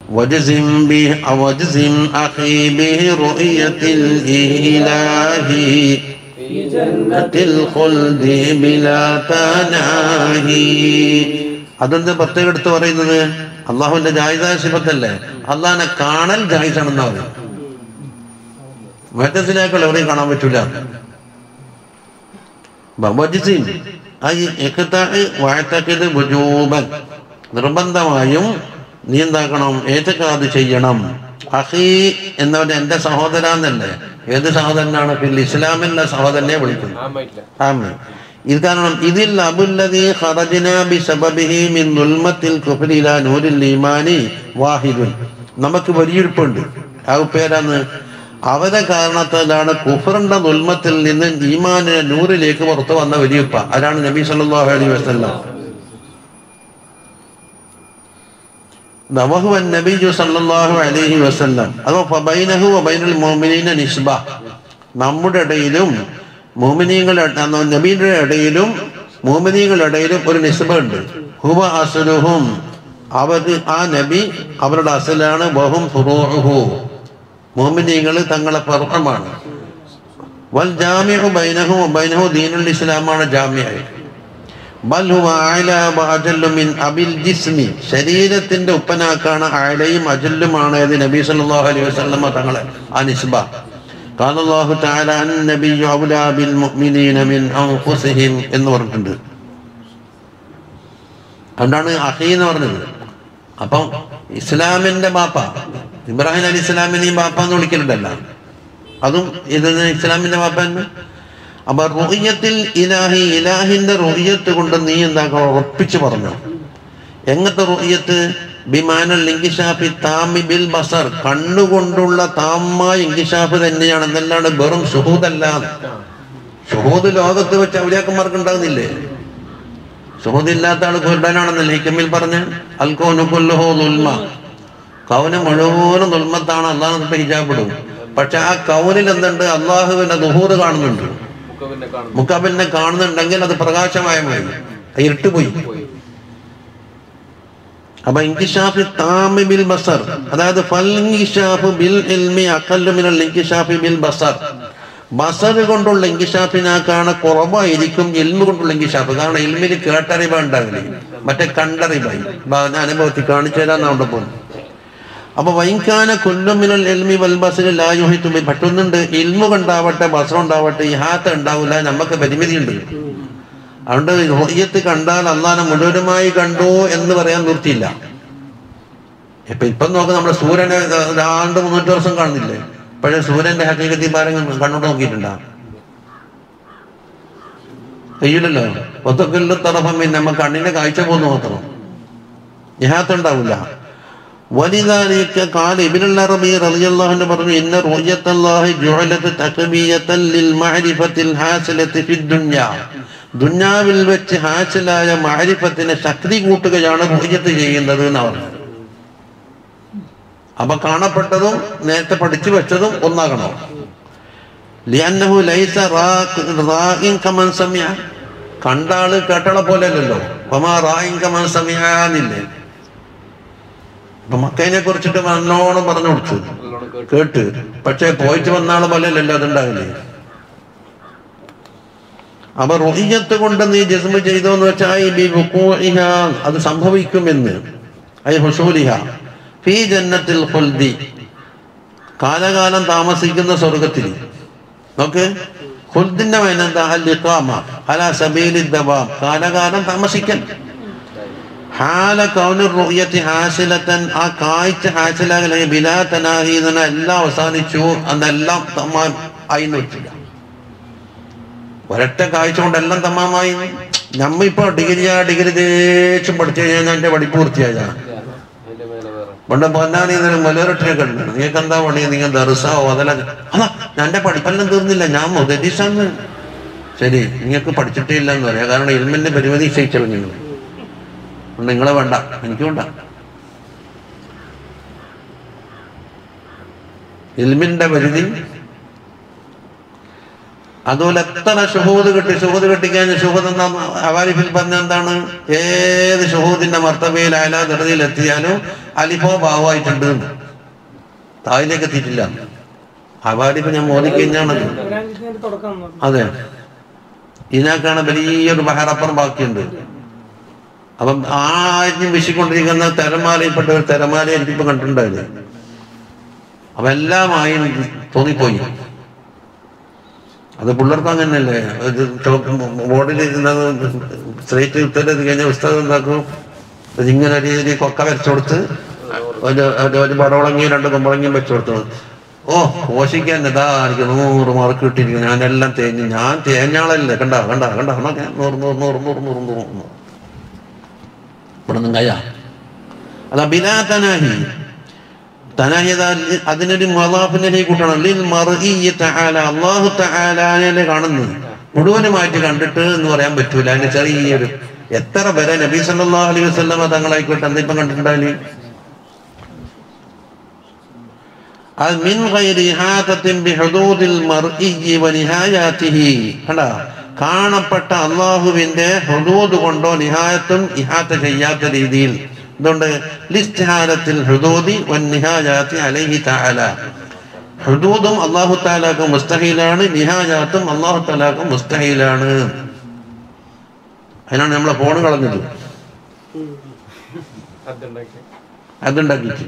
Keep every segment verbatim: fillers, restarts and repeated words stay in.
വജ്സിം ബിഹി അവജ്സിം അഖീ ബിഹി റൂയത്തിൽ ഇലാഹി ഫീ ജന്നത്തിൽ ഖുൽദി ബിലാ തനാഹി. അതെന്താ പ്രത്യേകം എടുത്ത് പറയുന്നത്? അള്ളാഹുവിന്റെ ജായിസായ സിഫത്തല്ലേ. അള്ളാഹിനെ കാണൽ ജായിസാണെന്നാ പറയും. മുഅ്തസിലകൾ എവിടെയും കാണാൻ പറ്റൂല. വജ്സിം ഐ ഇഖ്താഇ വഅതഖിദ് വുജൂബൻ, നിർബന്ധമായും നീ എന്താക്കണം, ഏതക്കാത് ചെയ്യണം. അഖീ എന്നവൻ എന്റെ സഹോദരാന്നല്ലേ. ഏത് സഹോദരനാണ്? ഫിൽ ഇസ്ലാമിന്റെ സഹോദരനെ വിളിക്കുന്നു. ആമീൻ. ഇത് കാരണം ഇതിൽ അബുല്ലദീ ഖറജ്നാ ബിസബബിഹി മിൻ ദുൽമത്തിൽ കുഫ്രി ഇലാ നൂരിൽ ഈമാനി വാഹിദുൻ. നമുക്ക് വലിയൊരുപ്പുണ്ട്. ആ പേരാണ്, അവരെ കാരണത്താലാണ് കുഫറിന്റെ ദുൽമത്തിൽ നിന്ന് ഈമാനിന്റെ നൂറിലേക്ക് പുറത്തു വന്ന വലിയുപ്പ. അതാണ് നബി സല്ലല്ലാഹു അലൈഹി വസല്ലം. വഹുവ നബിയ്യു സല്ലല്ലാഹു അലൈഹി വസല്ലം. അതോ ഫബൈനഹു വബൈനൽ മുഅ്മിനീന നിസ്ബ, നമ്മുടെ ഇടയിലും മുഅ്മിനീങ്ങളുടെ നബിയുടെ ഇടയിലും മുഅ്മിനീങ്ങളുടെ ഇടയിലും ഒരു നിസ്ബ ഉണ്ട്. ഹുവ അസ്ലുഹും, അവർ ആ നബി അവരുടെ അസലാണ്. വഹും ഫുറൂഉഹു, മുഅ്മിനീങ്ങൾ തങ്ങളെ ഫർഅമാണ്. വൽ ജാമിഉ ബൈനഹു വബൈനഹു ദീനുൽ ഇസ്ലാമാണ് ജാമിഅ്. ബൽ ഹുവ അഅല വഅജല്ലു മിൻ അബിൽ ജിസ്മി, ശരീരത്തിന്റെ ഉപ്പനാക്കാണ് അഅലയും അജല്ലുമാണ് ഇത് നബി സല്ലല്ലാഹു അലൈഹി വസല്ലം തങ്ങളെ ആ നിസ്ബ. ഖാല അല്ലാഹു തആല അൻ-നബിയ്യു ഔലാ ബിൽ മുഅ്മിനീന മിൻ അൻഫുസിഹിം എന്ന് പറഞ്ഞിട്ടുണ്ട്. അതുകൊണ്ടാണ് അഖീ എന്ന് പറഞ്ഞത്. അപ്പം ഇസ്ലാമിന്റെ ബാപ്പ ഇബ്രാഹിം അലി ഇസ്ലാമിനെയും ബാപ്പ എന്ന് വിളിക്കലുണ്ടല്ല, അതും ഇത് ഇസ്ലാമിന്റെ ബാപ്പ തന്നെ. അപ്പൊ റുഹിയത്തിൽ ഇലാഹി, ഇലാഹിന്റെ റുഹിയത്ത് കൊണ്ട് നീ എന്താക്കണം, ഉറപ്പിച്ചു പറഞ്ഞു. എങ്ങനത്തെ റുഹിയത്ത്? ബിമാനൽ ഇൻകിശാഫി താമി ബിൽ ബസർ, കണ്ണുകൊണ്ടുള്ള താമായ ഇൻകിശാഫ് തന്നെയാണ്, എന്നല്ലാണ്ട് വെറും ഷുഹൂദല്ല. ഷുഹൂദ് ലോകത്ത് വെച്ച് ഔലിയാക്കന്മാർക്ക് ഉണ്ടാകുന്നില്ലേ? ഷുഹൂദ് ഇല്ലാത്ത ആൾ ഖുർആനാണെന്നല്ലേ ഹിക്കമിൽ പറഞ്ഞ്, അൽ കൗനു കുല്ലുഹു ദുൽമ, കൗന് മുഴുവനും ദുൽമത്താണ്. അള്ളാഹു ഹിജാബിടും. പക്ഷെ ആ കൗനിൽ എന്തുണ്ട്? അള്ളാഹുവിന്റെ ദുഹൂർ കാണുന്നുണ്ട്. മുഖബിലിനെ കാണുന്നുണ്ടെങ്കിൽ അത് പ്രകാശമായ മതി, ഇരുട്ട് പോയി. അപ്പൊ ഇൻകിശാഫി താമി ബിൽ ബസർ, അതായത് ഫൽ ഇൻകിശാഫു ബിൽ ഇൽമി അഖല്ലു മിനൽ ഇൻകിശാഫി ബിൽ ബസർ, ബസർ കൊണ്ടുള്ള ഇൻകിശാഫിനാക്കാണ് കുറവായിരിക്കും ഇൽമു കൊണ്ടുള്ള ഇൻകിശാഫ്. കാരണം ഇൽമിന് കേട്ടറിവ ഉണ്ടാവില്ല, മറ്റേ കണ്ടറിവായി അനുഭവത്തിൽ കാണിച്ചു തരാന്നാണ് പോകുന്നത്. അപ്പൊ വൈകാന കൊല്ലുമിനൽ എൽമി വൽ ബസറി ലാ യുഹിതു ബി, പറ്റുന്നുണ്ട് ഇൽമു കണ്ടാവട്ടെ ബസർ ഉണ്ടാവട്ടെ ഇഹാത്ത ഉണ്ടാവില്ല, നമുക്ക് പരിമിതിയുണ്ട്. അതുകൊണ്ട് റുഹിയത്ത് കണ്ടാൽ അള്ളാഹനെ മുഴുവനുമായി കണ്ടു എന്ന് പറയാൻ നിർത്തിയില്ല. ഇപ്പൊ ഇപ്പം നോക്ക്, നമ്മുടെ സൂര്യനെ ആണ്ട് മുന്നൂറ്റി വർഷം കാണുന്നില്ലേ? പക്ഷേ സൂര്യന്റെ ഹക്കീകത്തി പാരെങ്കിലും കണ്ണോട്ട് നോക്കിയിട്ടുണ്ടാ? കഴിയില്ലല്ലോ. ഒത്തക്കൊല്ലു തറഫം നമ്മ കണ്ണിന്റെ കാഴ്ച പോന്ന് നോക്കണം, ഇഹാത്ത ഉണ്ടാവില്ല. വലിദാലിക ഖാല ഇബ്നുൽ അറബി റളിയല്ലാഹു അൻഹു പറഞ്ഞു, ഇന്ന റുയത്തല്ലാഹി ജുഅലത് തഖബിയതൻ ലിൽ മഅരിഫത്തിൽ ഹാസിലത്തി ഫിദ് ദുനിയ, ദുനിയാവിൽ വെച്ച് ഹാസിലായ മഅരിഫത്തിനെ ശക്തി കൂട്ടുകയാണ് റുയത്ത് ചെയ്യുന്നത് എന്നാണ്. അപ്പൊ കാണപ്പെട്ടതും നേരത്തെ പഠിച്ചു വെച്ചതും ഒന്നാകണം. ലിഅന്നഹു ലൈസ റാഇൻ കമൻ സമിഅ, കണ്ടാള് കേട്ടളെ പോലെയല്ലല്ലോ. വമാ റാഇൻ കമൻ സമിഅന്നില്ലേ. അപ്പൊ മക്കയിനെ കുറിച്ചിട്ട് നല്ലോണം പറഞ്ഞു കൊടുത്തു, കേട്ട്. പക്ഷെ പോയിട്ട് വന്നാളെ പോലെയല്ലല്ലോ അതുണ്ടാവില്ലേ. അപ്പൊ റുഹിയത്ത് കൊണ്ട് നീ ജസ്മ ചെയ്തോന്ന് വെച്ചാൽ അത് സംഭവിക്കുമെന്ന്, ഐ ഹുസൂലിഹ ഫീ ജന്നത്തിൽ ഖുൽദി, കാലകാലം താമസിക്കുന്ന സ്വർഗത്തിൽ. നോക്ക്, ഖുൽദിന്റെ മേനെന്താ? അൽ ഇഖാമ അലാ സബീലി ദവാം, കാലകാലം താമസിക്കൽ. ഹാല കൗനുർ റുഹിയത്തി ഹാസിലത്തൻ, ആ കാഴ്ച ഹാസിലാകലെ ബിലാ തനാഹി, എല്ലാം അവസാനിച്ചു, അന്നെല്ലാം തമാം ആയിന്ന് വെച്ചില്ല. ഒരൊറ്റ കാഴ്ച കൊണ്ടെല്ലാം തമാമായി. നമ്മ ഇപ്പൊ ഡിഗ്രിയാ ഡിഗ്രി തേച്ചും പഠിച്ചു കഴിഞ്ഞാൽ എന്റെ പഠിപ്പ് പൂർത്തിയായ പണ്ട് പൊന്നാനി മലയോരട്ടിനെ കണ്ടു. നിങ്ങൾക്ക് എന്താ പണി? നിങ്ങൾ ദർസാവോ അതല്ല? അതാ എന്റെ പഠിപ്പെല്ലാം തീർന്നില്ല, ഞാൻ മുദരിസാണ്. ശരി, നിങ്ങൾക്ക് പഠിച്ചിട്ടേ ഇല്ല എന്ന് പറയാം. കാരണം ഇൽമിന്റെ പരിമിതി നിശ്ചയിച്ചല്ലോ നിങ്ങൾ. നിങ്ങളെ വേണ്ട, എനിക്ക് വേണ്ട. ഇൽമിന്റെ പരിധി അതുപോലെ എത്ര ഷുഹൂദ് കിട്ടി, ഷുഹൂദ് കിട്ടിക്കഴിഞ്ഞാൽ ഷുഹൂദ് എന്താ ഹവാരിഫിൽ പറഞ്ഞ എന്താണ്? ഏത് ഷുഹൂദിന്റെ മർത്തബയിൽ അയലാ ദർജയിൽ എത്തിയാലും അലിഫോ ഭാവമായിട്ടുണ്ട്, തായിലേക്ക് എത്തിയിട്ടില്ല. ഹവാരിഫ് ഞാൻ മോദി കഴിഞ്ഞാണത്. അതെ, ഇതിനൊക്കെയാണ് വലിയൊരു ബഹറപ്പുറം ബാക്കിയുണ്ട്. അപ്പം ആദ്യം വീശിക്കൊണ്ടിരിക്കുന്ന തിരമാലയിൽപ്പെട്ട ഒരു തിരമാല എനിക്കിപ്പോ കണ്ടിട്ടുണ്ടായില്ലേ. അപ്പൊ എല്ലാമായി തോന്നിപ്പോയി. അത് പിള്ളേർക്ക് അങ്ങനെയല്ലേ, ബോർഡിൽ ഇരുന്നത് സ്ട്രേറ്റ് ഉത്തരത് കഴിഞ്ഞാൽ പുസ്തകം എന്താക്കും, ഇങ്ങനെ ഒരു രീതിയിൽ കൊക്ക വെച്ചു കൊടുത്ത് ഒരു ഒരു പടവളങ്ങിയും രണ്ട് കുമ്പളങ്ങിയും വെച്ചു കൊടുത്തു. ഓ കോശിക്കാൻ ഇതാ എനിക്ക് നൂറ് മാർക്ക് കിട്ടിയിരിക്കുന്നു, ഞാനെല്ലാം തേഞ്ഞ്, ഞാൻ തേഞ്ഞാളല്ലേ, കണ്ട കണ്ട കണ്ട നൂറ് നൂറ് നൂറ് നൂറ് നൂറ് നൂറ് നൂറ് ഇവിടെ നിന്നും കയ്യാ. അതാ ബിലാ തനാഹി, തനാഹി അതിനൊരു മദാഫിനെ കൂട്ടണം. ലിൽ മർഇ തആല, അല്ലാഹു തആലാനെ കാണുന്നത് മുഴുവനുമായിട്ട് കണ്ടിട്ട് എന്ന് പറയാൻ പറ്റൂല. അതിന് ചെറിയൊരു എത്ര പേരെ നബി സല്ലല്ലാഹു അലൈഹി വസല്ലമ തങ്ങളായിക്കോട്ടെ എന്തിപ്പം കണ്ടിട്ടുണ്ടായി. അത് മിൻ ഗൈരി ഇഹാതത്തിൻ ബിഹുദൂദിൽ മർഇ വനിഹായാതിഹി, കണ്ടാ, കാണപ്പെട്ട അള്ളാഹുവിന്റെ ഹുദൂദ് കൊണ്ടോ നിഹായത്തും ഇഹാത്ത ചെയ്യാത്ത രീതിയിൽ. എന്തുകൊണ്ട്? ലിസ്തിഹാലത്തിൽ ഹുദൂദി വന്നിഹായാതി അലൈഹി തആല, ഹുദൂദും അല്ലാഹു തആലാക്ക് മുസ്തഹീലാണ്, നിഹായാത്തും അല്ലാഹു തആലാക്ക് മുസ്തഹീലാണ്. അതിനാണ് നമ്മളെ ഫോൺ കളഞ്ഞത്, അതുണ്ടാക്കിയിട്ട്.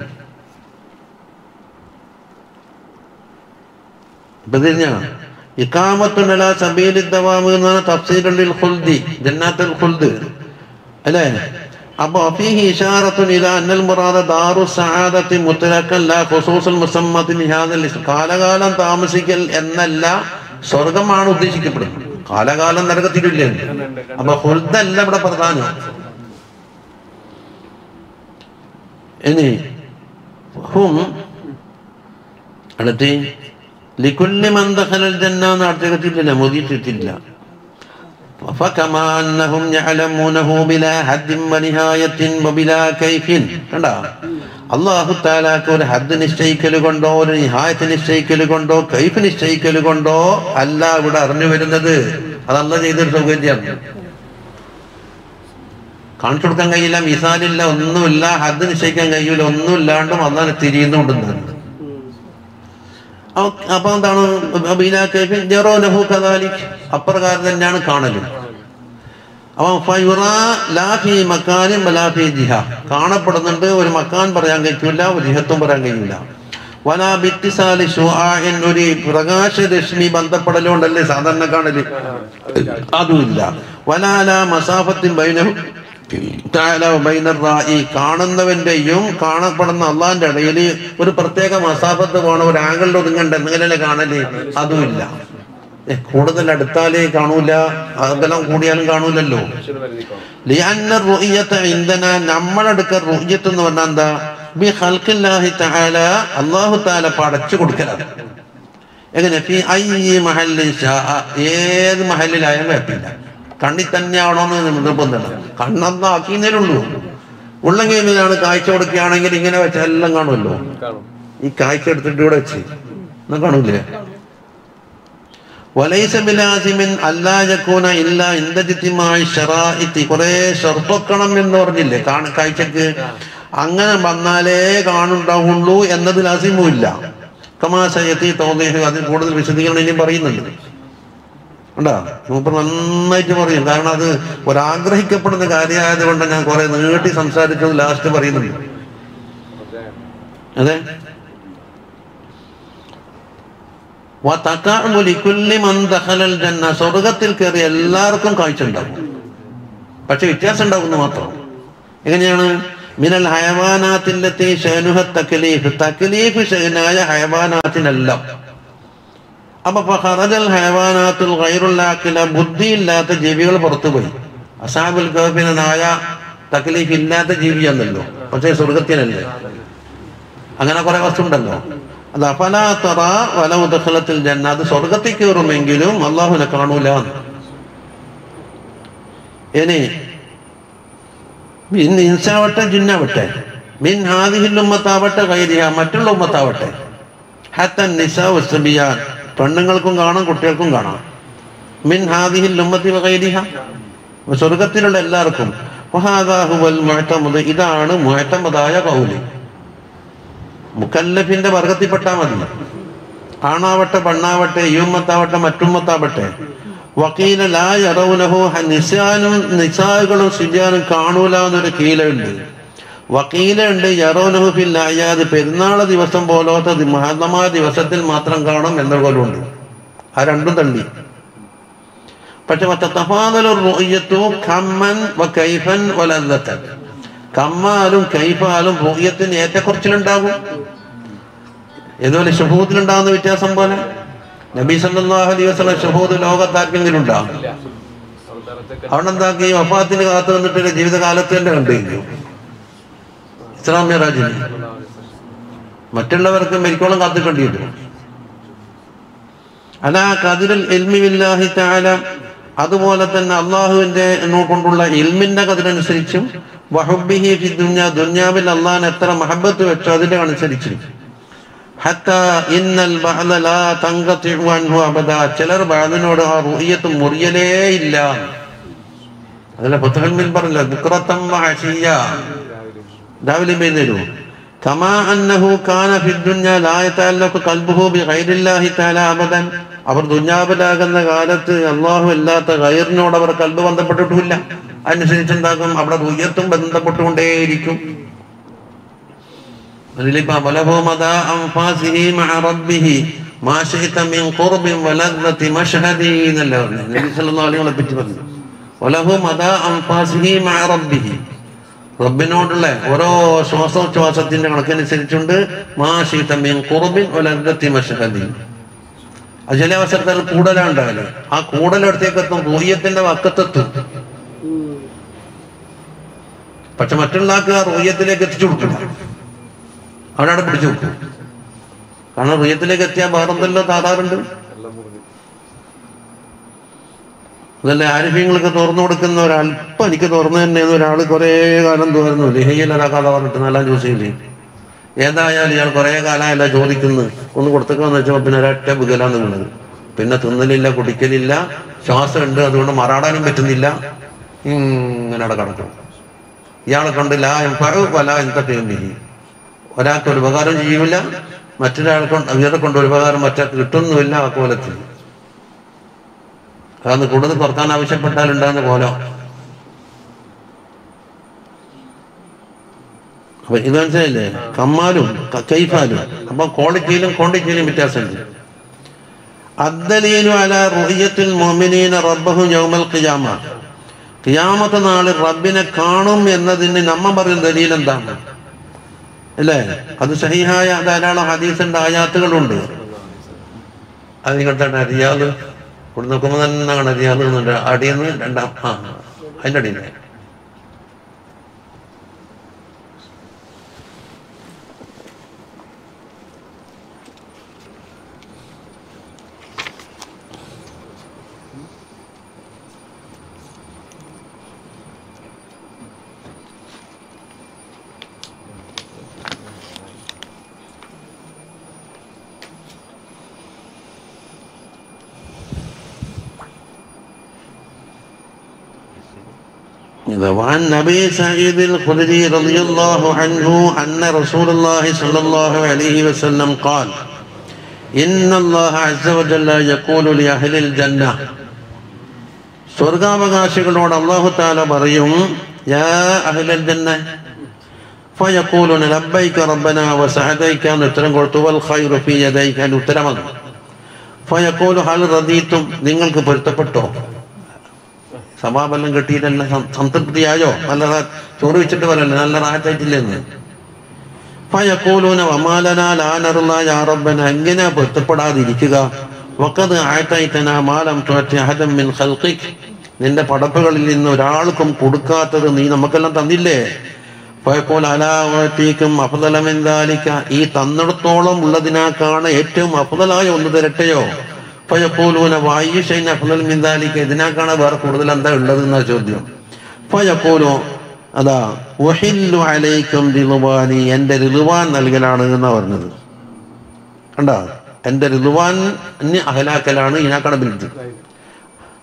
ഇപ്പൊ തിരിഞ്ഞാ ഇഖാമത്തുൻ അലാ സബീലി ദവാമ് എന്ന് പറഞ്ഞ തഫ്സീറുൽ ഖുൽദി, ജന്നാത്തുൽ ഖുൽദ് അല്ലേ. അപ്പൊ ഫീഹി ഇശാറത്തുൻ ഇലാ അന്നൽ മുറാദ ദാറു സആദത്തി മുത്ലഖൻ ലാ ഖുസൂസുൽ മുസമ്മത്തി ലിഹാദൽ ഇസ്ം, കാലകാലം താമസിക്കൽ എന്നല്ല സ്വർഗമാണ് ഉദ്ദേശിക്കപ്പെടുന്നത്. കാലകാലം നരകത്തിലില്ലേ. അപ്പൊ ഖുൽദല്ല ഇവിടെ പ്രധാനം. ഇനി ഹും അടുത്ത് ലികുല്ലി മൻ ദഖലൽ ജന്ന എന്ന് അർത്ഥത്തില്ല, മോദിയിട്ടില്ല. ഫകമാ അന്നഹും യഅലമൂനഹു ബിലാ ഹദ്ദിൻ വനിഹായത്തിൻ വബിലാ കൈഫിൻ, കണ്ടാ, അല്ലാഹു തആലാക്ക് ഒരു ഹദ് നിശ്ചയിക്കൽ കൊണ്ടോ ഒരു നിഹായത്ത് നിശ്ചയിക്കൽ കൊണ്ടോ കൈഫ് നിശ്ചയിക്കൽ കൊണ്ടോ അല്ല ഇവിടെ അറിഞ്ഞു വരുന്നത്. അത് അല്ലാഹ് ചെയ്തൊരു സൗകര്യമാണ്. കാണിച്ചു കൊടുക്കാൻ കഴിയില്ല, മിസാലില്ല, ഒന്നുമില്ല, ഹദ് നിശ്ചയിക്കാൻ കഴിയൂല, ഒന്നുമില്ലാണ്ടും അല്ലാഹ് തിരിയുന്നുണ്ടെന്നാണ്. അപ്പൊ എന്താണ്? അപ്രകാരം തന്നെയാണ് കാണലും. കാണപ്പെടുന്നുണ്ട്, ഒരു മക്കാൻ പറയാൻ കഴിയില്ല, ഒരു ജിഹത്തും പറയാൻ കഴിയില്ല. വലാ ബിത്തിസാലി ശുആഇൻ, ഒരു പ്രകാശരശ്മി ബന്ധപ്പെടലുകൊണ്ടല്ലേ സാധാരണ കാണല്, അതുമില്ല. വലാല മസാഫത്തിൻ ബൈനഹു കാണുന്നവന്റെയും കാണപ്പെടുന്ന അള്ളാന്റെ ഇടയിൽ ഒരു പ്രത്യേക മസാഫത്ത് പോണ ഒരു ആംഗിളിൽ ഒതുങ്ങണ്ട എന്തെങ്കിലല്ലേ കാണല്, അതുമില്ല. കൂടുതൽ അടുത്താലേ കാണൂല, അതെല്ലാം കൂടിയാലും കാണൂലല്ലോ. നമ്മളെടുക്ക റുയ്യത്ത് എന്ന് പറഞ്ഞാൽ എന്താ? ബി ഖൽഖില്ലാഹി തആല, അല്ലാഹു തആല പടച്ചു കൊടുക്കലാണ്. എങ്ങനെ? ഫീ അയ്യി മഹല്ലിൻ ശാഅ, ഏത് മഹല്ലിലായാലും കുഴപ്പമില്ല. കണ്ണി തന്നെ ആവണമെന്ന് നിർബന്ധമില്ല, കണ്ണെന്നാ ആക്കിയെന്നേലുള്ളൂ. ഉള്ളെങ്കിലാണ് കാഴ്ച കൊടുക്കുകയാണെങ്കിൽ ഇങ്ങനെ വെച്ചാൽ എല്ലാം കാണുമല്ലോ. ഈ കാഴ്ച എടുത്തിട്ട് ഇവിടെ വെച്ച് എന്നാ കാണൂലേ. വലൈസ ബിലാസിമിൻ അല്ലാ യകൂന ഇല്ലാ ഇൻദജിതിമായി ശറാഇതി, കുറേ ഷർത്തക്കണം എന്ന് പറഞ്ഞില്ലേ കാണ കാഴ്ചക്ക്, അങ്ങനെ വന്നാലേ കാണുണ്ടാവുള്ളൂ എന്നത് ലാസിമുമില്ല. കമാ സയതി തൗദീഹ്, അതിൽ കൂടുതൽ വിശദീകരണം ഇനിയും പറയുന്നുണ്ട്. ഉണ്ടാ മൂപ്പർ നന്നായിട്ട് പറയും, കാരണം അത് ഒരാഗ്രഹിക്കപ്പെടുന്ന കാര്യമായത് കൊണ്ട് ഞാൻ കുറെ നീട്ടി സംസാരിച്ചത് ലാസ്റ്റ് പറയുന്നുണ്ട്. അതെ, സ്വർഗത്തിൽ കയറി എല്ലാവർക്കും കാഴ്ച ഉണ്ടാവും, പക്ഷെ വ്യത്യാസം ഉണ്ടാവുന്നു മാത്രം. എങ്ങനെയാണ്? മിനൽ ഹയവാനാത്തില്ലത്തി ഷഅനുഹ തക്ലീഫ്, തക്ലീഫ് ഷഅനായ ഹയവാനാത്തിനല്ല. അപ്പൊ ഖറജൽ ഹയവാനാത്തുൽ ഗൈറുൽ ആഖില, ബുദ്ധിയില്ലാത്ത ജീവികൾ പുറത്തുപോയി. അസ്ഹാബുൽ കഹ്ഫിന് നായ തക്ലീഫ് ഇല്ലാത്ത ജീവിയാണല്ലോ, പക്ഷേ സ്വർഗത്തിനല്ലേ. അങ്ങനെ കുറെ വസ്തു ഉണ്ടല്ലോ. അത് അഫലാ തറ വലൗ ദഖലത്തിൽ ജന്ന, അത് സ്വർഗത്തിൽ കയറുമെങ്കിലും അള്ളാഹുവിനെ കാണൂല. ഇനി മിൻ ഇൻസാവട്ടെ ജിന്നാവട്ടെ, മിൻ ഹാദിഹിൽ ഉമ്മത്താവട്ടെ ഗൈരിഹ, മറ്റുള്ള ഉമ്മത്താവട്ടെ, ഹത്ത നിസാ വസ്ബിയാൻ, പെണ്ണുങ്ങൾക്കും കാണാം കുട്ടികൾക്കും കാണാം. മിൻ ഹാദിഹിൽ ഉമ്മത്തി വഗൈരിഹ, സ്വർഗത്തിലുള്ള എല്ലാവർക്കും. വഹാദാ ഹുവൽ മുഅ്തമദ്, ഇതാണ് മുഅ്തമദായ ഖൗല്. മുക്കല്ലഫിന്റെ വർഗത്തിൽപ്പെട്ടാൽ മതി, ആണാവട്ടെ പെണ്ണാവട്ടെ ഈ ഉമ്മത്താവട്ടെ മറ്റുമ്മത്താവട്ടെ. വക്കീല ലാ യറൗനഹു, നിസാനും നിസാകളും സിജാനും കാണൂല എന്നൊരു കീലുണ്ട്. വക്കീല ഉണ്ട് യറൗനഹു ഫിൽ അയാദ്, പെരുന്നാള് ദിവസം പോലത്തെ മഹത്തമായ ദിവസത്തിൽ മാത്രം കാണും എന്നതുപോലുണ്ട്. ആ രണ്ടും തള്ളി. പക്ഷെ കമ്മാലും കൈഫാലും റുഅ്യത്തിന് ഏറ്റക്കുറച്ചിലുണ്ടാകും. ഏതുപോലെ ശുഹൂദിലുണ്ടാകുന്ന വ്യത്യാസം പോലെ നബി സല്ലല്ലാഹു അലൈഹി വസല്ലം ശുഹൂദ് ലോകത്താർക്കെങ്കിലും ഉണ്ടാകും. അവിടെ എന്താക്കി വഫാത്തിന് കാത്തു നിന്നിട്ട് ജീവിതകാലത്ത് തന്നെ കണ്ടിരിക്കും. ഇസ്രാ മിഅ്റാജിന് മറ്റുള്ളവർക്ക് മരിക്കോളം കാത്തിക്കേണ്ടി വരും. അലാ ഖദ്റിൽ ഇൽമി ബില്ലാഹി തആല, അതുപോലെ തന്നെ അള്ളാഹുവിന്റെ കൊണ്ടുള്ള ഇൽമിന്റെ കതിരനുസരിച്ചും വഹുബ്ബിഹി ഫി ദുനിയ, ദുനിയാവിൽ അള്ളാഹിന് എത്ര മഹബത്ത് വെച്ചോ അതിന്റെ അനുസരിച്ചും. ഹത്താ ഇന്നൽ ബഅദ ലാ തൻഖതിഉ അൻഹു അബദ, ചിലർ ബഅദിനോട് ആ റുഅ്യത്ത് മുറിയലേ ഇല്ല. അതല്ല ഫത്ഹുൽ മുബീൻ പറഞ്ഞില്ല, ബുക്റതൻ വഅശിയ, രാവിലെ വൈകുന്നേരം. കമാ അന്നഹു കാന ഫി ദുനിയ ലാ യതഅല്ലഖു ഖൽബുഹു ബിഗൈരില്ലാഹി തആല അബദൻ, അവർ ദുനിയാവിലാകുന്ന കാലത്ത് അള്ളാഹു അല്ലാത്ത ഗൈറിനോട് അവർ കൽബ് ബന്ധപ്പെട്ടിട്ടില്ല. അനുസരിച്ച് എന്താക്കും, അവിടെ റുഅ്യത്തും ബന്ധപ്പെട്ടുകൊണ്ടേയിരിക്കും. അതിലിപ്പോ വലഹു മദാ അൻഫാസിഹി മഅ റബ്ബിഹി മാ ശഇത മിൻ ഖുർബിൻ വലദ്ദതി മശ്ഹദി എന്നല്ല പറഞ്ഞു നബി സല്ലല്ലാഹു അലൈഹി വസല്ലം പറ്റി പറഞ്ഞു. വലഹു മദാ അൻഫാസിഹി മഅ റബ്ബിഹി, റബ്ബിനോടുള്ള ഓരോ ശ്വാസോച്ഛ്വാസത്തിന്റെ കണക്കനുസരിച്ചുണ്ട്. മാ ശഇത മിൻ ഖുർബിൻ വലദ്ദതി മശ്ഹദി, അത് ചില അവസരത്തിൽ കൂടുതലുണ്ടാവില്ല. ആ കൂടുതലടുത്തേക്ക് എത്തും, റുഅ്യത്തിന്റെ വക്കത്തെത്തും. പക്ഷെ മറ്റുള്ള ആൾക്ക് ആ റുഅ്യത്തിലേക്ക് എത്തിച്ചു കൊടുക്കില്ല, അവിടെ അവിടെ പിടിച്ചു കൊടുക്കും. കാരണം റുഅ്യത്തിലേക്ക് എത്തിയാൽ വേറെന്തെല്ലോ താറാറുണ്ട്. അതല്ലേ ആരിഫ്യങ്ങൾക്ക് തുറന്നു കൊടുക്കുന്ന ഒരല്പം എനിക്ക് തുറന്നു തന്നെ ഒരാൾ കുറെ കാലം തുറന്നു ലിഹയിലൊരാ കഥ പറഞ്ഞിട്ട് നല്ല ചോദിച്ചില്ലേ. ഏതായാലും ഇയാൾ കുറെ കാലമല്ല ചോദിക്കുന്നു, ഒന്ന് കൊടുത്തേക്കാന്ന് വെച്ചപ്പോൾ പിന്നെ ഒരൊറ്റ ബുഗലാന്ന് വീണത്. പിന്നെ തിന്നലില്ല, കുടിക്കലില്ല, ശ്വാസം ഉണ്ട്, അതുകൊണ്ട് മറാടാനും പറ്റുന്നില്ല. ഇങ്ങനെ അവിടെ കിടക്കും. ഇയാളെ കൊണ്ട് ലാ പല എന്തൊക്കെയും ചെയ്യും. ഒരാൾക്ക് ഒരു ഉപകാരം ചെയ്യൂല, മറ്റൊരാളെ കൊണ്ട് ഇവരെ കൊണ്ട് ഒരു ഉപകാരം മറ്റൊരാൾക്ക് കിട്ടുന്നുമില്ല. ആ കോലത്തിൽ അതൊന്ന് കൂടുതൽ തുറക്കാൻ ആവശ്യപ്പെട്ടാൽ ഉണ്ടാകുന്ന കോലം. അപ്പൊ ഇത് മനസ്സിലായില്ലേ, കമ്മാലും കൈഫാലും. അപ്പൊ ക്വാളിറ്റിയിലും ക്വാണ്ടിറ്റിയിലും വ്യത്യാസമുണ്ട്. അദ്ദലീലു അലാ റുഅ്യത്തിൽ മുഅ്മിനീന റബ്ബഹും യൗമൽ ഖിയാമ, ഖിയാമത്ത് നാളിൽ റബ്ബിനെ കാണും എന്നതിന് നമ്മ പറയുന്ന ദലീൽ എന്താണ് അല്ലേ? അത് സഹീഹായ ധാരാളം ഹദീസിന്റെ ആയാത്തുകളുണ്ട്. അത് നിങ്ങളുടെ റിയാദ് ഇവിടെ നോക്കുമ്പോൾ തന്നെ കാണാം. റിയാദ് എന്നുണ്ട്, അടിയെന്ന് രണ്ടാം ആ അതിൻ്റെ അടിയിൽ وعن أبي سعيد الخدري رضي الله عنه أن رسول الله صلى الله عليه وسلم قال إن الله عز وجل يقول لأهل الجنة, സ്വർഗാവകാശികളോട് അല്ലാഹു തആല പറയും, യാ അഹ്ലൽ ജന്ന ഫയഖൂലുന ലബ്ബൈക റബ്ബനാ വസഅദൈക എന്ന് ഉത്തരം കൊടുത്തു. വൽ ഖൈറു ഫീ യദൈക എന്ന് ഉത്തരമാണ്. ഫയഖൂലു ഹൽ റദീതും, നിങ്ങൾക്ക് പൊരുത്തപ്പെട്ടോ, സവാബെല്ലാം കിട്ടിയിട്ടല്ല, സംതൃപ്തിയായോ, നല്ല ചോറ് വെച്ചിട്ട് പറയല്ലേ നല്ല റാഹത്തായിട്ടില്ലെന്ന്. ഫയഖൂലൂന വമാലനാ ലാ നർളാ യാ റബ്ബനാ, എങ്ങനെ പൊരുത്തപ്പെടാതിരിക്കുക. വഖദ് ആതൈതനാ മാ ലം തുഅതി അഹദൻ മിൻ ഖൽഖിക്, നിന്റെ പടപ്പുകളിൽ നിന്ന് ഒരാൾക്കും കൊടുക്കാത്തത് നീ നമുക്കെല്ലാം തന്നില്ലേ. ഫയഖൂൽ അലാ ഉഅതീകും അഫ്ളല മിൻ ദാലിക, ഈ തന്നിടത്തോളം ഉള്ളതിനേക്കാണ് ഏറ്റവും അഫ്ളലായ ഒന്ന് തരട്ടെയോ. ഫയഖൂലൂന വഅയ്യു ശൈഇൻ അഫ്ളൽ മിൻ ദാലിക, ഇതിനേക്കാണ് വേറെ കൂടുതൽ എന്താ ഉള്ളത് എന്നാ ചോദ്യം. ഫയഖൂലു അതാ വഹില്ലു അലൈക്കും റിദ്വാനി, എൻ്റെ റിദ്വാൻ നൽകലാണ് എന്നാ പറഞ്ഞത്. കണ്ടോ, എൻ്റെ റിദ്വാൻ അഹ്ലാക്കലാണ്, ഇതിനേക്കാണ് ബിൽഡ്.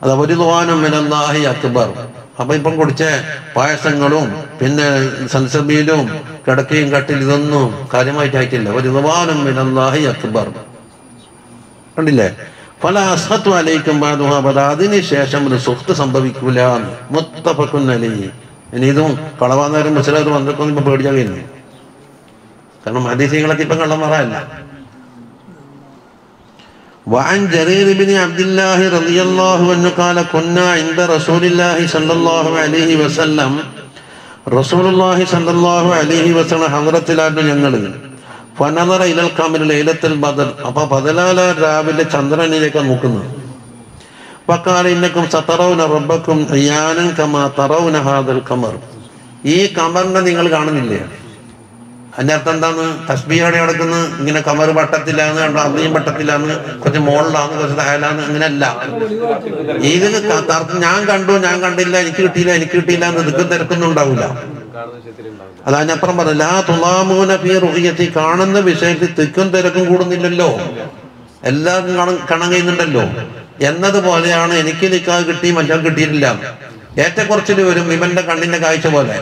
അത് റിദ്വാനും മിനല്ലാഹി അക്ബർ. അപ്പൊ ഇപ്പം കുടിച്ച പായസങ്ങളും പിന്നെ സൽസബീലും കിടക്കയും കട്ടിൽ ഇതൊന്നും കാര്യമായിട്ടായിട്ടില്ല. റിദ്വാനും മിനല്ലാഹി അക്ബർ. കണ്ടില്ലേ? ഫല അസ്ഹത്തു അലൈക്കും ബാദുഹാ അബദ. അതിന് ശേഷം ഒരു സുഖ്ത് സംഭവിക്കൂല. മുത്തഫഖുൻ അലൈഹി. ഇനി ഇതും കളവാന്നേരം മുസ്ലിം വന്നൊക്കെ ഇപ്പൊ പേടിച്ചാൽ കഴിഞ്ഞു. കാരണം ഹദീസുകളൊക്കെ ഇപ്പം കള്ളം പറയല്ല. وعن جرير بن عبد الله رضي الله عنه قال كنا عند رسول الله صلى الله عليه وسلم. رسول الله صلى الله عليه وسلم ഹദ്റത്തിലായിരുന്നു ഞങ്ങൾ. ഫനദറ ഇലൽ ഖമർ ലൈലത്തുൽ ബദർ. അപ്പൊ ബദലാല രാവിലെ ചന്ദ്രനിലേക്ക് നോക്കുന്നത്. വഖാല ഇന്നകും സതറൗന റബ്ബക്കും അയാനൻ കമാ തറൗന ഹാദൽ ഖമർ. ഈ ഖമറിനെ നിങ്ങൾ കാണുന്നില്ലേ? അതിന്റെ അർത്ഥം എന്താണ്? തസ്ബീഹോടെ കിടക്കുന്നു ഇങ്ങനെ കമർ വട്ടത്തിലാന്ന്, അമ്മയും വട്ടത്തിലാന്ന്, കുറച്ച് മുകളിലാന്ന്, കുറച്ച് താഴെലാന്ന്, അങ്ങനെയല്ല. ഇത് ഞാൻ കണ്ടു, ഞാൻ കണ്ടില്ല, എനിക്ക് കിട്ടിയില്ല, എനിക്ക് കിട്ടിയില്ല എന്ന് ദിക്കും തിരക്കൊന്നുണ്ടാവില്ല. അത് അതിനപ്പുറം പറഞ്ഞ ലാ തുളാമൂന ഫീ റുഅ്യതി. കാണുന്ന വിഷയത്തിൽ തിക്കും തിരക്കും കൂടുന്നില്ലല്ലോ, എല്ലാവർക്കും കാണാൻ കാണാൻ കഴിയുന്നുണ്ടല്ലോ എന്നതുപോലെയാണ്. എനിക്ക് നിക്കാഹ് കിട്ടി, മറ്റേ കിട്ടിയിട്ടില്ല. ഏറ്റക്കുറച്ചിൽ വരും ഇവന്റെ കണ്ണിന്റെ കാഴ്ച പോലെ.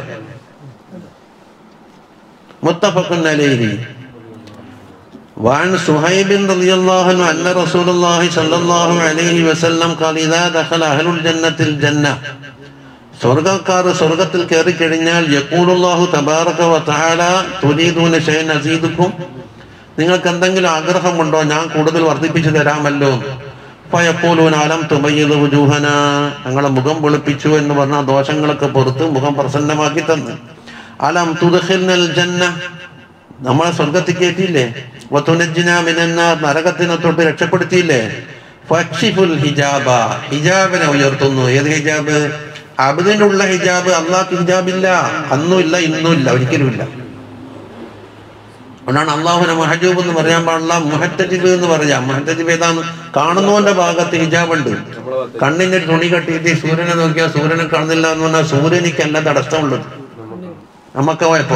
മുത്തഫഖുൻ അലൈഹി. وعن صهيب رضي الله عنه أن رسول الله صلى الله عليه وسلم قال إذا دخل أهل الجنة الجنة. സ്വർഗ്ഗക്കാർ സ്വർഗ്ഗത്തിൽ കയറി കഴിഞ്ഞാൽ യഖൂലുല്ലാഹു തബാറക വതആല തുരീദൂന ശൈഅൻ അസീദുക്കും. നിങ്ങൾക്ക് എന്തെങ്കിലും ആഗ്രഹമുണ്ടോ? ഞാൻ കൂടുതൽ വർദ്ധിപ്പിച്ചു തരാമല്ലോ. ഫയഖൂലൂന അലം തുബയ്യിദ് വുജൂഹനാ. ഞങ്ങളെ മുഖം വെളുപ്പിച്ചു എന്ന് പറഞ്ഞ ദോഷങ്ങളൊക്കെ പുറത്ത് മുഖം പ്രസന്നമാക്കി തന്നു. അലം തുദ്ഖിൽനൽ ജന്ന. നമ്മളെ സ്വർഗ്ഗത്തിൽ കയറ്റിയില്ലേ. വതുനജ്ജിനാ മിനന്നാർ. നരകത്തിനെ തൊട്ട് രക്ഷപ്പെടുത്തിയില്ലേ. ഫക്ഷിഫുൽ ഹിജാബ. ഹിജാബിനെ ഉയർത്തുന്നു. ഏത് ഹിജാബ്? അബ്ദിന്റെ ഉള്ള ഹിജാബ്. അള്ളാഹ്ക്ക് ഹിജാബില്ല, അന്നും ഇല്ല, ഇന്നും ഇല്ല, ഒരിക്കലും ഇല്ല. അതുകൊണ്ടാണ് അള്ളാഹുവിനെ മഹജൂബ് എന്ന് പറയാൻ പാടില്ല, മുഹത്തജിബ് എന്ന് പറയാം. മുഹത്തജിബ് ഏതാണ്? കാണുന്നവന്റെ ഭാഗത്ത് ഹിജാബ് ഉണ്ട്. കണ്ണിന്റെ തുണി കെട്ടിയിട്ട് സൂര്യനെ നോക്കിയാൽ സൂര്യനെ കാണുന്നില്ല എന്ന് പറഞ്ഞാൽ സൂര്യനിക്കല്ല തടസ്സമുള്ളത്, നമുക്ക് പോയപ്പോ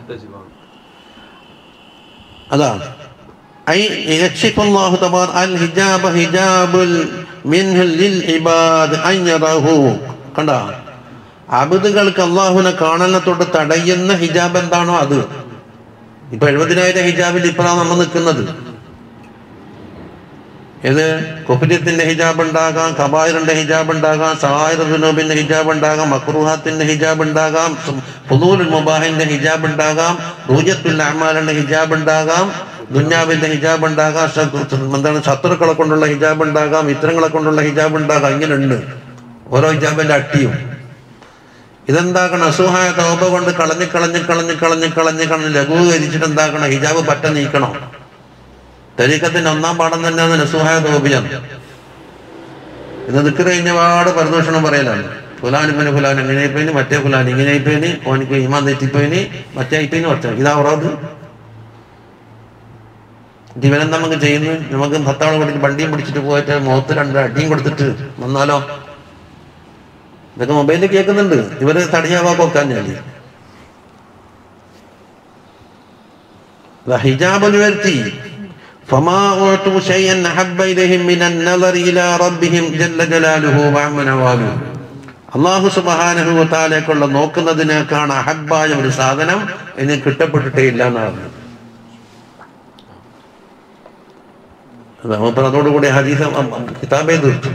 അതാ ഐ യക്ഷിഫുല്ലാഹു തബാറ അൽ ഹിജാബ ഹിജാബുൽ മിൻഹു ലിൽ ഇബാദ് അൻ യറഹു. കണ്ട, അബ്ദുകൾക്ക് അള്ളാഹുവിനെ കാണലിനെ തൊട്ട് തടയുന്ന ഹിജാബ് എന്താണോ അത്. ഇപ്പൊ എഴുപതിനായിരം ഹിജാബിൽ ഇപ്പോഴാണ് നമ്മൾ നിൽക്കുന്നത്. ഏത്? കുഫ്രിയത്തിന്റെ ഹിജാബ് ഉണ്ടാകാം, കബായിറിന്റെ ഹിജാബ് ഉണ്ടാകാം, സഹായിർ ദുനൂബിന്റെ ഹിജാബ് ഉണ്ടാകാം, മക്രൂഹാത്തിന്റെ ഹിജാബ് ഉണ്ടാകാം, ഫുദൂലുൽ മുബാഹിന്റെ ഹിജാബ് ഉണ്ടാകാം, റൂജത്തുൽ അഅ്മാലിന്റെ ഹിജാബ് ഉണ്ടാകാം, ദുന്യാവിന്റെ ഹിജാബ് ഉണ്ടാകാം, എന്താണ് ശത്രുക്കളെ കൊണ്ടുള്ള ഹിജാബ് ഉണ്ടാകാം, ഇത്തരങ്ങളെ കൊണ്ടുള്ള ഹിജാബ് ഉണ്ടാകാം. ഇങ്ങനെ ഉണ്ട് ഓരോ ഹിജാബിന്റെ അട്ടിയും. ഇതെന്താക്കണം? അസൂഹായ തൗബ കൊണ്ട് കളഞ്ഞ് കളഞ്ഞ് കളഞ്ഞ് കളഞ്ഞ് കളഞ്ഞ് കളഞ്ഞ് ലഘൂകരിച്ചിട്ട് എന്താക്കണം? ഹിജാബ് പറ്റ നീക്കണം. തരീഖത്തിന്റെ ഒന്നാം പാഠം തന്നെയാണ് നസൂഹായ തൗബയാണ്. ഇത് ദിക്ർ കഴിഞ്ഞ പാട് പ്രദൂഷണം പറയലാണ്. ഫുലാനിപ്പന് ഫുലാൻ എങ്ങനെയായിപ്പോയിന്, മറ്റേ ഫുലാൻ ഇങ്ങനെയായിപ്പോയിന്, ഓനിക്ക് ഈമാൻ തെറ്റിപ്പോയിന്, മറ്റേ ആയിപ്പോയിന് പറഞ്ഞു. ഇതാ ഉറവ്. ജീവനം നമുക്ക് ചെയ്യുന്നു. നമുക്ക് ഭർത്താവളെ കൊടുത്ത് വണ്ടിയും പിടിച്ചിട്ട് പോയിട്ട് മുഖത്ത് രണ്ട് അടിയും കൊടുത്തിട്ട് വന്നാലോ? ഇതൊക്കെ മൊബൈലിൽ കേൾക്കുന്നുണ്ട്. ഇവര് തടിയാവാക്കാൻ ഞാൻ ഹിജാബ് ഉയർത്തി. فما أعطوا شيئا أحب إليهم من النظر إلى ربهم جل جلاله وعم نواله. അള്ളാഹു സുബ്ഹാനഹു വ തആലയ്ക്കുള്ള നോക്കുന്നതിനേക്കാണ് അഹബ്ബായ ഒരു സാധനം ഇനി കിട്ടപ്പെട്ടിട്ടേ ഇല്ല എന്നാണ്. അതോടുകൂടി ഹദീസ് കിതാബേ തീർത്തു.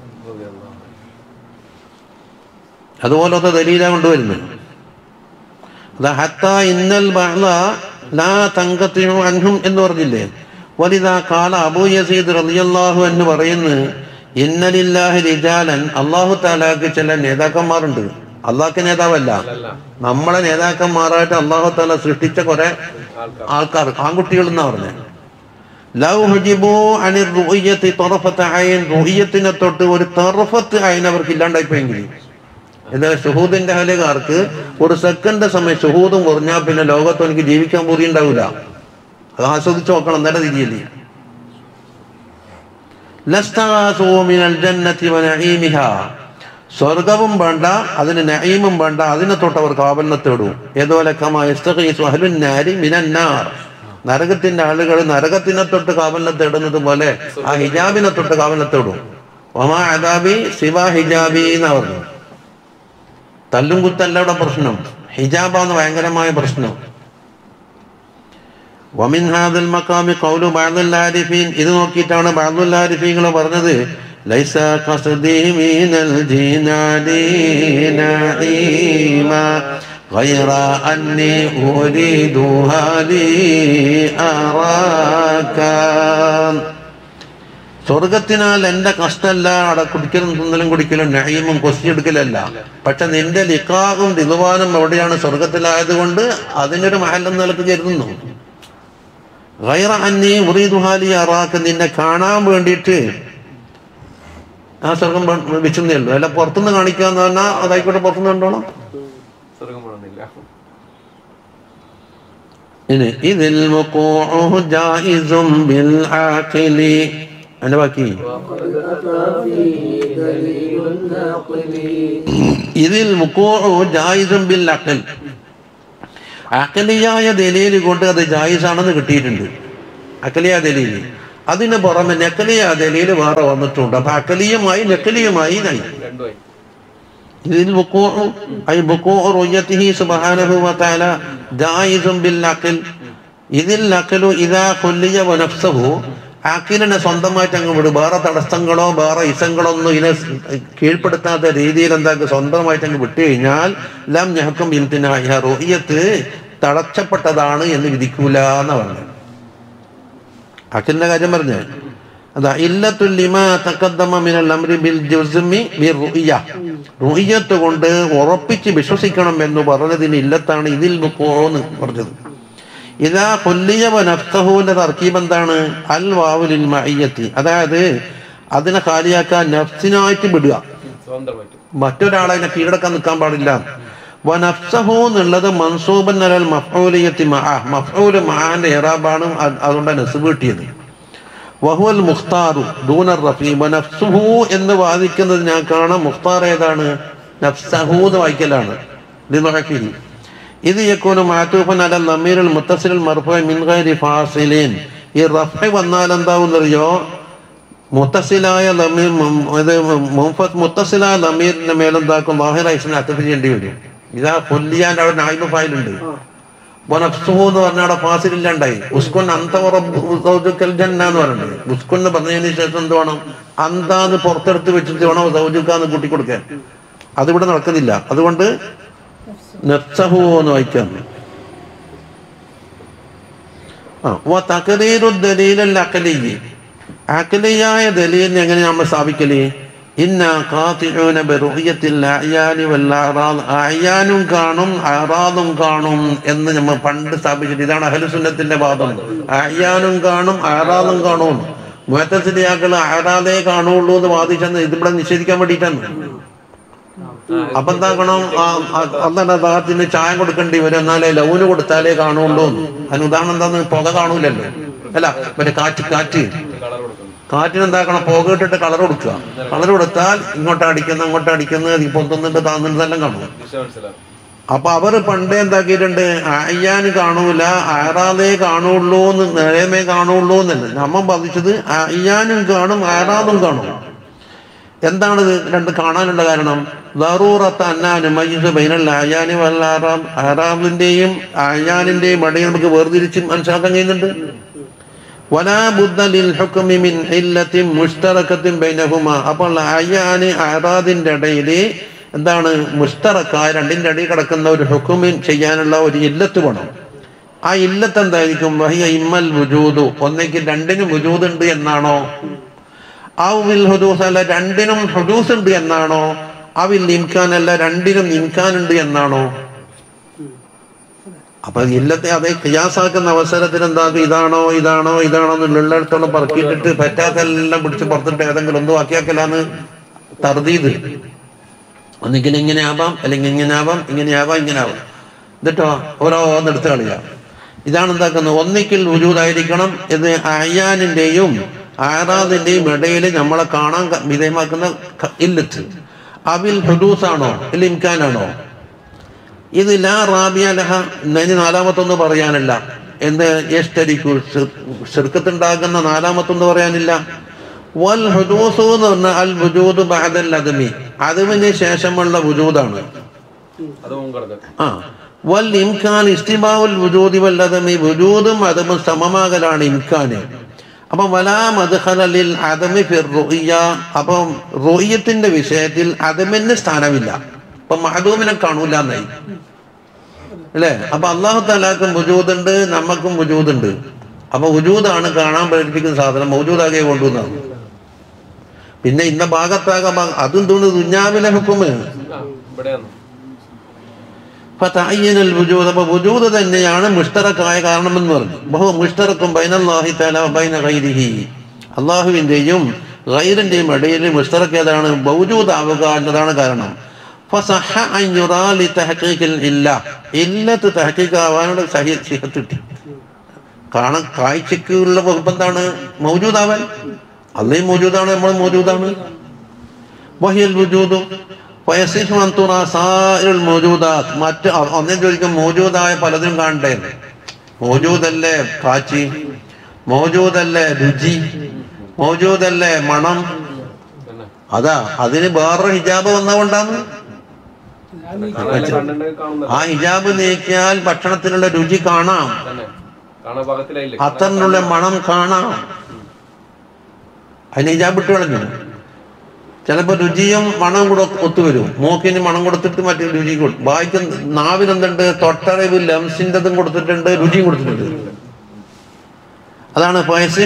അതുപോലത്തെ ദലീല കൊണ്ടുവരുന്നു. ഹത്താ ഇന്നൽ ബഅ്ള ലാ തൻഖതിഉ അൻഹും എന്ന് പറഞ്ഞില്ലേ. വലിദാ ഖാല അബൂ യസീദ് റളിയല്ലാഹു അൻഹു പറയുന്നു, ഇന്ന ലില്ലാഹി റിജാലൻ. അല്ലാഹു തആലക്ക് ചില നേതാക്കന്മാരുണ്ട്. അള്ളാഹ്ക്ക് നേതാവല്ല, നമ്മളെ നേതാക്കന്മാരായിട്ട് അല്ലാഹു തആല സൃഷ്ടിച്ച കുറെ ആൾക്കാർ, ആൺകുട്ടികൾ എന്നാ പറഞ്ഞത്. ലൗ ഹുജിബു അനിർ റുഅ്യതി തറഫത ഐൻ. റുഅ്യത്തിനെ തൊട്ട് ഒരു തറഫത്ത് ഐൻ അവർക്ക് ഇല്ലാണ്ടായിപ്പോയെങ്കിൽ, എന്നാൽ ഷുഹൂദിന്റെ അഹലുകാർക്ക് ഒരു സെക്കൻഡ് സമയം ഷുഹൂദും കുറഞ്ഞാൽ പിന്നെ ലോകത്ത് എനിക്ക് ജീവിക്കാൻ പൂതി ഉണ്ടാവില്ല. അത് ആസ്വദിച്ച് നോക്കണം. നല്ല രീതിയല്ലേ. സ്വർഗവും വേണ്ട, അതിന് നഈമും വേണ്ട, അതിനെ തൊട്ട് അവർ കാവലിനെ തേടും. ഏതുപോലെ നരകത്തിന്റെ ആളുകൾ നരകത്തിനെ തൊട്ട് കാവലിനെ തേടുന്നത് പോലെ ആ ഹിജാബിനെ തൊട്ട് കാവലിനെ തേടും. വമാ അദാബി സിവാ ഹിജാബി എന്നാ പറഞ്ഞു. തല്ലും കുത്തല്ല ഇവിടെ പ്രശ്നം, ഹിജാബാന്ന് ഭയങ്കരമായ പ്രശ്നം. വമിൻ ഹാദൽ മഖാമി ഖൗലു ബഅദുൽ ആരിഫീൻ, ഇത് നോക്കിയിട്ടാണ് ബഅദുൽ ആരിഫീങ്ങൾ പറഞ്ഞത് ലൈസ ഖസ്ദി മിനൽ ജിനാനി നഈമ ഗൈറ അന്നി ഉരീദു ഹാലി അറാക. സ്വർഗത്തിനാൽ എൻ്റെ കഷ്ടമല്ല അവിടെ കുടിക്കലും തിന്നലും കുടിക്കലും നഈമും കൊസ്റ്റിയെടുക്കലല്ല, പക്ഷെ നിന്റെ ലിഖാഉം ദിൽവാനും എവിടെയാണ്? സ്വർഗത്തിലായതുകൊണ്ട് അതിനൊരു മഹല്ല് നിലക്ക് കരുതുന്നു. ഗൈറ അന്നി ഉരീദു ഹാലി അറാക, നിന്നെ കാണാൻ വേണ്ടിയിട്ട് ആ സ്വർഗം വെച്ചേ ഉള്ളൂ. അല്ല പുറത്തുനിന്ന് കാണിക്കാന്ന് പറഞ്ഞാൽ അതായിക്കോട്ടെ, പുറത്തുനിന്ന് കണ്ടോളാം. ഇനി ഇതിൽ വഖൂഉ ജായിസും ബിൽ ആഖിലി, അതിന്റെ ബാക്കി ഇതിൽ വഖൂഉ ജായിസും ബിൽ അഖൽ, അഖലിയായ ദലീല് കൊണ്ട് അത് ജായിസാണെന്ന് കിട്ടിയിട്ടുണ്ട്. അഖലിയായ ദലീല്, അതിന് പുറമെ നഖലിയ ദലീല് വേറെ വന്നിട്ടുണ്ട്. അപ്പൊ അഖലിയുമായി നഖലിയുമായി ഇതിൽ വഖൂഉ ഐ വഖൂഉ റുയതിഹി സുബ്ഹാനഹു വ തആല ജായിസും ബിൽ അഖൽ. ഇതിൽ അഖലു ഇദാ ഖുല്ലിയ വ നഫ്സുഹു, അഖിലിനെ സ്വന്തമായിട്ട് അങ്ങ് വിടും. വേറെ തടസ്സങ്ങളോ വേറെ ഇസങ്ങളോ ഒന്നും ഇതിനെ കീഴ്പ്പെടുത്താത്ത രീതിയിൽ എന്താക്കും സ്വന്തമായിട്ട് അങ്ങ് വിട്ടു കഴിഞ്ഞാൽ ലം യഹ്കും ബിംതിനാഇഹ, റുയത്ത് തടസ്സപ്പെട്ടതാണ് എന്ന് വിധിക്കൂല എന്ന് പറഞ്ഞു. അഖിലിന്റെ കാര്യം പറഞ്ഞ് അതാ ഇല്ലത്തുൽ ലിമാ തഖദ്ദമ മിനൽ അംരി ബിൽ ജുസ്മി ബിർറുയ, റുയത്ത് കൊണ്ട് ഉറപ്പിച്ച് വിശ്വസിക്കണം എന്ന് പറഞ്ഞതിന് ഇല്ലത്താണ് ഇതിൽ വഖൂഉന്ന് പറഞ്ഞത്. ഇദാ ഖുല്ലിയ വ നഫ്സുഹുവിന്റെ തർക്കീബ് എന്താണ്? അൽ വാവു ലിൽ മഅയ്യത്തി, അതായത് അതിനെ ഖാലിയാക്കാൻ നഫ്സിനായിട്ട് വിടുക, മറ്റൊരാളെ അതിനെ കീഴടക്കാൻ നിൽക്കാൻ പാടില്ല. വ നഫ്സഹു എന്നുള്ളത് മൻസൂബൻ അലൽ മഫ്ഊലിയത്തി മഅ, മഫ്ഊല് മഅന്റെ ഇറാബാണ്, അതുകൊണ്ട് നസ്ബ് കിട്ടിയത്. വഹുവൽ മുഖ്താറു ദൂനർ റഫീ. വ നഫ്സുഹു എന്ന് വാദിക്കുന്നത് ഞാൻ കാണാം മുഖ്താർ ഏതാണ്? നഫ്സഹു എന്ന് വായിക്കലാണ്. ലിദഅഫിഹി. ഇത് യകൂനു മഅതൂഫൻ അലൽ ലമീറുൽ മുത്തസിൽ മർഫൂഅ മിൻ ഗൈരി ഫാസിലിൻ. ഈ റഫ്അ വന്നാൽ എന്താവുന്നറിയോ? മുത്തസിലായ ലമീർ, ഇത് മുത്തസിലായ ലമീറിന്റെ മേലെന്താക്കും? ളാഹിറ ഇസ്മിനെ അത്ഫ് ചെയ്യേണ്ടി വരും. ഇതാ കൊല്ലിയാൻ്റെ അവിടെ നായിബ് ഫായിലുണ്ട്. വനഫ്സുഹു എന്ന് പറഞ്ഞാൽ അവിടെ ഫാസിലില്ലാണ്ടായി. ഉസ്കുൻ അന്ത സൗജുക്കൽ ജന്ന എന്ന് പറയുന്നത്. ഉസ്കുൻ എന്ന് പറഞ്ഞതിന് ശേഷം എന്ത് വേണം? അന്താന്ന് പുറത്തെടുത്ത് വെച്ചിട്ട് വേണം സൗജുക്കാന്ന് കൂട്ടി കൊടുക്കാൻ. അതിവിടെ നടക്കുന്നില്ല. അതുകൊണ്ട് നഫ്സഹു എന്ന് വായിക്കാം. അഖലിയായ ദലീലിനെ എങ്ങനെ നമ്മൾ സ്ഥാപിക്കല്? ഇന്ന ഖാതിഊന ബിറുഹിയത്തിൽ അഅയാനി വൽ അറാദ്, അഅയാനും കാണും അറാദും കാണും എന്ന് നമ്മൾ പണ്ട് സ്ഥാപിച്ചിട്ട്. ഇതാണ് അഹ്ലുസുന്നത്തിന്റെ വാദം. അഅയാനും കാണും അറാദും കാണും. മുഅ്തസിലിയാക്കൾ അറാദേ കാണുള്ളൂ എന്ന് വാദിച്ചെന്ന് ഇതിവിടെ നിഷേധിക്കാൻ വേണ്ടിയിട്ടാണ്. അപ്പൊ എന്താക്കണം? അതാണ് ദാഹത്തിന് ചായ കൊടുക്കേണ്ടി വരും, എന്നാലേ ലൗന് കൊടുത്താലേ കാണുള്ളൂ. അതിന് ഉദാഹരണം എന്താന്ന്? പുക കാണൂലല്ലോ, അല്ല മറ്റേ കാറ്റ് കാറ്റ് കാറ്റിന് എന്താക്കണം? പുക ഇട്ടിട്ട് കളർ കൊടുക്കുക. കളർ കൊടുത്താൽ ഇങ്ങോട്ട് അടിക്കുന്ന അങ്ങോട്ട് അടിക്കുന്നത് പൊന്തുന്നുണ്ട് താന്നുന്നതെല്ലാം കാണും. അപ്പൊ അവർ പണ്ടേ എന്താക്കിയിട്ടുണ്ട്? അയ്യാന് കാണൂല ആറാതേ കാണുള്ളൂ എന്ന്, നേരമേ കാണുള്ളൂ എന്നല്ല നമ്മ ബാധിച്ചത്. അയ്യാനും കാണും ആറാതും കാണും. എന്താണിത് രണ്ട് കാണാനുള്ള കാരണം? ദറൂറത്ത് അന്നാന് മയ്യിസ് ബൈനൽ അയാനി വൽ അറാം, അറാമിന്റെയും അയാനിന്റെയും ഇടയിൽ നമുക്ക് വേർതിരിച്ച് മനസ്സിലാക്കാൻ കഴിയുന്നുണ്ട്. വലാ ബുദ്ദ ലിൽ ഹുക്മി മിൻ ഇല്ലത്തിൻ മുശ്തറകത്തിൻ ബൈനഹുമാ. അപ്പോൾ അയാന് അറാദിന്റെ ഇടയിൽ എന്താണ്? മുശ്തറക്കായ രണ്ടിന്റെ ഇടയിൽ കിടക്കുന്ന ഒരു ഹുക്മിൻ ചെയ്യാനുള്ള ഒരു ഇല്ലത്ത് വേണം. ആ ഇല്ലത്ത് എന്തായിരിക്കും? വഹിയ ഇമ്മൽ വുജൂദു, ഒന്നെങ്കിൽ രണ്ടിനും വുജൂദ് ഉണ്ട് എന്നാണോ? ഔവിൽ ഹുദൂസ്, അല്ല രണ്ടിനും ഹുദൂസ് ഉണ്ട് എന്നാണോ? അവിൽ ഇംകാൻ, അല്ല രണ്ടിനും ഇംകാൻ ഉണ്ട് എന്നാണോ? അപ്പൊ ഇല്ലത്തെ അതേ ഖിയാസാക്കുന്ന അവസരത്തിൽ എന്താക്കും? ഇതാണോ ഇതാണോ ഇതാണോ എന്നുള്ളിടത്തോളം പറക്കിയിട്ടിട്ട് പറ്റാത്തെല്ലാം പിടിച്ച് പുറത്തിട്ട് ഏതെങ്കിലും ഒന്നും ആക്കിയാക്കലാന്ന് തർദീദ്. ഒന്നെങ്കിൽ ഇങ്ങനെ ആവാം, അല്ലെങ്കിൽ ഇങ്ങനെ ആവാം, ഇങ്ങനെ ആവാം, ഇങ്ങനെ ആവാം. എന്നിട്ടോ ഓരോന്ന് എടുത്ത് കളിയാം. ഇതാണ് എന്താക്കുന്നത്? ഒന്നിക്കൽ വുജൂദായിരിക്കണം. ഇത് അയ്യാനിന്റെയും ആറാദിന്റെയും ഇടയിൽ നമ്മളെ കാണാൻ വിധേയമാക്കുന്ന ഇല്ലത്ത്. അവിൽ ഹുദൂസാണോ ഇല്ല ഇംകാനാണോ? ഇത് ലാ റാബിയ ലഹ, ഇനി നാലാമത്തൊന്ന് പറയാനില്ല. എന്ത് യഷ്തരിക്കു, ശിർക്കത്തുണ്ടാകുന്ന നാലാമത്തൊന്ന് പറയാനില്ല. വൽ ഹുദൂസു എന്ന് പറഞ്ഞാൽ അൽ വുജൂദു ബഅദൽ അദമി, അദമിന് ശേഷമുള്ള വുജൂദാണ്. ആ വൽ ഇംകാൻ ഇസ്തിബാഉൽ വുജൂദി വൽ അദമി, വുജൂദും അദമും സമമാകലാണ് ഇംകാന്. അപ്പം വലാ മദ്ഖല ലിൽ അദമി ഫിർ റുഇയ, അപ്പം റുഇയത്തിന്റെ വിഷയത്തിൽ അദമിന് സ്ഥാനമില്ല. അപ്പൊ മഅദൂമിനെ കാണൂല എന്നായി അല്ലേ? അപ്പൊ അല്ലാഹു തആലാക്കും വുജൂദുണ്ട്, നമുക്കും വുജൂദുണ്ട്. അപ്പൊ വുജൂദാണ് കാണാൻ പ്രേരിപ്പിക്കുന്ന സാധനം, മൗജൂദാകെ കൊണ്ടുവന്നാണ്. പിന്നെ ഇന്ന ഭാഗത്താകാം അതും തോന്നുന്നു ദുന്യാവിലെ ഹുക്കുമ്. ഫതഅയ്യനൽ വുജൂദ്, അപ്പൊ വുജൂദ് തന്നെയാണ് മുഷ്തറക്കായ കാരണമെന്ന് പറഞ്ഞു. ബഹു മുഷ്തറക്കും ബൈനല്ലാഹി തആല വബൈന ഗൈരിഹി, അല്ലാഹുവിന്റെയും ഗൈറിന്റെയും ഇടയിൽ മുഷ്തറക്ക് ഏതാണ്? മൗജൂദാവുക എന്നതാണ് കാരണം. ഫസഹ അൻ യുറാ ലിതഹഖീഖിൽ ഇല്ല, ഇല്ലത്ത് തഹഖീഖാവാനുള്ള സിഹത്ത് കിട്ടി. കാണാൻ കാഴ്ചക്ക് ഉള്ള വകുപ്പ് എന്താണ്? മൗജൂദാവാൻ. അള്ളയും മൗജൂദാണ്, നമ്മൾ മൗജൂദാണ്. വഹിയൽ വുജൂദു ഫയസിഹു അൻ തുറാ സായിറുൽ മൗജൂദാത്ത്, മറ്റ് ഒന്നേ ചോദിക്കും മൗജൂദായ പലതും കാണണ്ടേ? മൗജൂദല്ലേ കാച്ചി, മൗജൂദല്ലേ രുചി, മൗജൂദല്ലേ മണം. അതാ അതിന് വേറൊരു ഹിജാബ് വന്നുകൊണ്ടാണ്. ആ ഹിജാബ് നീക്കിയാൽ ഭക്ഷണത്തിനുള്ള രുചി കാണാം, അത്തറിനുള്ള മണം കാണാം. അതിന് ഹിജാബ് ഇട്ട് കളഞ്ഞു. ചിലപ്പോ രുചിയും മണവും കൂടെ ഒത്തുവരും. മൂക്കിന് മണം കൊടുത്തിട്ട് മറ്റേ രുചി കൊടുക്കും. വായിക്ക് നാവിനെന്തുണ്ട്? തൊട്ടറിവ് ലംസിൻ്റെതും കൊടുത്തിട്ടുണ്ട്, രുചിയും കൊടുത്തിട്ടുണ്ട്. അതാണ്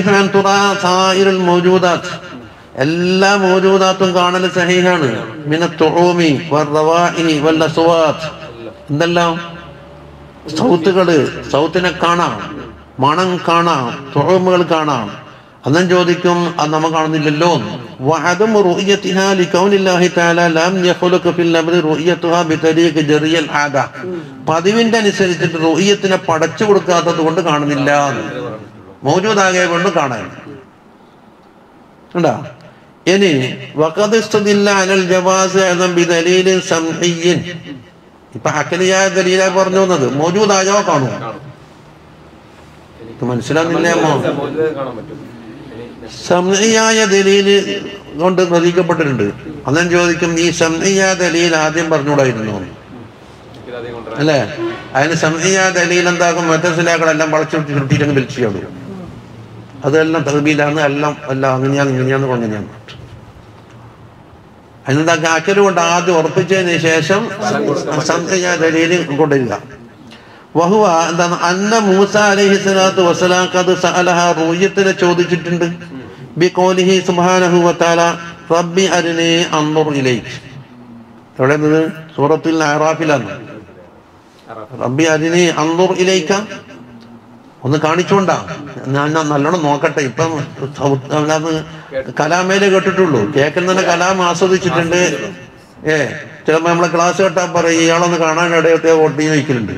എല്ലാ മൗജൂദാത്തും കാണൽ സഹീഹാണ്. മിനത്തുഊമി വറവാഇ വല്ലസ്വാത്ത്, എന്തെല്ലാം സൗത്തുകള്, സൗത്തിനെ കാണാം, മണം കാണാം, തുഊമുകൾ കാണാം. അന്നും ചോദിക്കും അത് നമ്മൾ കാണുന്നില്ലല്ലോ. വഅദമു റുഅയതിഹാ ലികൗനില്ലാഹി തആല ലം യഖ്ലുഖ ഫിൽ അംരി റുഅയതുഹാ ബിതരീഖി ജറിയൽ ആദ, പതിവിന്റെ അനുസരിച്ചിട്ട് റുഅയത്തിനെ പടച്ചു കൊടുക്കാത്തത് കൊണ്ട് കാണുന്നില്ല. മൗജൂദാകെ കൊണ്ട് കാണാൻ ഉണ്ടാ. ഇനി വഖദ് ഇസ്തദില്ല അലൽ ജവാസ് അയ്ദൻ ബിദലീലിൻ സംഇയ്യിൻ, ഇപ്പൊ അഖലിയായ ദലീലായി പറഞ്ഞു വന്നത് മൗജൂദായോ കാണും. മനസ്സിലാകുന്നില്ല? സംഇയ്യായ ദലീല് കൊണ്ട് പ്രതീകപ്പെട്ടിട്ടുണ്ട്. അന്നും ചോദിക്കും ഈ സംഇയ്യായ ദലീൽ ആദ്യം പറഞ്ഞുകൂടായിരുന്നു അല്ലേ? അതിന് സംഇയ്യായ ദലീൽ എന്താക്കും? മുഅ്തസിലാക്കളെല്ലാം വളച്ചു ചുരുട്ടിയിട്ടങ്ങ് വലിച്ചു. അതെല്ലാം തഹ്ബീലാണ്, എല്ലാം എല്ലാം അങ്ങനെയാണ് ഇങ്ങനെയാന്ന് അങ്ങനെയാണ്. അതിനെന്താ അക്കല് കൊണ്ട് ആദ്യം ഉറപ്പിച്ചതിന് ശേഷം സംഇയ്യായ ദലീൽ കൊണ്ടുവരിക. വഹുവ എന്താണ്? അന്ന മൂസ അലൈഹി സ്വലാത്തു വസ്സലാം ഖദ് സഅലഹ, റുഅയത്തിനെ ചോദിച്ചിട്ടുണ്ട്. ബിഖൗലിഹി സുബ്ഹാനഹു വതആല റബ്ബി അരിനി അൻദുർ ഇലൈക്. എവിടെയാണ്? സൂറത്തുൽ അറാഫിലാണ്. റബ്ബി അരിനി അൻദുർ ഇലൈക, ഒന്ന് കാണിച്ചോണ്ടാ ഞാൻ നല്ലോണം നോക്കട്ടെ. ഇപ്പം കലാമേലെ കേട്ടിട്ടുള്ളൂ, കേൾക്കുന്നതിനെ കലാം ആസ്വദിച്ചിട്ടുണ്ട്. ഏ ചിലപ്പോ നമ്മളെ ക്ലാസ് കേട്ടാ പറയും ഇയാളൊന്ന് കാണാൻ ഇടയത്തെ വോട്ട് ചോദിക്കലുണ്ട്.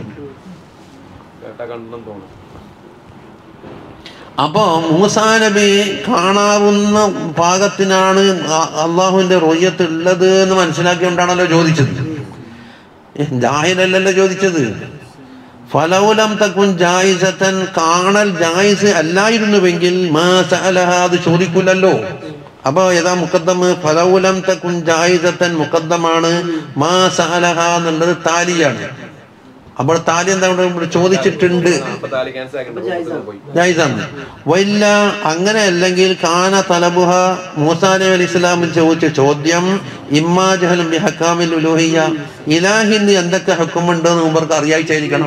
അപ്പൊ മൂസാ നബി കാണാവുന്ന ഭാഗത്തിനാണ് അള്ളാഹുവിന്റെ റുഅയത്ത് ഉള്ളത് എന്ന് മനസ്സിലാക്കിക്കൊണ്ടാണല്ലോ ചോദിച്ചത്. ജാഹിലല്ലല്ലോ ചോദിച്ചത്. ഫലൗലം തകുൻ ജായിസതൻ, കാണൽ ജായിസ് അല്ലായിരുന്നുവെങ്കിൽ മാ സഅലഹ, അത് ചോദിക്കില്ലല്ലോ. അപ്പൊ ഏതാ മുഖദ്ദം? ഫലൗലം തകുൻ ജായിസതൻ മുഖദ്ദമാണ്, മാ സഅലഹ എന്നുള്ളത് താലിയാണ്. അപ്പോൾ താലി എന്താ ചോദിച്ചിട്ടുണ്ട്, ജായിസാണ്. വല്ല അങ്ങനെ അല്ലെങ്കിൽ കാന തലബുഹ, മൂസാ നബി അലൈഹി സ്വലാം ചോദിച്ച ചോദ്യം ഇമ്മാ ജഹലും ബിഹക്കാമിൽ ഉലൂഹിയ്യ, ഇലാഹിന് എന്തൊക്കെ ഹുക്കുമുണ്ടെന്ന് മുമ്പർക്ക് അറിയായിട്ടായിരിക്കണം.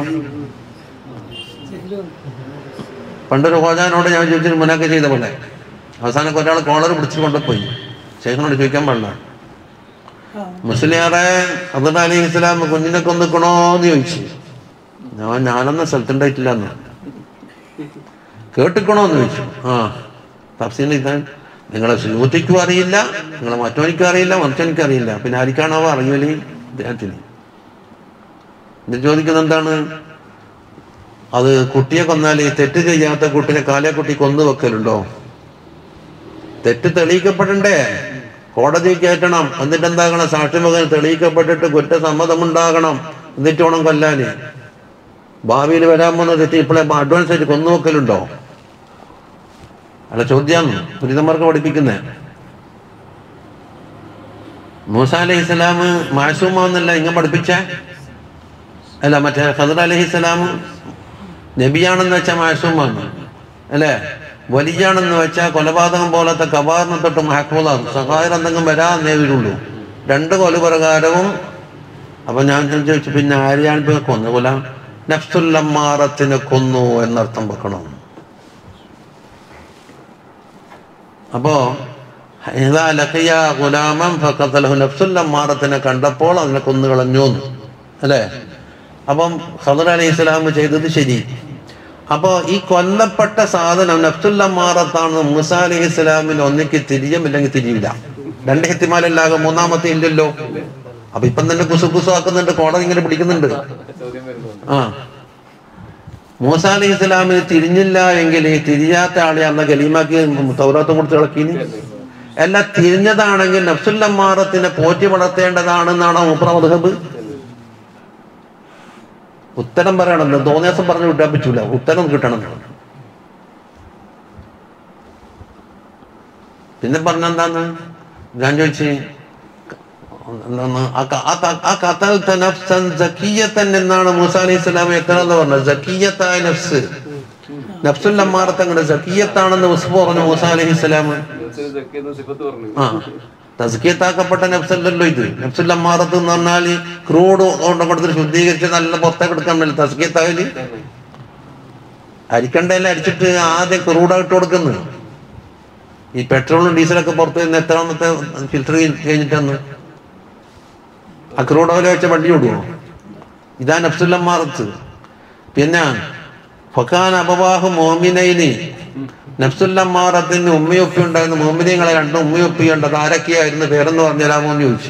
പണ്ടൊരു ഹോജാനോട് ഞാൻ ചോദിച്ചിട്ട് മുനാക്ക ചെയ്ത പോലെ അവസാനം ഒരാൾ കോളർ പിടിച്ചു കൊണ്ടുപോയി. ശേഖനോട് ചോദിക്കാൻ പാടില്ല. മുസ്ലിയാറെ ഹദ്റത്ത് അലൈഹി ഇസ്ലാം കുഞ്ഞിനെ കൊന്നിക്കണോ എന്ന് ചോദിച്ചു. ഞാൻ ഞാനൊന്നും സ്ഥലത്തുണ്ടായിട്ടില്ല എന്ന്. കേട്ടിക്കണോ എന്ന് ചോദിച്ചു. ആ തഫ്സീൽ ഇതാണ്, നിങ്ങളെ സുയൂത്തിക്കും അറിയില്ല, നിങ്ങളെ മറ്റോനിക്കും അറിയില്ല, മറ്റോനിക്കും അറിയില്ല, പിന്നെ ആർക്കാണോ അറിയൂലേ അദ്ദേഹത്തിന്. ഇത് ചോദിക്കുന്നത് എന്താണ്? അത് കുട്ടിയെ കൊന്നാൽ തെറ്റ് ചെയ്യാത്ത കുട്ടിനെ കാലേ കുട്ടി കൊന്നു വെക്കലുണ്ടോ? തെറ്റ് തെളിയിക്കപ്പെടണ്ടേ? കോടതി കയറ്റണം. എന്നിട്ട് എന്താകണം? സാക്ഷിമുഖം തെളിയിക്കപ്പെട്ടിട്ട് കുറ്റസമ്മതമുണ്ടാകണം. എന്നിട്ട് വേണം കൊല്ലാന്. ഭാവിയിൽ വരാൻ പോകുന്ന തെറ്റ് ഇപ്പോഴെ അഡ്വാൻസ് ആയിട്ട് കൊന്നു വെക്കലുണ്ടോ? അല്ല ചോദ്യമാണ് പുരിതന്മാർക്ക് പഠിപ്പിക്കുന്നത്. മൂസ അലൈഹി സ്വലാം മാസൂമാന്നല്ല ഇങ്ങ പഠിപ്പിച്ച അല്ല, മറ്റേ ഖദർ അലൈഹി സ്വലാം നബിയാണെന്ന് വെച്ചാൽ മാസൂമാണ് അല്ലേ, വലിയാണെന്ന് വെച്ചാൽ കൊലപാതകം പോലത്തെ കബാറിനെ തൊട്ട് മഹഫൂളാണ്, സഹായം എന്തെങ്കിലും വരാന്നേ വരുള്ളൂ. രണ്ട് കൊലപ്രകാരവും. അപ്പൊ ഞാൻ ചോദിച്ചു, പിന്നെ ആരെയാണ് ഇപ്പൊ കൊന്നു? കൊല നഫ്സുല്ലമ്മാറത്തിനെ കൊന്നു എന്നർത്ഥം വെക്കണം. അപ്പോ നഫ്സുല്ലമ്മാറത്തിനെ കണ്ടപ്പോൾ അതിനെ കൊന്നുകളഞ്ഞു അല്ലേ. അപ്പം ഖദർ അലൈഹി സ്വലാം ചെയ്തത് ശരി. അപ്പോ ഈ കൊല്ലപ്പെട്ട സാധനം നഫ്സുല്ലമ്മാറത്താണെന്ന് മൂസ അലൈഹി സ്വലാമിന് ഒന്നിക്ക് തിരിയും, ഇല്ലെങ്കിൽ തിരിയില്ല. രണ്ട് ഹെത്തിമാലല്ലാകെ മൂന്നാമത്തെ ഇല്ലല്ലോ. അപ്പൊ ഇപ്പം തന്നെ കുസു കുസു ആക്കുന്നുണ്ട്, കോടതി ഇങ്ങനെ പിടിക്കുന്നുണ്ട്. ആ മൂസ അലൈഹി സ്വലാമിന് തിരിഞ്ഞില്ല എങ്കിൽ തിരിയാത്ത ആളെ അന്ന് ഗലീമാക്കി തൗറാത്ത് കൊടുത്ത് ഇളക്കിന്. എല്ലാം തിരിഞ്ഞതാണെങ്കിൽ നഫ്സുല്ലമ്മാറത്തിനെ പോറ്റി വളർത്തേണ്ടതാണെന്നാണോ മൂപ്പറ മദ്ഹബ്? ഉത്തരം പറയണമെന്ന് തോന്നിയ ദിവസം പറഞ്ഞു വിട്ടാൻ പറ്റൂല, ഉത്തരം കിട്ടണം. പിന്നെ പറഞ്ഞെന്താന്ന് ഞാൻ ചോദിച്ച്, എന്നാണ് മൂസ അലൈഹി സ്വലാം എത്തണമെന്ന് പറഞ്ഞത്. സക്കിയത്തായ നഫ്സ്, നഫ്സുല്ലമ്മാറത്ത് അങ്ങനെ സക്കിയത്താണെന്ന് ഉസ്ബ പറഞ്ഞു മൂസ അലൈഹി സ്വലാം. ആ തസ്കിയത്താക്കപ്പെട്ട നഫ്സല്ലല്ലോ ഇത്. നഫ്സുല്ലമ്മാറത്ത് എന്ന് പറഞ്ഞാൽ ക്രൂഡ് കൊണ്ട് കൊടുത്തിട്ട് ശുദ്ധീകരിച്ച് നല്ല പുറത്തേക്ക് എടുക്കാൻ പറ്റില്ല. തസ്കിയത്തായാല് അരിക്കണ്ടല്ലേ അരിച്ചിട്ട് ആദ്യം ക്രൂഡായിട്ട് കൊടുക്കുന്നത്. ഈ പെട്രോളും ഡീസലൊക്കെ പുറത്ത് നിന്ന് എത്രാമത്തെ ഫിൽറ്റർ കഴിഞ്ഞിട്ടെന്ന് ആ ക്രൂഡ് ഓയിൽ വെച്ച വണ്ടി ഓടുമോ? ഇതാ നഫ്സുല്ലമ്മാറത്ത്. പിന്നെ ഫകാന അബവാഹു മോമിനൈനി, നഫ്സുല്ലമ്മാറത്തിന് ഉമ്മയൊപ്പി ഉണ്ടായിരുന്നു. മോമിനിയങ്ങളെ രണ്ടും ഉമ്മയൊപ്പിയുണ്ടത് ആരൊക്കെയായിരുന്നു പേരെന്ന് പറഞ്ഞുതരാമോ എന്ന് ചോദിച്ചു.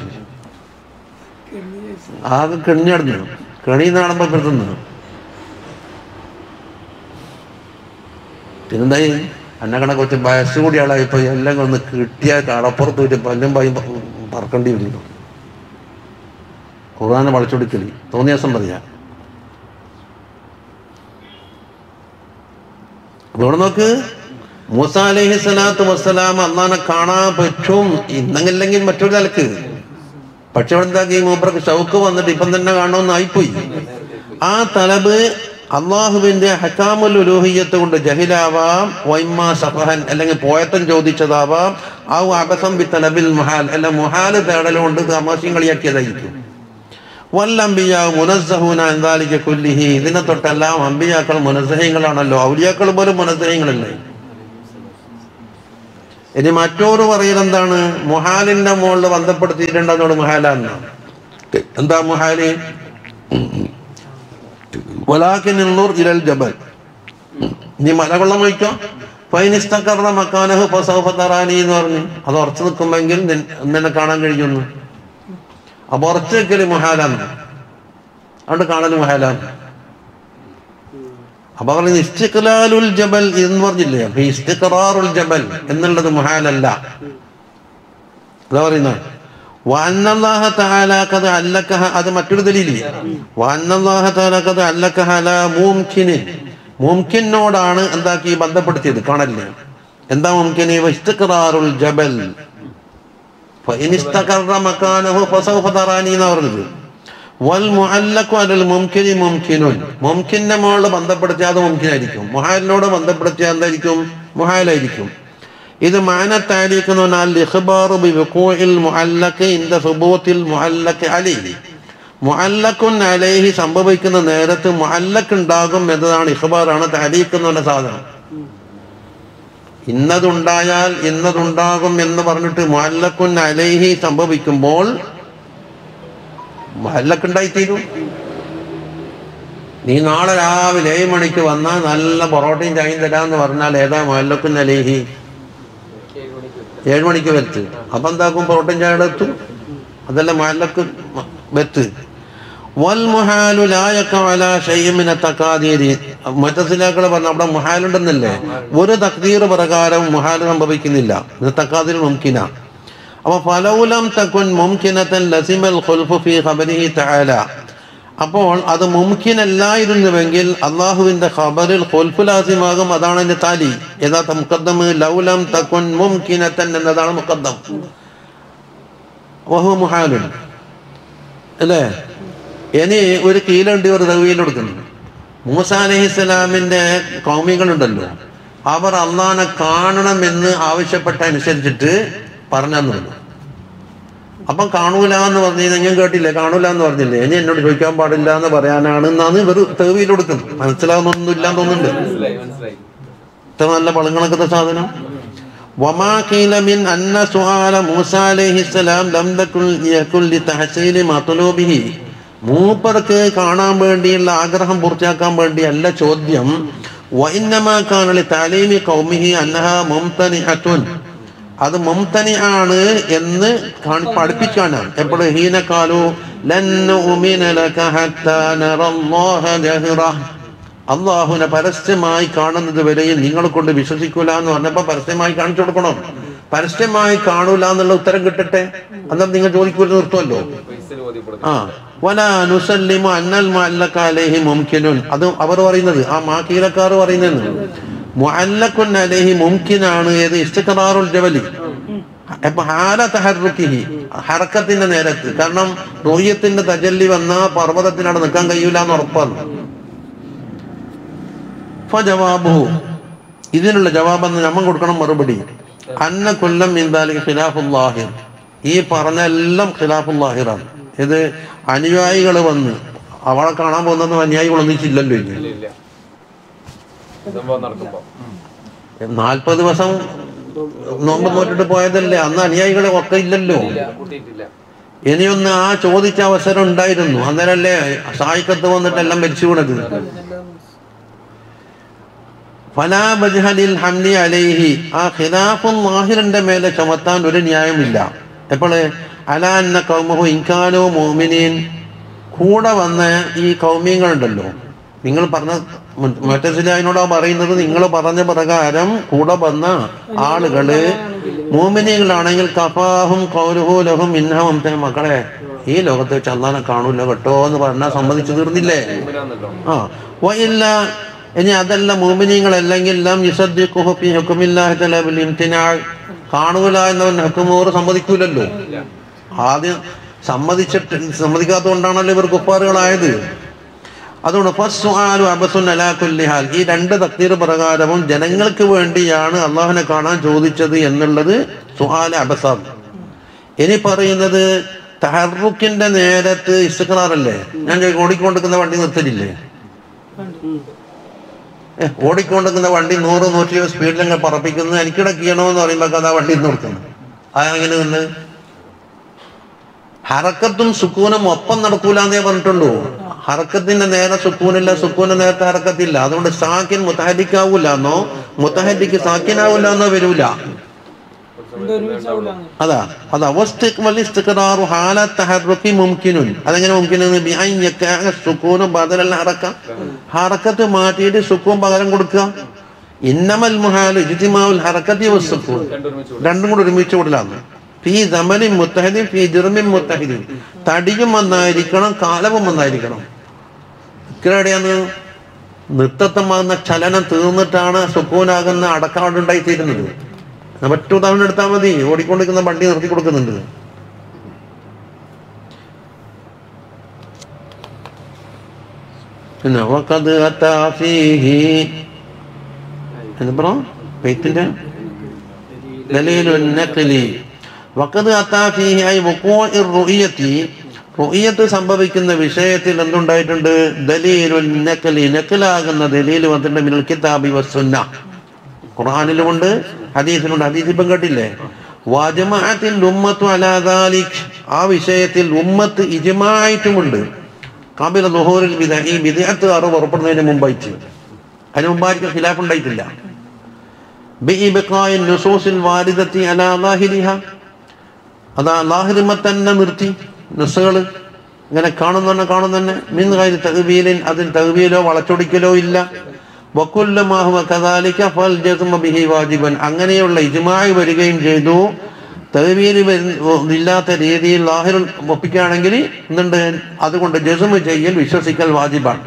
ആകെ കെണിഞ്ഞടഞ്ഞു, കെണിന്ന് കാണുമ്പോ പെടുത്തുന്നു. പിന്നെന്തായി എന്നെ കണക്ക് വെച്ച് വയസ്സ് കൂടി ആളായിപ്പോ എല്ലാം ഒന്ന് കിട്ടിയാൽ കടപ്പുറത്ത് വെച്ച് പല്ലും പായും പറക്കേണ്ടി വരുന്നു. ഖുർആനെ വളച്ചൊടുക്കലി തോന്നിയ ദിവസം പറയാ. ഇവിടെ നോക്ക്, മൂസ അലൈഹി സ്വലാത്തു വസ്സലാം അള്ളാനെ കാണാൻ പറ്റും ഇന്നങ്ങില്ലെങ്കിൽ മറ്റൊരു തലക്ക്. പക്ഷെ ഇവിടെ എന്താക്കി മൂപ്പർക്ക് ഷൗക്ക് വന്നിട്ട് ഇപ്പം തന്നെ കാണണമെന്നായിപ്പോയി. ആ തലബ് അള്ളാഹുവിന്റെ ഹക്കാമുൽ ഉലൂഹിയ്യത്ത് കൊണ്ട് ജഹിലാവാം, വൈമാ സഫഹൻ അല്ലെങ്കിൽ പോയത്തൻ ചോദിച്ചതാവാം, ആ അബസം ബി തലബിൽ മുഹാൽ അല്ല മുഹാല് തേടലുകൊണ്ട് തമാശയും കളിയാക്കിയതായിരിക്കും. വല്ലംബിയാവ് മുനസ്സഹൂന എന്താലിക കുല്ലിഹി, ഇതിനെ തൊട്ടെല്ലാം അമ്പിയാക്കൾ മുനസ്സഹീങ്ങളാണല്ലോ, ഔലിയാക്കൾ പോലും മുനസ്സഹീങ്ങളല്ലേ. ഇനി മറ്റൊരു പറയൽ എന്താണ്? മുഹാലിന്റെ മുകളിൽ ബന്ധപ്പെടുത്തിയിട്ടുണ്ടെന്നോട് മുഹാലാന്ന്. എന്താ മുഹാല്? വലാകിൻ ഇൻദുർ ഇലൽ ജബൽ, നീ മലവെള്ളം ഒഴിക്കോ, ഫൈനിസ്തഖറ മക്കാനഹു ഫസൗഫ തറാനി എന്ന് പറഞ്ഞു. അത് ഉറച്ചു നിൽക്കുമെങ്കിൽ നിന്നെ കാണാൻ കഴിയുന്നു. അപ്പൊ ഉറച്ചു വെക്കല് മുഹാലാന്ന്, അതുകൊണ്ട് കാണല് മുഹാലാന്ന്. അപ്പൊ പറയുന്നത് ഇസ്തിഖ്ലാലുൽ ജബൽ എന്ന് പറഞ്ഞില്ലേ, അപ്പൊ ഇസ്തിഖറാറുൽ ജബൽ എന്നുള്ളത് മുഹാലല്ല. അതാ പറയുന്നത് വഅന്നല്ലാഹ തആല ഖദ് അല്ലകഹ, അത് മറ്റൊരു ദലീൽ. വഅന്നല്ലാഹ തആല ഖദ് അല്ലകഹ അലാ മുംകിൻ, മുംകിനോടാണ് എന്താക്കി ബന്ധപ്പെടുത്തിയത് കാണലില്ല. എന്താ മുംകിൻ? ഇസ്തിഖറാറുൽ ജബൽ ഫഇൻ ഇസ്തഖറ മകാനഹു ഫസൗഫ തറാനി എന്ന് പറഞ്ഞത്. വൽ മുഅല്ലഖു അലൽ മുംകിനി മുംകിനുൻ, മുംകിന്റെ മോള് ബന്ധപ്പെടുത്തിയാൽ അത് മുംകിനായിരിക്കും, മുഹാലിനോട് ബന്ധപ്പെടുത്തിയാൽ എന്തായിരിക്കും? മുഹാലായിരിക്കും. ഇത് മാന താരീഖ് എന്ന് പറഞ്ഞാൽ ഇഖ്ബാറു ബി വഖൂഇൽ മുഅല്ലഖി ഇൻദ സുബൂത്തിൽ മുഅല്ലഖി അലൈഹി, മുഅല്ലഖുൻ അലൈഹി സംഭവിക്കുന്ന നേരത്ത് മുഅല്ലഖ് ഉണ്ടാകും എന്നതാണ് ഇഖ്ബാറാണ് താരീഖ് എന്ന് പറഞ്ഞ സാധനം. ഇന്നതുണ്ടായാൽ ഇന്നതുണ്ടാകും എന്ന് പറഞ്ഞിട്ട് മുഅല്ലഖുൻ അലൈഹി സംഭവിക്കുമ്പോൾ മുഅല്ലഖ് ഉണ്ടായിത്തീരും. നീ നാളെ രാവിലെ ഏഴ് മണിക്ക് വന്നാൽ നല്ല പൊറോട്ടയും ചായയും തരാമെന്ന് പറഞ്ഞാൽ ഏതാ മുഅല്ലഖുൻ അലൈഹി? ഏഴ് മണിക്ക് വെത്ത്. അപ്പൊ എന്താക്കും? പൊറോട്ടയും ചായയുടെ എത്തും. അതല്ല മുഅല്ലഖ് വെത്ത്. വൽ മുഹാലു ലാ യഖഉ അലാ ശൈഇൻ മിന തഖാദീരി, മുതസിലാക്കൾ പറഞ്ഞു അവിടെ മുഹാലുണ്ടെന്നല്ലേ, ഒരു തഖ്ദീർ പ്രകാരം മുഹാൽ സംഭവിക്കുന്നില്ല, തഖാദീർ മുംകിന. അപ്പൊ ഫലൗലം തകുൻ മുംകിനതൻ ലസിമൽ ഖുൽഫു ഫീ ഖബരിഹി തആല, അപ്പോൾ അത് മുംകിനല്ലായിരുന്നുവെങ്കിൽ അള്ളാഹുവിന്റെ ഖബറിൽ ഖുൽഫുലാസിമാകും. അതാണ് അതിന്റെ താലി. യഥാർത്ഥ മുഖദ്ദം ലൗലം തകുൻ മുംകിനതൻ എന്നതാണ് മുഖദ്ദം. വഹുവ മുഹാലുൻ അല്ലേ? ഇനി ഒരു കീലുണ്ട് ഒരു തവീൽ കൊടുക്കുന്നു. മൂസ അലൈഹിസ്സലാമിന്റെ കൗമികളുണ്ടല്ലോ, അവർ അള്ളാഹനെ കാണണമെന്ന് ആവശ്യപ്പെട്ട അനുസരിച്ചിട്ട് പറഞ്ഞു. അപ്പം കാണൂല എന്ന് പറഞ്ഞു കഴിഞ്ഞാൽ ഞാൻ കേട്ടില്ലേ, കാണൂല എന്ന് പറഞ്ഞില്ലേ, ഇനി എന്നോട് ചോദിക്കാൻ പാടില്ല എന്ന് പറയാനാണ് എന്നാണ് ഇവർ തേവിയിൽ കൊടുക്കുന്നത്. മനസ്സിലാവുന്നൊന്നും ഇല്ലാന്ന് തോന്നുന്നുണ്ട്. ഇത്ര നല്ല പളങ്ങളൊക്കെ സാധനം. വമാ ഖീല മിൻ അന്ന സുആല മൂസ അലൈഹിസ്സലാം ലം യകുൻ ലിതഹസീലി മത്ലൂബിഹി. മൂപ്പർക്ക് കാണാൻ വേണ്ടിയുള്ള ആഗ്രഹം പൂർത്തിയാക്കാൻ വേണ്ടിയല്ല ചോദ്യം. വഇന്നമാ കാന ലിതഅലീമി ഖൗമിഹി അന്നഹാ മുംതനിഅത്തുൻ. അത് മുംതനി ആണ് എന്ന് പഠിപ്പിക്കാനാണ്. എപ്പോഴും ഹീനക്കാലു ലൻ നുഅ്മിന ലക ഹത്താ നറല്ലാഹ ജഹറ. അള്ളാഹുവിനെ പരസ്യമായി കാണുന്നത് വരെയും നിങ്ങളെ കൊണ്ട് വിശ്വസിക്കൂല എന്ന് പറഞ്ഞപ്പോ പരസ്യമായി കാണിച്ചു കൊടുക്കണം. പരസ്യമായി കാണൂല എന്നുള്ള ഉത്തരം കിട്ടട്ടെ, അന്നേരം നിങ്ങൾ ജോലിക്കൂലി നിർത്തുമല്ലോ. ആ വലാ നുസല്ലിമു അന്നൽ മുഅല്ലഖ അലൈഹി മുംകിനുൻ. അത് അവർ പറയുന്നത്, ആ മാക്കീലക്കാർ പറയുന്നത് മുഅല്ലഖുൻ അലൈഹി മുംകിനാണ്. ഏത് ഇസ്തിഖറാറുൽ ജബലി. അപ്പൊ ഹാല തഹർറുക്കിഹി, ഹറക്കത്തിന്റെ നേരത്ത്. കാരണം റൂയത്തിന്റെ തജല്ലി വന്ന പർവ്വതത്തിനവിടെ നിൽക്കാൻ കഴിയൂല എന്ന് ഉറപ്പാണ്. ഫജവാബുഹു, ഇതിനുള്ള ജവാബെന്ന് നമ്മൾ കൊടുക്കണം മറുപടി. അന്ന കുല്ലം മിൻ ദാലിക ഖിലാഫുൽ ലാഹിർ. ഈ പറഞ്ഞ എല്ലാം ഖിലാഫുൽ ലാഹിറാണ്. ഇത് അനുയായികൾ വന്ന് അവളെ കാണാൻ പോകുന്ന അനുയായികൾ ഒന്നിച്ചില്ലല്ലോ. ഇനി നാൽപ്പത് ദിവസം നോമ്പ് നോറ്റിട്ട് പോയതല്ലേ, അന്ന് അനുയായികളെ ഒക്കെ ഇല്ലല്ലോ. ഇനിയൊന്ന് ആ ചോദിച്ച അവസരം ഉണ്ടായിരുന്നു, അന്നേരല്ലേ സായിക്കത്ത് വന്നിട്ട് എല്ലാം മരിച്ചു വീണത്. ഫലാ ബജ്ഹലിൽ ഹംലി അലൈഹി. ആ ഖിലാഫുൽ ലാഹിറിന്റെ മേലെ ചുമത്താൻ ഒരു ന്യായമില്ല. എപ്പോഴ് അലാ അന്ന ഖൗമഹു ഇൻകാനു മുഅ്മിനീൻ. കൂടെ വന്ന ഈ കൗമിയങ്ങളുണ്ടല്ലോ, നിങ്ങൾ പറഞ്ഞ മുഅ്തസിലിനോടാ പറയുന്നത്, നിങ്ങൾ പറഞ്ഞ പ്രകാരം കൂടെ വന്ന ആളുകള് മുഅ്മിനീങ്ങളാണെങ്കിൽ കഫാഹും ഖൗലുഹു ലഹും ഇന്നഹും. മക്കളെ, ഈ ലോകത്ത് വെച്ച് അല്ലാഹനെ കാണൂല കേട്ടോ എന്ന് പറഞ്ഞാൽ സമ്മതിച്ചു തീർന്നില്ലേ? ആ വഇല്ല, ഇനി അതല്ല മുഅ്മിനീങ്ങളല്ലെങ്കിൽ ലം യുസദ്ദിഖുഹു ഫീ ഹുക്മില്ലാഹി തആല ബിൽ ഇംതിനാ. കാണൂല എന്നവൻ ഹുക്മോറ് സമ്മതിക്കൂലല്ലോ. ആദ്യം സമ്മതിച്ചിട്ട് സമ്മതിക്കാത്തതുകൊണ്ടാണല്ലോ ഇവർ കുഫാറുകളായത്. അതുകൊണ്ട് ഫസ്സുആലു അബസുൻ അലാ കുല്ലി ഹാൽ. ഈ രണ്ട് തഖ്ദീർ പ്രകാരവും ജനങ്ങൾക്ക് വേണ്ടിയാണ് അള്ളാഹുവിനെ കാണാൻ ചോദിച്ചത് എന്നുള്ളത് സുആൽ അബസാണ്. ഇനി പറയുന്നത് തഹർറുക്കിന്റെ നേരത്ത് ഇസ്തിഖ്റാറല്ലേ. ഞാൻ ഓടിക്കൊണ്ടിരിക്കുന്ന വണ്ടി നിർത്തലില്ലേ? ഓടിക്കൊണ്ടിരിക്കുന്ന വണ്ടി നൂറ് നൂറ്റി ഇരുപത് സ്പീഡിലങ്ങ് പറപ്പിക്കുന്നത്, എനിക്കിടക്ക് ചെയ്യണമെന്ന് പറയുമ്പോൾ അതാ വണ്ടി നിർത്തുന്നു. അതെങ്ങനെ നിന്ന് ഹറക്കത്തും സുക്കൂനും ഒപ്പം നടക്കൂലെന്നേ പറഞ്ഞിട്ടുള്ളൂ. ഹറക്കത്തിന്റെ നേരെ സുക്കൂനില്ല, സുക്കൂന്റെ നേരത്തെ ഹറക്കത്തില്ല. അതുകൊണ്ട് സാക്കിൻ മുത്തഹരിക്കാവൂല എന്നോ മുത്തഹരിക്ക് സാക്കിനാവൂല എന്നോ വരൂല. അതാ അതാ അതെങ്ങനെ ഹറക്കത്ത് മാറ്റിയിട്ട് സുക്കൂൻ പകരം കൊടുക്കുക. ഇന്നമൽ മുഹാലു ഇജ്തിമാഉൽ ഹറക്കത്തി വസ്സുക്കൂൻ, രണ്ടും കൂടെ ഒരുമിച്ച് കൂടലാന്ന്. ഫീ സമനിൻ മുത്തഹിദിൻ ഫീ ജുർമിൻ മുത്തഹിദിൻ. തടിയും ഒന്നായിരിക്കണം, കാലവും ഒന്നായിരിക്കണം. ഇക്കടെയാണ് നൃത്തത്വമാകുന്ന ചലനം തീർന്നിട്ടാണ് സുക്കൂനാകുന്ന അടക്കാടുണ്ടായിത്തീരുന്നത്. മറ്റു ഉദാഹരണം എടുത്താൽ മതി. ഓടിക്കൊണ്ടിരിക്കുന്ന വണ്ടി നിർത്തി കൊടുക്കുന്നുണ്ട്. പിന്നെ വഖദ് അതാ ഫീഹി എന്താ പെയ്ത്തിന്റെ ദലീലുൻ നഖ്ലി. വഖദ് അതാ ഫീഹി ഐ വഖൂഇർ റുഇയത്തി. റുഇയത്ത് സംഭവിക്കുന്ന വിഷയത്തിൽ എന്തുണ്ടായിട്ടുണ്ട്? ദലീലുൻ നഖ്ലി, നഖ്ലാകുന്ന ദലീൽ വന്നിട്ടുണ്ട് മിനൽ കിതാബി വസ്സുന്ന. ഖുർആനിലുമുണ്ട്, ഹദീസിലുണ്ട്. ഹദീസ് ഇപ്പം കേട്ടില്ലേ? വജമഅത്തിൽ ഉമ്മത്തു അലാ ദാലിക്. ആ വിഷയത്തിൽ ഉമ്മത്ത് ഇജ്മാഅയിട്ടുമുണ്ട്. ഖബല ദുഹൂറിൽ ബിദ്അ. ഈ ബിദ്അത്ത് അറിവ് ഉറപ്പെടുന്നതിന് മുമ്പായിട്ട്, അതിന് മുമ്പായിട്ട് ഖിലാഫ് ഉണ്ടായിട്ടില്ല. ബിഇബ്ഖാഇൻ നുസൂസിൽ വാരിദത്തി അലാ ലാഹിരിഹ. അതാ ലാഹിരിമ തന്നെ നിർത്തി. നസ്സുകൾ ഇങ്ങനെ കാണുന്ന കാണുന്ന തന്നെ മിൻ ഗൈരി തഅ്വീലിൻ, അതിൽ തഅ്വീലോ വളച്ചൊടിക്കലോ ഇല്ല. വകുല്ലു മാ ഹുവ കദാലിക ഫൽ ജസ്മു ബിഹി വാജിബൻ. അങ്ങനെയുള്ള ഇജ്മാഅ് വരികയും ചെയ്തു. തഅ്വീൽ ഇല്ലാത്ത രീതിയിൽ ലാഹിറുൽ ഒപ്പിക്കുകയാണെങ്കിൽ എന്തുണ്ട്? അതുകൊണ്ട് ജസ്മ് ചെയ്യൽ വിശ്വസിക്കൽ വാജിബാണ്.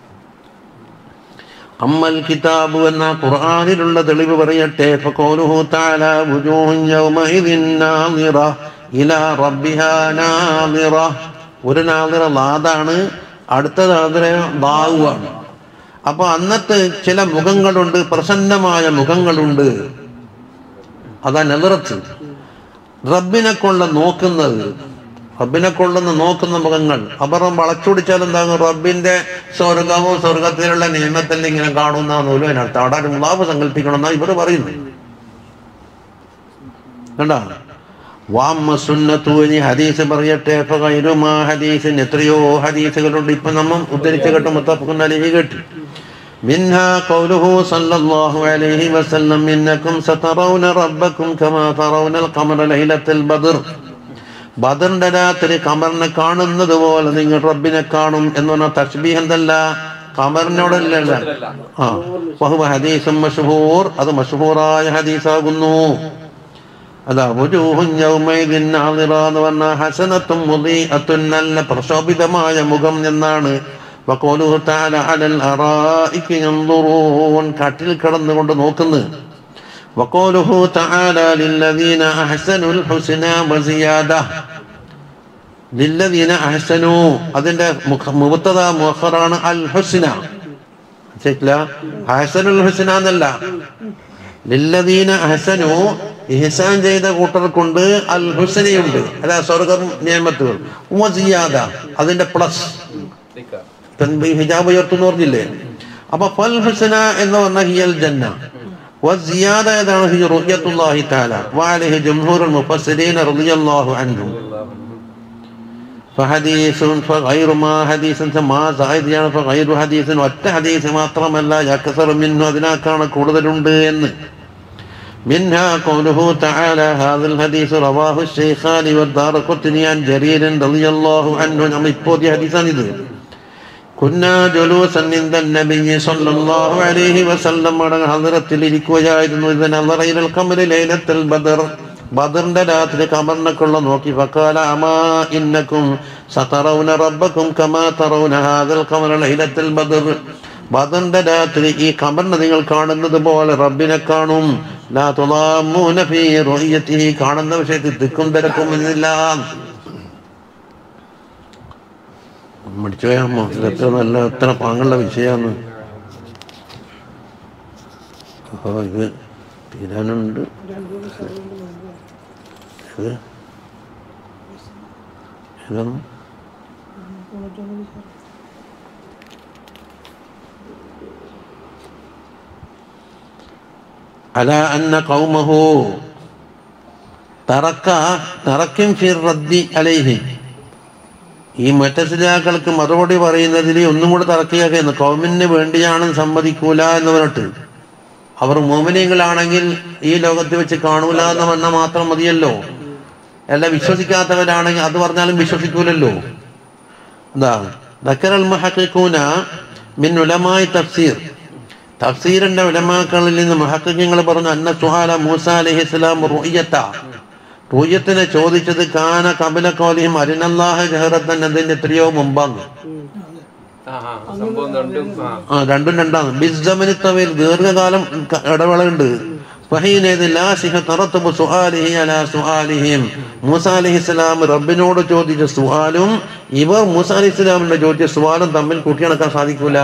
അമ്മൽ കിതാബ് എന്ന ഖുർആനിലുള്ള തെളിവ് പറയട്ടെ. ഫഖൗലുഹു തആല വുജൂഹുൻ യൗമഇദിൻ നാളിറ ഇലാ റബ്ബിഹാ നാളിറ. ഒരു നാളിറ ലാദാണ്, അടുത്ത നാളിറ ദാവുമാണ്. അപ്പൊ അന്നത്തെ ചില മുഖങ്ങളുണ്ട്, പ്രസന്നമായ മുഖങ്ങളുണ്ട്. അതാ നദറത്ത്. റബ്ബിനെ കൊള്ള നോക്കുന്നത്, റബ്ബിനെ കൊള്ളുന്ന നോക്കുന്ന മുഖങ്ങൾ. അപരം വളച്ചൊടിച്ചാൽ എന്താകും? റബ്ബിന്റെ സ്വർഗവും സ്വർഗത്തിലുള്ള നിയമത്തിൽ ഇങ്ങനെ കാണുന്ന നൂലും അതിനർത്ഥം. അവിടെ മുളാവ് സങ്കല്പിക്കണം എന്നാ ഇവർ പറയുന്നു. കണ്ടാ? വാമ്മ സുന്നത്തു. ഇനി ഹദീസ് പറയട്ടെ. ഫഗൈറുമാ ഹദീസിന് എത്രയോ ഹദീസുകളുണ്ട്. ഇപ്പൊ നമ്മൾ ഉദ്ധരിച്ച കേട്ട് മുത്തഫഖുൻ അലൈഹി കേട്ടു. منها قوله صلى الله عليه وسلم إنكم سترون ربكم كما ترون القمر ليلة البدر. ബദറിന്റെ രാത്രി കമറിനെ കാണുന്നത് പോലെ നിങ്ങൾ റബ്ബിനെ കാണും എന്ന് പറഞ്ഞ തശ്ബീഹ് എന്തല്ല, കമറിനോടല്ല. ആ വഹുവ ഹദീസും മശ്ഹൂർ. അത് മശ്ഹൂറായ ഹദീസാകുന്നു. അതാ വുജൂഹുൻ യൗമൈദിൻ നാളിറ എന്ന് പറഞ്ഞ ഹസനത്തും മുദീഅത്തുൻ, നല്ല പ്രശോഭിതമായ മുഖം എന്നാണ്. വഖൗലുഹു തആല അലൽ അറായികി യൻദുറൂൻ, കട്ടിൽ കിടന്നുകൊണ്ട് നോക്കുന്നു. വഖൗലുഹു തആല ലില്ലദീന അഹ്സനുൽ ഹുസ്നാ വസിയാദ. ലില്ലദീന അഹ്സനു അതിന്റെ മുബത്തദാ മുഅഖറാണ് അൽ ഹുസ്ന. ശരിയല്ല, അഹ്സനുൽ ഹുസ്ന എന്നല്ല. ലില്ലദീന അഹ്സനു ഇഹ്സാൻ ചെയ്ത കൂട്ടർക്കുണ്ട് അൽ ഹുസ്നയുണ്ട്, അതാ സ്വർഗ്ഗം നിയമത്തുകൾ. വസിയാദ അതിന്റെ പ്ലസ്, ഹിജാബ് ഉയർത്തുന്നു പറഞ്ഞില്ലേ. അപ്പൊ ഫൽ ഹുസ്ന എന്ന് പറഞ്ഞ ഹിയൽ ജന്ന. വസിയാദ ഏതാണ്? ഹി റുയത്തുല്ലാഹി തആല വഅലൈഹി ജംഹൂറുൽ മുഫസ്സിരീന റളിയല്ലാഹു അൻഹും. ഫഹദീസുൻ ഫഗൈറു മാ ഹദീസുൻ മാ സായിദിയാണ്. ഫഗൈറു ഹദീസുൻ ഒറ്റ ഹദീസ് മാത്രമല്ല, യക്സറു മിൻഹു അതിനേക്കാൾ കൂടുതലുണ്ട് എന്ന്. منها قوله تعالى هذا الحديث رواه الشيخان والدارقطني عن جرير رضي الله عنه. നമ്മൾ ഇപ്പോൾ ഈ ഹദീസാണ് ഇത്. കുന്നാ ജുലൂസൻ ഇൻദ നബി സ്വല്ലല്ലാഹു അലൈഹി വസല്ലം മടങ്ങ ഹദ്റത്തിൽ ഇരിക്കുകയായിരുന്നു. ഇദൻ നളറ ഇലൽ ഖമറി ലൈലത്തുൽ ബദർ. ബദറിന്റെ രാത്രി കമറിനെക്കുള്ള നോക്കി. ഫഖാല അമാ ഇന്നകും സതറൗന റബ്ബകും കമാ തറൗന ഹാദൽ ഖമറ ലൈലത്തുൽ ബദർ. ബദറിന്റെ രാത്രി ഈ ഖമറിനെ നിങ്ങൾ കാണുന്നത് പോലെ റബ്ബിനെ കാണും. ലാ തുളാമൂന ഫീ റുയതിഹി, കാണുന്ന വിഷയത്തിൽ തിക്കും തിരക്കും എന്നില്ല. മടിച്ചുപോയാമോ? ഇതെത്ര നല്ല എത്ര പാങ്ങുള്ള വിഷയമാണ്. അപ്പോ ഇത് തീരാനുണ്ട്. ഇത് ഇതാണ് അലാ അന്ന ഖൗമഹു തറക്ക തറക്കിൻ ഫി റദ്ദി അലൈഹി. ഈ മുഅ്തസിലാക്കൾക്ക് മറുപടി പറയുന്നതിൽ ഒന്നും കൂടെ തറക്കിയാക്കുന്നു. ഖൗമിന് വേണ്ടിയാണ് സമ്മതിക്കൂല എന്ന് പറഞ്ഞിട്ട്. അവർ മുഅ്മിനീങ്ങളാണെങ്കിൽ ഈ ലോകത്ത് വെച്ച് കാണൂല എന്ന് പറഞ്ഞാൽ മാത്രം മതിയല്ലോ. അല്ല, വിശ്വസിക്കാത്തവരാണെങ്കിൽ അത് പറഞ്ഞാലും വിശ്വസിക്കൂലല്ലോ. എന്താ ദക്കറൽ മുഹഖിഖൂന മിൻ ഉലമായി തഫ്സീർ. തഫ്സീറിന്റെ ഉലമാക്കളിൽ നിന്ന് മുഹഖിഖീങ്ങൾ പറഞ്ഞു അന്ന സുഹാല മൂസ അലൈഹിസ്സലാം റുയത, റുയത്തിനെ ചോദിച്ചത് കാന ഖബല ഖൗലിഹിം അരിനല്ലാഹ ജഹറത്തൻ, അതിന്റെ എത്രയോ മുമ്പാണ്. ആ രണ്ടും രണ്ടാണ്. ബിസ്സമനി തവീൽ, ദീർഘകാലം ഇടവേളയുണ്ട്. മൂസ അലൈഹിസ്സലാം റബ്ബിനോട് ചോദിച്ച സുആലും ഇവർ മൂസ അലൈഹിസ്സലാമിന്റെ ചോദിച്ച സുആലും തമ്മിൽ കൂട്ടിയിണക്കാൻ സാധിക്കൂല.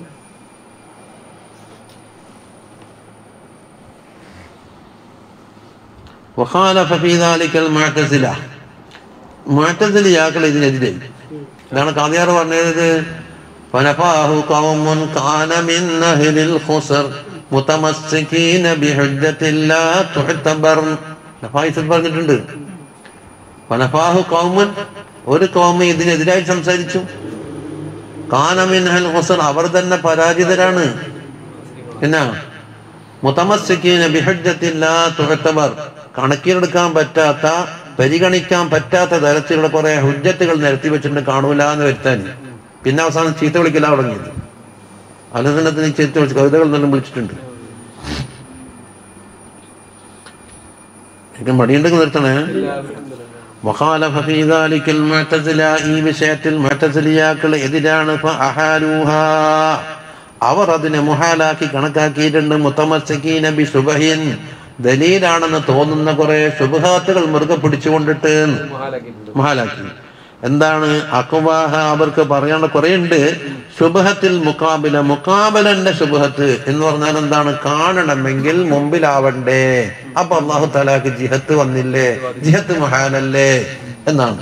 وخالف في ذلك المعتزلة. മുഅ്തസിലിയാക്കൾ ഇതിനെതിരെ. ഇതാണ് ഖാദിയാർ പറഞ്ഞത്. فنفاه قوم كان من أهل الخسر متمسكين بحجة لا تعتبر. നഫായിസ് പറഞ്ഞിട്ടുണ്ട്. فنفاه قوم, ഒരു കൗമ ഇതിനെതിരായി സംസാരിച്ചു. കാന മിൻ അഹ്ലിൽ ഖുസ്ർ, അവർ തന്നെ പരാജിതരാണ്. എന്നാ മുതമസ്സികീന ബിഹുജ്ജത്തിൻ ലാ തുഅ്തബർ, കണക്കിലെടുക്കാൻ പറ്റാത്ത പരിഗണിക്കാൻ പറ്റാത്ത തരത്തിലുള്ള കുറെ ഹുജ്ജത്തുകൾ നിരത്തി വെച്ചിട്ട് കാണൂല എന്ന് വരുത്താൻ. പിന്നെ അവസാനം ചീത്ത വിളിക്കല തുടങ്ങിയത്. അലസനത്തിന് ചീത്ത വിളിച്ച് കവിതകൾ നിന്നും വിളിച്ചിട്ടുണ്ട്. എനിക്ക് മടിയുണ്ടെങ്കിൽ നിർത്തണേ. വഖാലഫ ഫീ ദാലികൽ മുഅ്തസില, ഈ വിഷയത്തിൽ മുഅ്തസിലിയാക്കൾ എതിരാണ്. ഫഅഹാലൂഹാ, അവർ അതിനെ മുഹാലാക്കി കണക്കാക്കിയിട്ടുണ്ട്. മുതമസ്സികീന ബി ശുബഹിൻ, ദലീലാണെന്ന് തോന്നുന്ന കുറെ ശുബ്ഹാത്തുകൾ മുറുകെ പിടിച്ചുകൊണ്ടിട്ട് മുഹാലാക്കി. എന്താണ് അഖ്വാഹ, അവർക്ക് പറയാനുള്ള കുറെ ഉണ്ട്. ശുബ്ഹത്തിൽ മുഖാബില, മുഖാബലന്റെ ശുബ്ഹത്ത് എന്ന് പറഞ്ഞാൽ എന്താണ്? കാണണമെങ്കിൽ മുമ്പിലാവണ്ടേ. അപ്പൊ അല്ലാഹു തആലാക്ക് ജിഹത്ത് വന്നില്ലേ, ജിഹത്ത് മുഹാലല്ലേ എന്നാണ്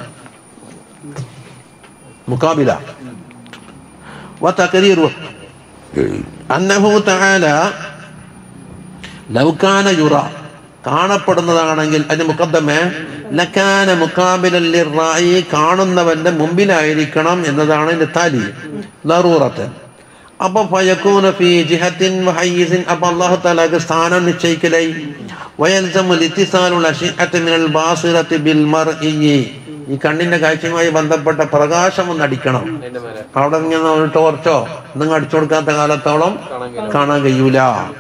മുഖാബില. വതഖരീറു അന്നഹു തആല ലൗ കാന യുറ, കാണപ്പെടുന്നതാണെങ്കിൽ അതിന് മുഖദ്ദമേ ലകാന മുഖാബിലൻ ലിർറായി, കാണുന്നവന്റെ മുമ്പിലായിരിക്കണം എന്നതാണ് ഇതിന്റെ താലി ലറൂറത്ത്. അപ്പൊ ഫയകൂന ഫീ ജിഹത്തിൻ വഹയ്യിസിൻ, അപ്പൊ അല്ലാഹു തആലക്ക് സ്ഥാനം നിശ്ചയിക്കലായി. വയൽസമു ലിത്തിസാലുൽ അശിഅത്തി മിനൽ ബാസിറത്തി ബിൽ മർഇ, ഈ കണ്ണിന്റെ കാഴ്ചയുമായി ബന്ധപ്പെട്ട പ്രകാശം ഒന്ന് അടിക്കണം. അവിടെ ഇങ്ങനെ ഒരു ടോർച്ചോ നിങ്ങൾ അടിച്ചു കൊടുക്കാത്ത കാലത്തോളം കാണാൻ കഴിയൂല.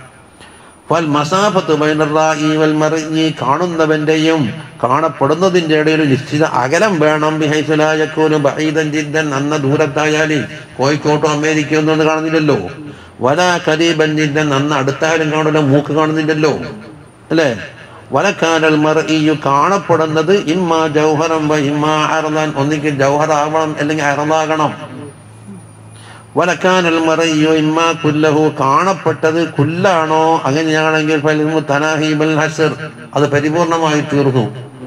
ഫൽ മസാഫത്ത് ബൈനർ റാഇ വൽ മർഇ, കാണുന്നവന്റെയും കാണപ്പെടുന്നതിന്റെ ഇടയിൽ നിശ്ചിത അകലം വേണം. ബിഹൈസു ലാ യകൂനു ബഈദൻ ജിദ്ദൻ, അന്ന ദൂരത്തായാലും കോഴിക്കോട്ടോ അമേരിക്കയോ ഒന്നും കാണുന്നില്ലല്ലോ. വലാ ഖരീബൻ ജിദ്ദൻ, അന്ന് അടുത്തായാലും കാണില്ല, മൂക്ക് കാണുന്നില്ലല്ലോ അല്ലേ. വലക്കാനൽ മർഇ, കാണപ്പെടുന്നത് ഇമ്മാ ജൗഹറൻ വ ഇമ്മാ അർദൻ, ഒന്നിക്ക് ജൗഹറാവണം അല്ലെങ്കിൽ അർദാകണം. വലക്കാനൽ മർഇ ഇമ്മാ കുല്ലഹു, കാണപ്പെട്ടത് കുല്ലാണോ, അങ്ങനെയാണെങ്കിൽ ഫൽഹു തനാഹിബൽ ഹസ്ർ, അത് പരിപൂർണമായി തീർന്നു.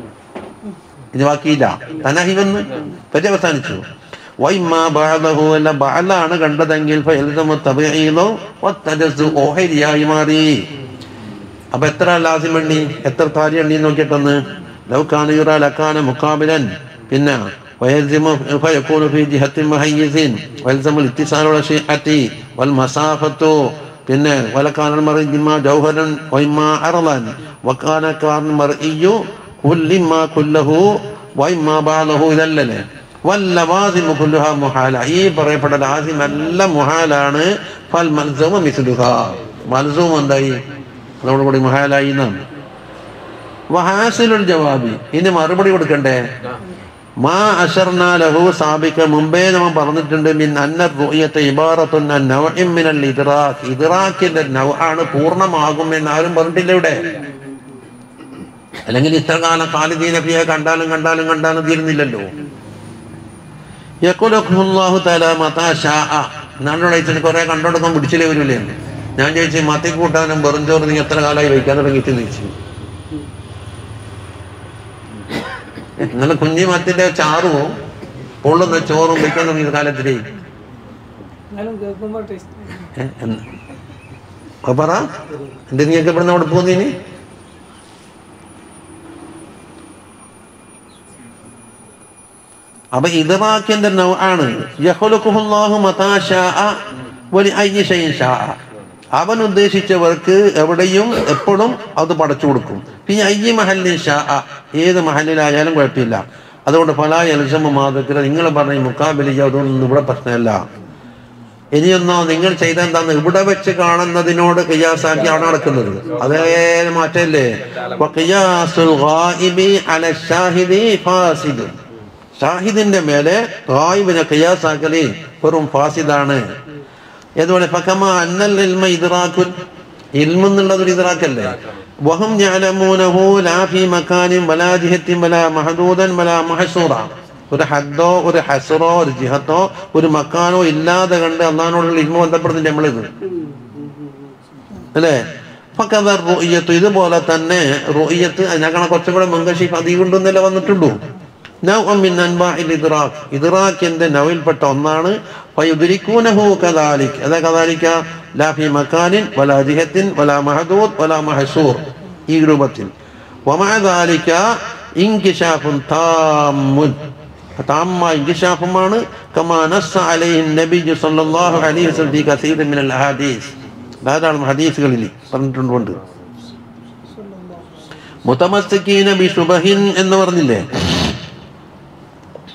ഇത് ബാക്കിയില്ല, തനാഹിബെന്ന് പര്യവസാനിച്ചു. വൈമ്മാ ബഅദഹു, അല്ല ബഅലാണ് കണ്ടതെങ്കിൽ ഫൽഹു തബഈദു വതജസ്സു, ഓഹരിയായി മാറി. അപ്പൊ എത്ര ലാസിം എണ്ണി, എത്ര താരി എണ്ണി നോക്കിയിട്ടൊന്ന്. ലൗ കാന യുറാ ലകാന മുഖാബിലൻ, പിന്നെ വയൽസിമു ഫയകൂനു ഫീ ജിഹത്തിൻ മുഹയ്യിസിൻ വയൽസിമു ഇത്തിസാലുൽ അശിഅത്തി വൽ മസാഫത്തു, പിന്നെ വലകാനൽ മർഇ ഇമ്മാ ജൗഹറൻ വഇമ്മാ അർളൻ വകാന കാനൽ മർഇ കുല്ലിമ്മാ കുല്ലഹു വഇമ്മാ ബഅദഹു, ഇതല്ലല്ലേ. വല്ലവാസിമു കുല്ലുഹാ മുഹാല, ഈ പറയപ്പെട്ട ലാസിം എല്ലാം മുഹാലാണ്. ഫൽ മൽസമു മിസ്ലുഹാ, മൽസൂം എന്തായി, അതോടുകൂടി മുഹാലായി എന്നാണ്. വഹാസിലുൽ ജവാബി, ഇനി മറുപടി കൊടുക്കണ്ടേ. മാ അശർനാ ലഹു സാബിക, മുമ്പേ നമ്മൾ പറഞ്ഞിട്ടുണ്ട്. മിൻ അന്ന റുഅയത ഇബാറത്തുൻ അൻ നൗഇൻ മിനൽ ഇദ്റാക്, ഇദ്റാക്കിന്റെ നൗആണ്, പൂർണ്ണമാകും എന്നാരും പറഞ്ഞിട്ടില്ല ഇവിടെ. അല്ലെങ്കിൽ ഇത്ര കാലം ഖാലിദീന ഫിഹ കണ്ടാലും കണ്ടാലും കണ്ടാലും തീരുന്നില്ലല്ലോ. യഖുലുഹുല്ലാഹു തആല മതാ ശാഅ, നാളെ കുറെ കണ്ടോടൊന്നും പിടിച്ചില്ലേ വരൂലേ. ഞാൻ ചോദിച്ചു മത്തി കൂട്ടാനും വെറും ചോറ് നീ എത്ര കാലമായി വയ്ക്കാൻ തുടങ്ങിയിട്ട് ചോദിച്ചു. ഇന്നലെ കുഞ്ഞി മത്തിന്റെ ചാറും പൊള്ളുന്ന ചോറും വയ്ക്കാൻ തുടങ്ങിയ കാലത്തിലേ പറ എന്റെ നീയൊക്കെ ഇവിടുന്ന് അവിടെ പോകുന്നതിന്. അപ്പൊ ഇദ്റാഖിന്റെ നൗആണ്. യഖ്ലുഖുഹുല്ലാഹു മതാ ശാഅ വലിഅയ്യി ശൈഇൻ ശാഅ, അവൻ ഉദ്ദേശിച്ചവർക്ക് എവിടെയും എപ്പോഴും അത് പടച്ചു കൊടുക്കും. പിന്നെ അയ്യ മഹല്ലിൻ ഷാഅ, ഏത് മഹല്ലിലായാലും കുഴപ്പമില്ല. അതുകൊണ്ട് ഫലാ യൽസമു മാ ദുക്ര, നിങ്ങൾ പറഞ്ഞ മുഖാബിലിയ അതൊന്നും ഇവിടെ പ്രശ്നമല്ല. ഇനിയൊന്നോ നിങ്ങൾ ചെയ്തെന്താന്ന്, ഇവിടെ വെച്ച് കാണുന്നതിനോട് ഖിയാസാക്കി ആണ് നടക്കുന്നത്, അതേ മാറ്റല്ലേ. വഖിയാസുൽ ഗായിബി അല ഷാഹിദി ഫാസിദ്, ഷാഹിദിന്റെ മേലെ ഗായിബിനെ ഖിയാസാക്കലി വെറും ഫാസിദാണ്. ഏതുപോലെ ഫകമാ അന്നൽ ഇൽമ ഇദ്റാഖുൻ, ഇൽമ എന്നുള്ളതൊരു ഇദ്റാഖല്ലേ. വഹും യഅലമൂനഹു ലാ ഫീ മകാനിൻ വലാ ജിഹത്തിൻ വലാ മഹദൂദൻ വലാ മഹ്സൂറ, ഒരു ഹദ്ദോ ഒരു ഹസ്റോ ഒരു ജിഹത്തോ ഒരു മക്കാനോ ഇല്ലാതെ കണ്ട് അള്ളാഹിനോടുള്ള ഇൽമ ബന്ധപ്പെടുന്നില്ല നമ്മളിത് അല്ലേ. ഫകദ റുഅയത്ത്, ഇതുപോലെ തന്നെ റുഅയത്ത്, അതിനേക്കാൾ കുറച്ചും കൂടെ മുൻകശിഫ് അധികം ഉണ്ടെന്നല്ലേ വന്നിട്ടുള്ളൂ. നൗഅൻ മിൻ അൻവാഇൽ ഇദ്റാഖ്, ഇദ്റാഖിന്റെ നൗഇൽപ്പെട്ട ഒന്നാണ്. ഫയുദ്രികൂനഹു കദാലിക്, അതാ കദാലിക ലാ ഫീ മകാനിൻ വലാ ജിഹത്തിൻ വലാ മഹദൂദ് വലാ മഹ്സൂർ, ഈ രൂപത്തിൽ. വമഅ ദാലിക ഇൻകിശാഫുൻ താമ്മുൻ, താമ്മ ഇൻകിശാഫുമാണ്. കമാ നസ്സ അലൈഹി നബി സല്ലല്ലാഹു അലൈഹി വസല്ലം ഫീ കസീർ മിനൽ അഹാദീസ്, ധാരാളം ഹദീസുകളിൽ പറഞ്ഞിട്ടുണ്ട്. മുതമസ്സികീന ബിശുബഹിൻ എന്ന് പറഞ്ഞില്ലേ,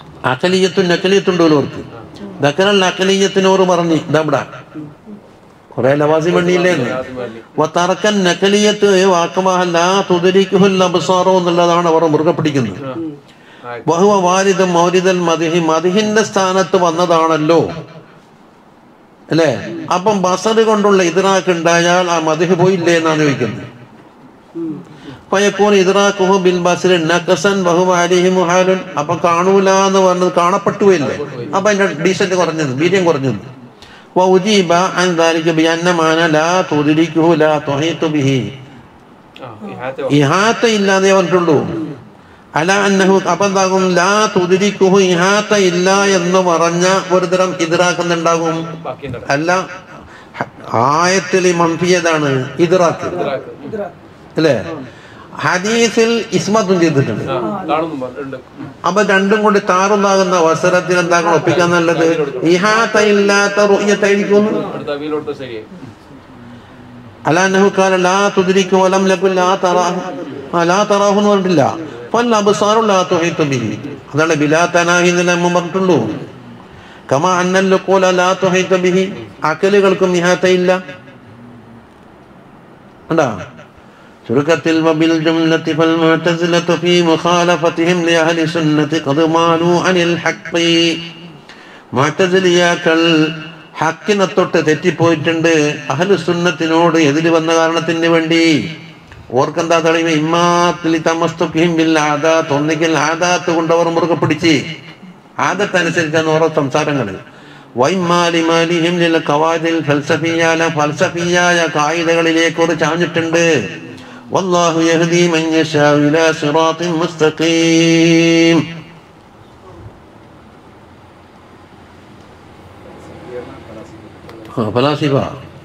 അഖലിയത്തും നഖലിയത്തും ഉണ്ടല്ലോ അവർക്ക്. ദക്കറൽ അഖലിയത്തിനോട് പറഞ്ഞ് ഇതവിടെ കുറെ ലവാസി പണിയില്ലേന്ന് വതറക്കൻ നഖലിയത്ത് വാക്കമഹല്ല തുദരിക്കുൽ അബ്സാറു എന്നുള്ളതാണ് അവർ മുറുകെ പിടിക്കുന്നത്. വഹുവ വാരിദും മൗരിദൽ മദ്ഹി, മദ്ഹിന്റെ സ്ഥാനത്ത് വന്നതാണല്ലോ അല്ലേ? അപ്പം ബസർ കൊണ്ടുള്ള ഇദ്റാഖ് ഉണ്ടായാൽ ആ മദ്ഹ് പോയില്ലേ എന്നാണ് ചോദിക്കുന്നത്. ഫയകൂൻ ഇദ്റാഖുഹു ബിൽ ബസ്രി നഖസൻ വഹുവ അലൈഹി മുഹാലുൻ, അപ്പൊ കാണൂല എന്ന് പറഞ്ഞത് കാണപ്പെട്ടുവല്ലേ, അപ്പൊ അതിന്റെ ഡീസന്റ് കുറഞ്ഞത്, വീര്യം കുറഞ്ഞത്. وأجيب عن ذلك بأن معنى لا تدركه لا تحيط به ഇഹാത്ത ഇല്ലാതെ പറഞ്ഞിട്ടുള്ളൂ. അല അന്നഹു, അപ്പം എന്താകും? ലാ തുദ്രിക്കുഹു, ഇഹാത്ത ഇല്ല എന്ന് പറഞ്ഞ ഒരു തരം ഇദ്റാഖുണ്ടാകും. അല്ല, ആയത്തിൽ മൻഫിയതാണ് ഇദ്റാഖ് അല്ലേ? ഹദീസിൽ ഇസ്മത്തും ചെയ്തിട്ടുണ്ട്. അപ്പൊ രണ്ടും കൂടി താറുണ്ടാകുന്ന അവസരത്തിൽ എന്താക്കണം ഒപ്പിക്കാൻ നല്ലത്? ഇഹാത്ത ഇല്ലാത്ത റുഅ്യത്തായിരിക്കും. അലാന്നഹു ഖാല ലാ തുദ്രിക്കു വലം ലകുൽ ലാ തറാഹു, ലാ തറാഹു എന്ന് പറഞ്ഞിട്ടില്ല. ഫൽ അബ്സാറു ലാ തുഹീതു ബിഹി, അതാണ് ബിലാ തനാഹി എന്ന് നമ്മൾ പറഞ്ഞിട്ടുള്ളൂ. കമാ അന്നൽ ലുഖൂല ലാ തുഹീതു ബിഹി, അക്കലുകൾക്കും ഇഹാത്ത ഇല്ല. കണ്ടാ? ചുരുക്കത്തിൽ വബിൽ ജംലത്തി ഫൽ മുഅ്തസിലത്തു ഫീ മുഖാലഫതിഹിം ലി അഹ്ലി സുന്നത്തി ഖദ് മാലു അനിൽ ഹഖ്, മുഅ്തസിലിയാക്കൾ ഹക്കിനെ തൊട്ട് തെറ്റിപ്പോയിട്ടുണ്ട് അഹ്ലു സുന്നത്തിനോട് എതിര് വന്ന കാരണത്തിന് വേണ്ടി. ഓർക്കെന്താ തെളിവ്? ഇമ്മാത്തിൽ തമസ്തുഖിഹിം ബിൽ ആദാത്ത്, ഒന്നിക്കൽ ആദാത്ത് കൊണ്ടവർ മുറുകെ പിടിച്ച്, ആദത്തനുസരിച്ചാണ് ഓരോ സംസാരങ്ങൾ. വൈമാലിമാലിഹിം ലിൽ ഖവാദിൽ ഫൽസഫിയായ ഫൽസഫിയായ കായിദകളിലേക്ക് ഒരു ചാഞ്ഞിട്ടുണ്ട്. വല്ലാഹു യഹ്ദി മൻ യശാ ഇലാ സിറാത്തിൻ മുസ്തഖീം. ഫലാസിഫ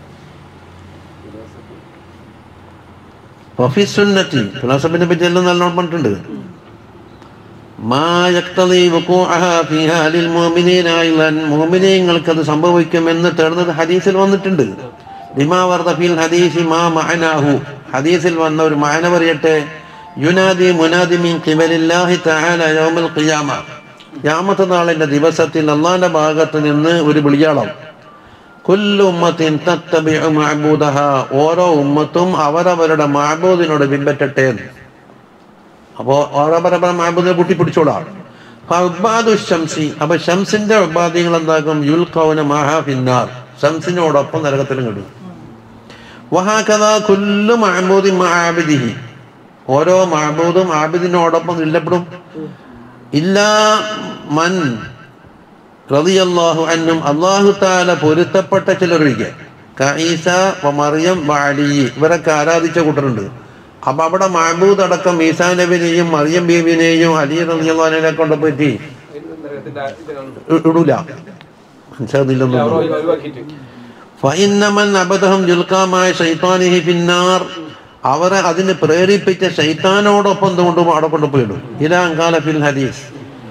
വഫി സുന്നത്തി, ഫലാസഫിനെ പറ്റി എല്ലാം നല്ലോണം പറഞ്ഞിട്ടുണ്ട്. മാ യഖ്തദി വഖൂഅഹാ ഫീഹാ ലിൽ മുഅ്മിനീന അയ്ളൻ, മുഅ്മിനീങ്ങൾക്ക് അത് സംഭവിക്കുമെന്ന് തെളിഞ്ഞത് ഹദീസിൽ വന്നിട്ടുണ്ട്. ലിമാ വർദ ഫിൽ ഹദീസി മാ മഅനാഹു, ഹദീസിൽ വന്ന ഒരു മഅന പറയട്ടെ. യുനാദി മുനാദി മിൻ ഖിബലില്ലാഹി തആല യൗമുൽ ഖിയാമ, ഖിയാമത്ത് നാളിന്റെ ദിവസത്തിൽ അല്ലാഹുവിന്റെ ഭാഗത്ത് നിന്ന് ഒരു വിളിയാളം. കുല്ലു ഉമ്മത്തിൻ തത്തബിഉ മഅബൂദഹാ, ഓരോ ഉമ്മത്തും അവരവരുടെ മഅബൂദിനോട് പിൻപറ്റട്ടെ. അപ്പോ ഓരോരോ മഅബൂദിനെ കൂട്ടിപ്പിടിച്ചോളാം. ഫഅബ്ബാദു ശംസി, അപ്പൊ ശംസിന്റെ ഉപാധികൾ എന്താകും? യുൽഖൗന മഅഹാ ഫിന്നാർ, ശംസിനോടൊപ്പം നരകത്തിലും കിടും. വഹാകദാ കുല്ലു മഅബൂദിൻ മഅഅബിദിഹി, ഓരോ മഅബൂദും ആബിദിനോടൊപ്പം നില്ലപ്പെടും. ഇല്ലാ മൻ റളിയല്ലാഹു അൻഹും, അല്ലാഹു തആല പൊരുത്തപ്പെട്ട ചിലരൊഴികെ. കഈസ വ മറിയം വ അലി, ഇവരൊക്കെ ആരാധിച്ച കൂട്ടരുണ്ട്. അപ്പൊ അവിടെ മഅബൂദ് അടക്കം ഈസാ നബിനെയും മറിയം ബീവിനെയും അലി റളിയല്ലാഹു അൻഹുവിനെ കൊണ്ട് പറ്റി ഇടൂല, മനസ്സിലാകുന്നില്ലെന്ന്. ഫഇന്ന മൻ അബദഹും യുൽഖാ മഅ ശൈത്താനിഹി ഫിന്നാർ, അവരെ അതിന് പ്രേരിപ്പിച്ച ശൈത്താനോടൊപ്പം കൊണ്ട് അവിടെ കൊണ്ടുപോയിടും. ഇലാ ഖാല ഫിൽ ഹദീസ്,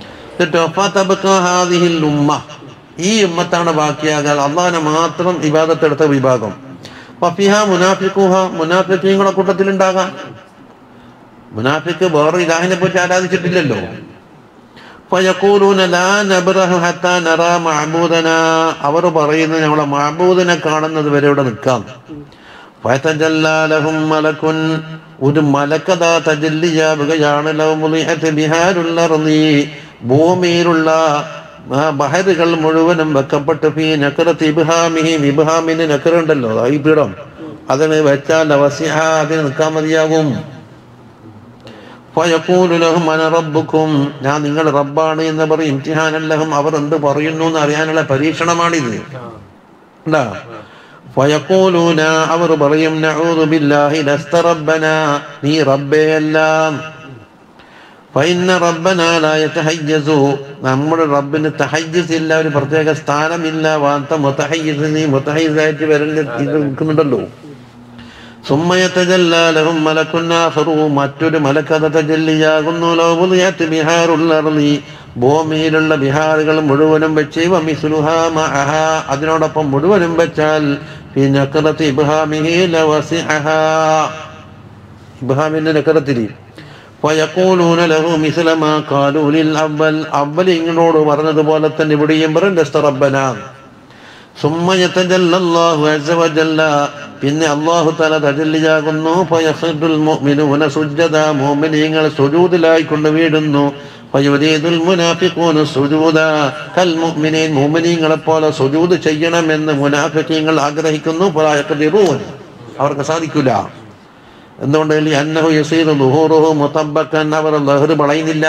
ഈ ഉമ്മത്താണ് ബാക്കിയാകാൻ അള്ളാഹിനെ മാത്രം ഇബാദത്തെടുത്ത വിഭാഗം. ഫഫിഹ മുനാഫിഖുഹ, മുനാഫിഖീങ്ങളുടെ കൂട്ടത്തിലുണ്ടാകാം. മുനാഫിക്ക് വേറെ ഇലാഹിനെ പറ്റി ആരാധിച്ചിട്ടില്ലല്ലോ. ഫയഖൂലൂന ലാ നബ്റഹു ഹത്താ നറാ മഅബൂദനാ, അവർ പറയുന്നത് ഞങ്ങളെ മഅബൂദിനെ കാണുന്നത് വരെ ഇവിടെ നിൽക്കാം. ഫയതജല്ലാ ലഹും മലക്കുൻ, ഒരു മലക്കതാ തജല്ലിയാവുകയാണ്. ലൗ മുളിഅത് ബിഹാരുൽ അർളി, ഭൂമിയിലുള്ള ബഹറുകൾ മുഴുവനും വെക്കപ്പെട്ട് ഫീ നഖറത്തി ഇബ്ഹാമിഹി, ഇബ്ഹാമിന് നഖറുണ്ടല്ലോ ഈ പീഠം, അതിന് വെച്ചാൽ വസിഅ, അതിന് നിൽക്കാൻ മതിയാകും. ഫയഖൂലു ലഹും അന റബ്ബുക്കും, ഞാൻ നിങ്ങളുടെ റബ്ബാണ് എന്ന് പറയും. ഇംതിഹാനൻ ലഹും, അവർ എന്ത് പറയുന്നു എന്ന് അറിയാനുള്ള പരീക്ഷണമാണിത്. ഉണ്ടാ ഫയഖൂലൂന, അവർ പറയും നഊദു ബില്ലാഹി ലസ്ത റബ്ബനാ, നീ റബ്ബേ അല്ല. ഫഇന്ന റബ്ബനാ ലാ യതഹയ്യസു, നമ്മുടെ റബ്ബിന് തഹയ്യിസ് ഇല്ല, ഒരു പ്രത്യേക സ്ഥാനമില്ല. വഅൻത മുതഹയ്യിസ്, നീ മുതഹയ്യിസായിട്ട് വരൽ ഇത് നിൽക്കുന്നുണ്ടല്ലോ. സുമ്മ യതജല്ലാ ലഹും മലക്കുൻ ആഖറു, മറ്റൊരു മലക്കത തജല്ലിയാകുന്നു. ലൗ വുളിഅത് ബിഹാറുൽ അർളി, ഭൂമിയിലുള്ള ബിഹാറുകൾ മുഴുവനും വെച്ച് വമിസ്ലുഹാ മഅഹാ, അതിനോടൊപ്പം മുഴുവനും വെച്ചാൽ ഫീ നഖറത്തി ഇബ്ഹാമിഹി ലവസിഅഹാ, ഇബ്ഹാമിന്റെ നഖറത്തിൽ. ഫയഖൂലൂന ലഹു മിസ്ല മാ ഖാലൂ ലിൽ അവ്വൽ, അവ്വൽ ഇങ്ങോട് പറഞ്ഞതുപോലെ തന്നെ ഇവിടെയും പറയും ലസ്ത റബ്ബനാ. സുമ്മ യതജല്ലല്ലാഹു അസ്സ വജല്ല, പിന്നെ അല്ലാഹു തആല തജല്ലിയാകുന്നു. ഫയഖിദുൽ മുഅ്മിനൂന സുജ്ജദാ, മുഅ്മിനീങ്ങൾ സുജൂദിലായി കൊണ്ട് വീഴുന്നു. ഫയുരീദുൽ മുനാഫിഖൂന സുജൂദാ കൽ മുഅ്മിനീൻ, മുഅ്മിനീങ്ങളെ പോലെ സുജൂദ് ചെയ്യണമെന്ന് മുനാഫിഖീങ്ങൾ ആഗ്രഹിക്കുന്നു. ഫലാ യഖ്ദിറൂൻ, അവർക്ക് സാധിക്കില്ല. എന്തുകൊണ്ട്? അന്നഹു യസീറു ദുഹൂറുഹു മുതബ്ബക്കൻ, അവർ ലഹ്റ് വളയുന്നില്ല,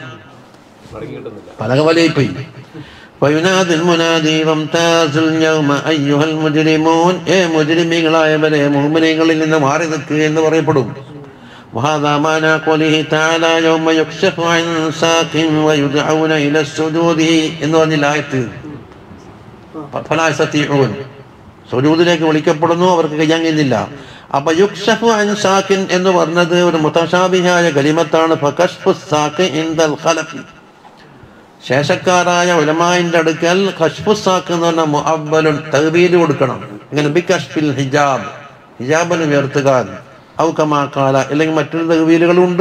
പലക വലയിപ്പോയി. ഫയുനാദിൽ മുനാദി വംതാസുൽ യൗമ അയ്യുഹൽ മുജ്രിമൂൻ, ഏ മുജ്രിമീങ്ങളായവരെ മുഅ്മിനീങ്ങളിൽ നിന്ന് മാറി നിൽക്കുക എന്ന് പറയപ്പെടും. വഹാദാ മാനാ ഖൗലിഹി തആല യൗമ യുക്ശഫു അൻ സാഖിൻ വയുദ്ഉന ഇല സുജൂദി എന്ന് പറഞ്ഞ ആയത്ത്. ഫലാ യസ്തീഊൻ, സുജൂദിലേക്ക് വിളിക്കപ്പെടുന്നു, അവർക്ക് കഴിയാൻ കഴിയുന്നില്ല. അപ്പൊ യുക്ശഫു അൻ സാഖിൻ എന്ന് പറഞ്ഞത് ഒരു മുതശാബിഹായ കലിമത്താണ്. ഫകശ്ഫു സാഖി ഇൻദൽ ഖലഫി, ശേഷക്കാരായ ഉലമായിന്റെ അടുക്കൽ കശ്ഫു സാഖ് എന്ന് പറഞ്ഞ മുഅവ്വലുൻ തഅ്ബീൽ കൊടുക്കണം. ഇങ്ങനെ ബികശ്ഫിൽ ഹിജാബ്, ഹിജാബിന് ഉയർത്തുക. ഔ കമാ ഖാല, അല്ലെങ്കിൽ മറ്റൊരു തഅ്ബീലുകളുണ്ട്.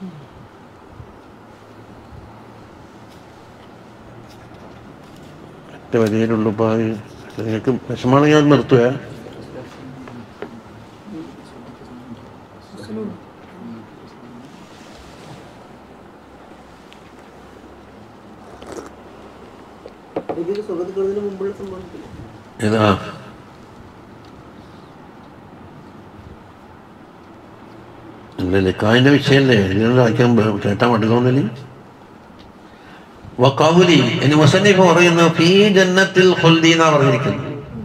ഒറ്റ വരിയിലുള്ളൂ. നിങ്ങൾക്ക് വിഷമാണെങ്കിൽ ഞാൻ നിർത്തുക. ഇതാ അല്ലല്ലേ കായിന്റെ വിഷയല്ലേ, ഇതിനോട് വായിക്കാൻ കേട്ടാൻ മടുക്കുന്നില്ലേ. വഖൗലി, ഇനി മുസന്നിഫ് പറയുന്നു ഫീ ജന്നത്തിൽ ഖുൽദി എന്നാ പറഞ്ഞിരിക്കുന്നു.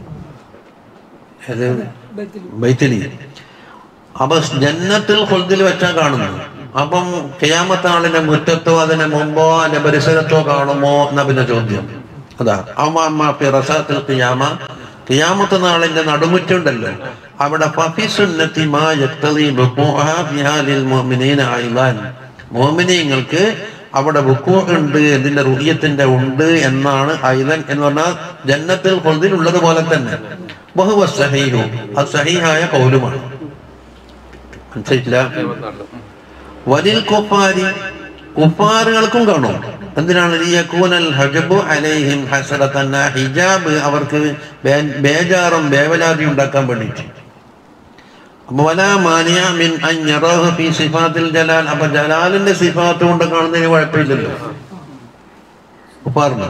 ഏത്? ബൈത്തലി. അപ്പൊ ജന്നത്തുൽ ഖുൽദിൽ വെച്ചാ കാണുന്നത്. അപ്പം ഖിയാമത്ത് നാളിന്റെ മുറ്റത്തോ അതിന്റെ മുമ്പോ അതിന്റെ പരിസരത്തോ കാണുമോ എന്ന പിന്നെ ചോദ്യം അതാ. അമ്മാ ഫി റസാത്തിൽ ഖിയാമ, ഖിയാമത്ത് നാളിന്റെ നടുമുറ്റുണ്ടല്ലോ, അവിടെ ഫഫി സുന്നത്തി മാ യഖ്തദി ബുഖൂഅഹാ ഫിഹാ ലിൽ മുഅ്മിനീന അയ്ളാൻ, മുഅ്മിനീങ്ങൾക്ക് അവിടെ റുക്കൂ ഉണ്ട്, ഇതിന്റെ റുഹിയത്തിന്റെ ഉണ്ട് എന്നാണ്. ഐലൻ എന്ന് പറഞ്ഞാൽ ജന്നത്തുൽ ഖുൽദിൽ ഉള്ളതുപോലെ തന്നെ. വഹുവ സഹീഹു, അത് സഹീഹായ ഖൗലുമാണ്. മനസ്സിലായില്ല? വലിൽ കുഫാരി, കുഫാറുകൾക്കും കാണും. എന്തിനാണ്? ലിയകൂനൽ ഹജബു അലൈഹിം ഹസറതൻ, ഹിജാബ് അവർക്ക് ബേജാറും ബേവലാതി ഉണ്ടാക്കാൻ വേണ്ടിയിട്ട്. വലാ മാനിയ മിൻ അൻ യറാഹു ഫീ സിഫാത്തിൽ ജലാൽ, അപ്പൊ ജലാലിന്റെ സിഫാത്ത് കൊണ്ട് കാണുന്നതിന് കുഴപ്പമില്ലല്ലോ. കുഫാറിന്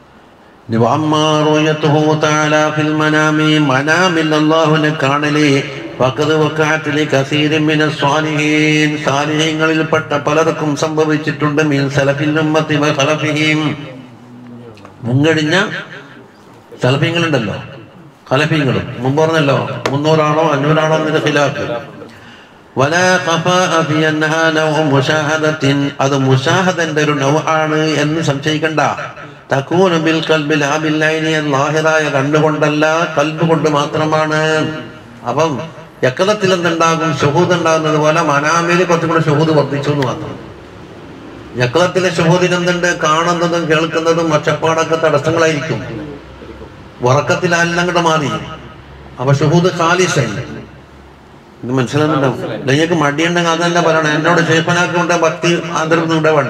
മനാമിൽ അല്ലാഹുവിനെ കാണലേ സാലിഹീങ്ങളിൽപ്പെട്ട പലർക്കും സംഭവിച്ചിട്ടുണ്ട്. മീൻ സലഫിൽ ഉമ്മത്തി വ ഖലഫിഹിം, മുൻകഴിഞ്ഞ സലഫീങ്ങളുണ്ടല്ലോ, ഖലഫീങ്ങളും. മുമ്പ് പറഞ്ഞല്ലോ മുന്നൂറാണോ അഞ്ഞൂറാണോ എന്നൊരു ഖിലാഫ്. വലാ ഖഫാഅ ഫി അന്നഹാ നൗഉ മുശാഹദത്തിൻ, അത് മുശാഹദന്റെ ഒരു നൗആണ് എന്ന് സംശയിക്കണ്ട. തകൂനു ബിൽ ഖൽബി ലാ ബിൽ ഐനി, ലാഹിറായ കണ്ണുകൊണ്ടല്ല കൽബ് കൊണ്ട് മാത്രമാണ്. അപ്പം യക്കലത്തിൽ എന്തുണ്ടാകും? ഷുഹൂദ് ഉണ്ടാകുന്നത് പോലെ മനാമിൽ കുറച്ചും കൂടെ ഷുഹൂദ് വർദ്ധിച്ചു എന്ന് മാത്രം. യക്കലത്തിലെ ഷുഹൂദിന് എന്തുണ്ട്? കാണുന്നതും കേൾക്കുന്നതും ഒച്ചപ്പാടൊക്കെ തടസ്സങ്ങളായിരിക്കും. ഉറക്കത്തിലെല്ലാം കൂടെ മാറി. അപ്പൊ ഷുഹൂദ് ഖാലിസായി. ഇത് മനസ്സിലാകുന്നുണ്ടാവും. നിങ്ങൾക്ക് മടിയുണ്ടെങ്കിൽ അത് തന്നെ പറയണം. എന്നോട് ഷെയ്ഖനാക്കുകൊണ്ട് ഭക്തി ആദരവ് ഇവിടെ വേണ്ട.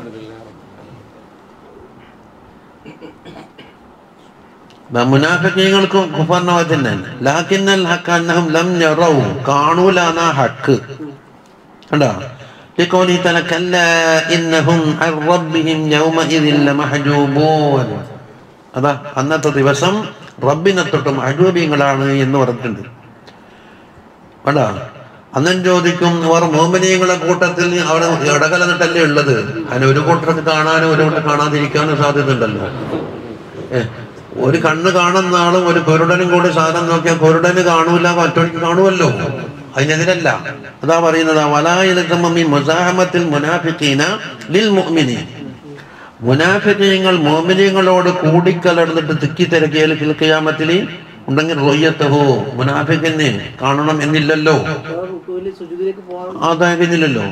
മുനാഫിഖീങ്ങൾക്കും കുഫാറിന്റെ തന്നെ. ലാകിന്നൽ ഹഖ അന്നഹും ലം യറൗ, കാണൂല എന്നാ ഹക്ക്. കണ്ടോ? ലിഖൗലി തആല കല്ലാ ഇന്നഹും അൻ റബ്ബിഹിം യൗമഇദിൻ ലമഹ്ജൂബൂൻ. അതാ അന്നത്തെ ദിവസം റബ്ബിനെ തൊട്ട് മഹ്ജൂബീങ്ങളാണ് എന്ന് പറഞ്ഞിട്ടുണ്ട്. കണ്ടോ? അന്നൻ ചോദിക്കും, അവർ മുഅ്മിനീങ്ങളുടെ കൂട്ടത്തിൽ അവിടെ ഇടകലന്നിട്ടല്ലേ ഉള്ളത്. അതിന് ഒരു കൂട്ടർക്ക് കാണാനും ഒരു കൂട്ടർ കാണാതിരിക്കാനും സാധ്യത ഉണ്ടല്ലോ. ഏഹ് ഒരു കണ്ണ് കാണുന്ന ആളും ഒരു കുരുടനും കൂടി സാധനം നോക്കിയാൽ കുരുടന് കാണൂല, മറ്റൊരിക്ക് കാണുമല്ലോ. അതിനെതിരല്ല. അതാ പറയുന്നത് വലായിലി മുസാഹമത്തിൽ മുനാഫിഖീന ലിൽ മുഅ്മിനീൻ, മുനാഫിഖീങ്ങൾ മുഅ്മിനീങ്ങളോട് കൂടിക്കലർന്നിട്ട് തിക്കി തിരക്കിയാൽ ഫിൽ ഖിയാമത്തിൽ ഉണ്ടെങ്കിൽ റൊയ്യത്തഹു, മുനാഫിഖിനെ കാണണം എന്നില്ലല്ലോ, അതാകുന്നില്ലല്ലോ.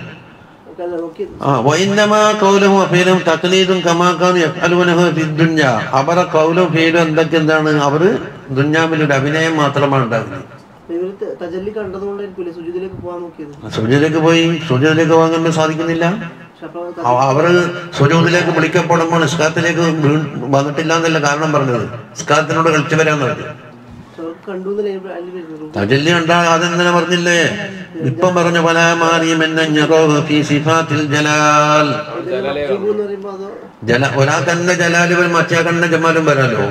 അവരെ കൗലും ഫീലും എന്തൊക്കെ എന്താണ്? അവര് ദുന്യാവിലൊരു അഭിനയം മാത്രമാണ് ഉണ്ടാകുന്നത്. സുജൂദിലേക്ക് പോയി സുജൂദിലേക്ക് പോകാൻ സാധിക്കുന്നില്ല. അവര് സുജൂദിലേക്ക് വിളിക്കപ്പെടുമ്പോൾ നിസ്കാരത്തിലേക്ക് വന്നിട്ടില്ല എന്നല്ല കാരണം പറഞ്ഞത്, നിസ്കാരത്തിനോട് കളിച്ചു വരാന്ന് പറഞ്ഞു. തജല്ലി കണ്ടാ അതെന്തിനാ പറഞ്ഞില്ലേ? ഇപ്പം പറഞ്ഞു ജലാൽ ജല ഒരാൾക്കെന്നെ ജലാലും മറ്റേ കണ്ണ ജമാലും വരാലോ,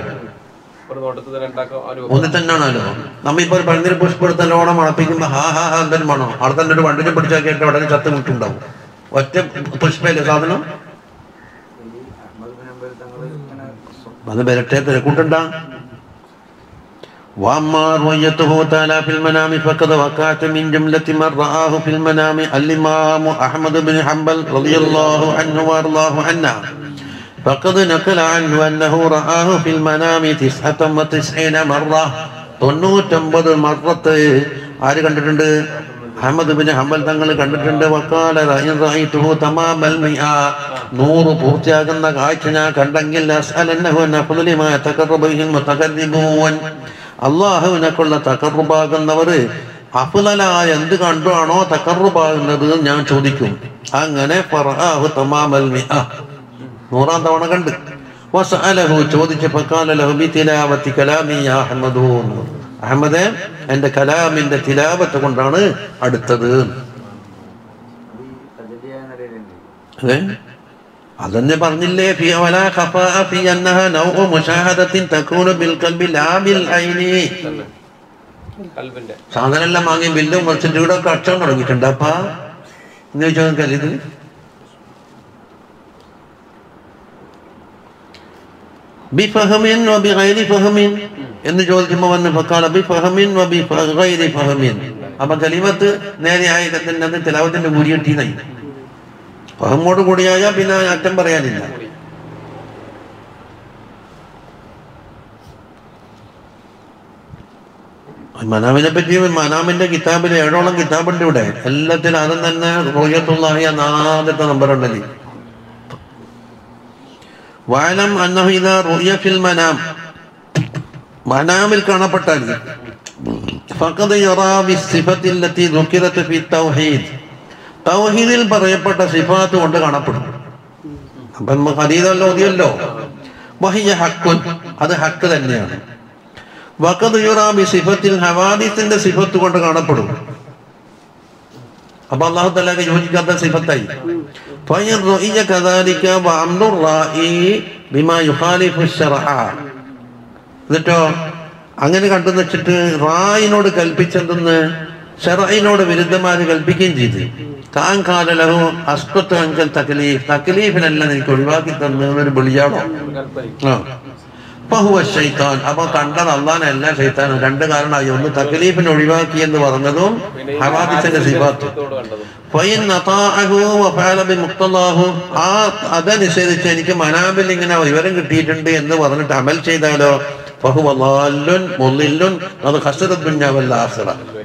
ഒന്നി തന്നെയാണല്ലോ. നമ്മിപ്പോ ഒരു പഴുതിന് പുഷ്പെടുത്തല്ലോണം മണപ്പിക്കുമ്പോ ഹാ ഹാ ഹാ എന്തെങ്കിലും വേണോ? അവിടെ തന്നെ ഒരു വണ്ടിനെ പിടിച്ചാക്കിയിട്ട് അവിടെ ചത്ത് മുട്ടുണ്ടാവും. ഒറ്റ പുഷ്പല്ലേ സാധനം, അത് വരട്ടെ തിരക്കൂട്ടുണ്ടാ. وأما رؤيته تعالى في المنام فقد وقعت من جملة من رآه في المنام الإمام أحمد بن حنبل رضي الله عنه وأرضاه عنه فقد نقل عنه أنه رآه في المنام تسعة وتسعين مرة തൊണ്ണൂറ്റൊമ്പത് മർറത്ത് ആര് കണ്ടിട്ടുണ്ട്? അഹ്മദ് ബിൻ ഹംബൽ തങ്ങൾ കണ്ടിട്ടുണ്ട്. വഖാല റഅയ്തുഹു തമാമൽ മിഅ, നൂറ് പൂർത്തിയാകുന്ന കാഴ്ച ഞാൻ കണ്ടെങ്കിൽ അസ്അലന്നഹു അൻ അഫ്ളലി മാ തഖറബ ബിഹിൽ മുതഖർരിബൂൻ, അള്ളാഹുവിനെക്കുള്ള തഖറുബാകുന്നവർ അഫ്ളലായ എന്ത് കണ്ടാണോ തഖറുബാകുന്നത് ഞാൻ ചോദിക്കും. അങ്ങനെ ഫറഅഹു തമാമൽ മിഅ, നൂറാം തവണ കണ്ട്. വസഅലഹു, ചോദിച്ച ഫഖാല ലഹു ബിതിലാവതി കലാമി യാ അഹ്മദു, അഹമ്മദേ എന്റെ കലാമിന്റെ തിലാവത്ത് കൊണ്ടാണ് അടുത്തത്. അതെ അതന്നെ പറഞ്ഞില്ലേ, സാധനെല്ലാം വാങ്ങി ബില്ലും മറിച്ചിട്ട് ഇവിടെ ഒക്കെ അക്ഷരം തുടങ്ങിയിട്ടുണ്ട്. അപ്പാ എന്ന് ചോദിച്ചാൽ ഇത് ബിഫഹമിൻ വബിഗൈരി ഫഹമിൻ എന്ന് ചോദിക്കുമ്പോൾ വന്ന് ഫഖാല ബിഫഹമിൻ വബിഗൈരി ഫഹമിൻ. അപ്പൊ കലിമത്ത് നേരെയായ തന്നെ തിലാവത്തിന്റെ മുരിയട്ടീന്നായി. ഫഹമോട് കൂടിയായ പിന്നെ അറ്റം പറയാനില്ല. മനാമിനെ പറ്റി മനാമിന്റെ കിതാബിൽ ഏഴോളം കിതാബുണ്ട് ഇവിടെ. എല്ലാത്തിലും അതും തന്നെ റൂയത്തുള്ളാഹി ആദ്യത്തെ നമ്പർ ഉണ്ടല്ലേ. വഅലം അന്നഹു ഇദാ റുയ ഫിൽ മനാം, മനാമിൽ കാണപ്പെട്ടാൽ ഫഖദ് യറാ ബിസ്സിഫത്തി അല്ലതി ദുകിറത് ഫി തൗഹീദ്, തൗഹീദിൽ പറയപ്പെട്ട സിഫാത്ത് കൊണ്ട് കാണപ്പെടും. അപ്പം ഹദീദല്ലോ ഓതിയല്ലോ. വഹിയ ഹഖ്ഖുൻ, അത് ഹഖ് തന്നെയാണ്. വഖദ് യുറാ ബിസ്സിഫത്തിൽ ഹവാദിസിന്റെ സിഫത്ത് കൊണ്ട് കാണപ്പെടും. അപ്പൊ അല്ലാഹു തആലക്ക് യോജിക്കാത്ത സിഫത്തായി. ഫയർ റുഇയ കദാലിക വഅംറു റാഇ ബിമാ യുഖാലിഫു ശർഅ, എന്നിട്ടോ അങ്ങനെ കണ്ടു വെച്ചിട്ട് റായിനോട് കൽപ്പിച്ചെന്തെന്ന് ശർഇനോട് വിരുദ്ധമായി കൽപ്പിക്കുകയും ചെയ്തു. താൻ കാലലഹു അസ്ഖത്ത് അൻകൽ തക്ലീഫ്, തക്ലീഫിനല്ല എനിക്ക് ഒഴിവാക്കി തന്നൊരു ബലിയാണോ? ആ ഫഹുവ ശൈത്താൻ, അപ്പൊ കണ്ടത് അള്ളാഹനല്ല ശൈത്താൻ. രണ്ട് കാരണമായി, ഒന്ന് തക്ലീഫിന് ഒഴിവാക്കി എന്ന് പറഞ്ഞതും ഹവാദിസിന്റെ സിഫാത്തും. ഫഇൻ അതാഅഹു വഫഅല ബിമുഖ്തലാഹു, ആ അതനുസരിച്ച് എനിക്ക് മനാബിൽ ഇങ്ങനെ വിവരം കിട്ടിയിട്ടുണ്ട് എന്ന് പറഞ്ഞിട്ട് അമൽ ചെയ്താലോ ഫഹുവ ളാല്ലുൻ മുളില്ലുൻ അത് ഖസറ ദുനിയ വൽ ആഖിറ.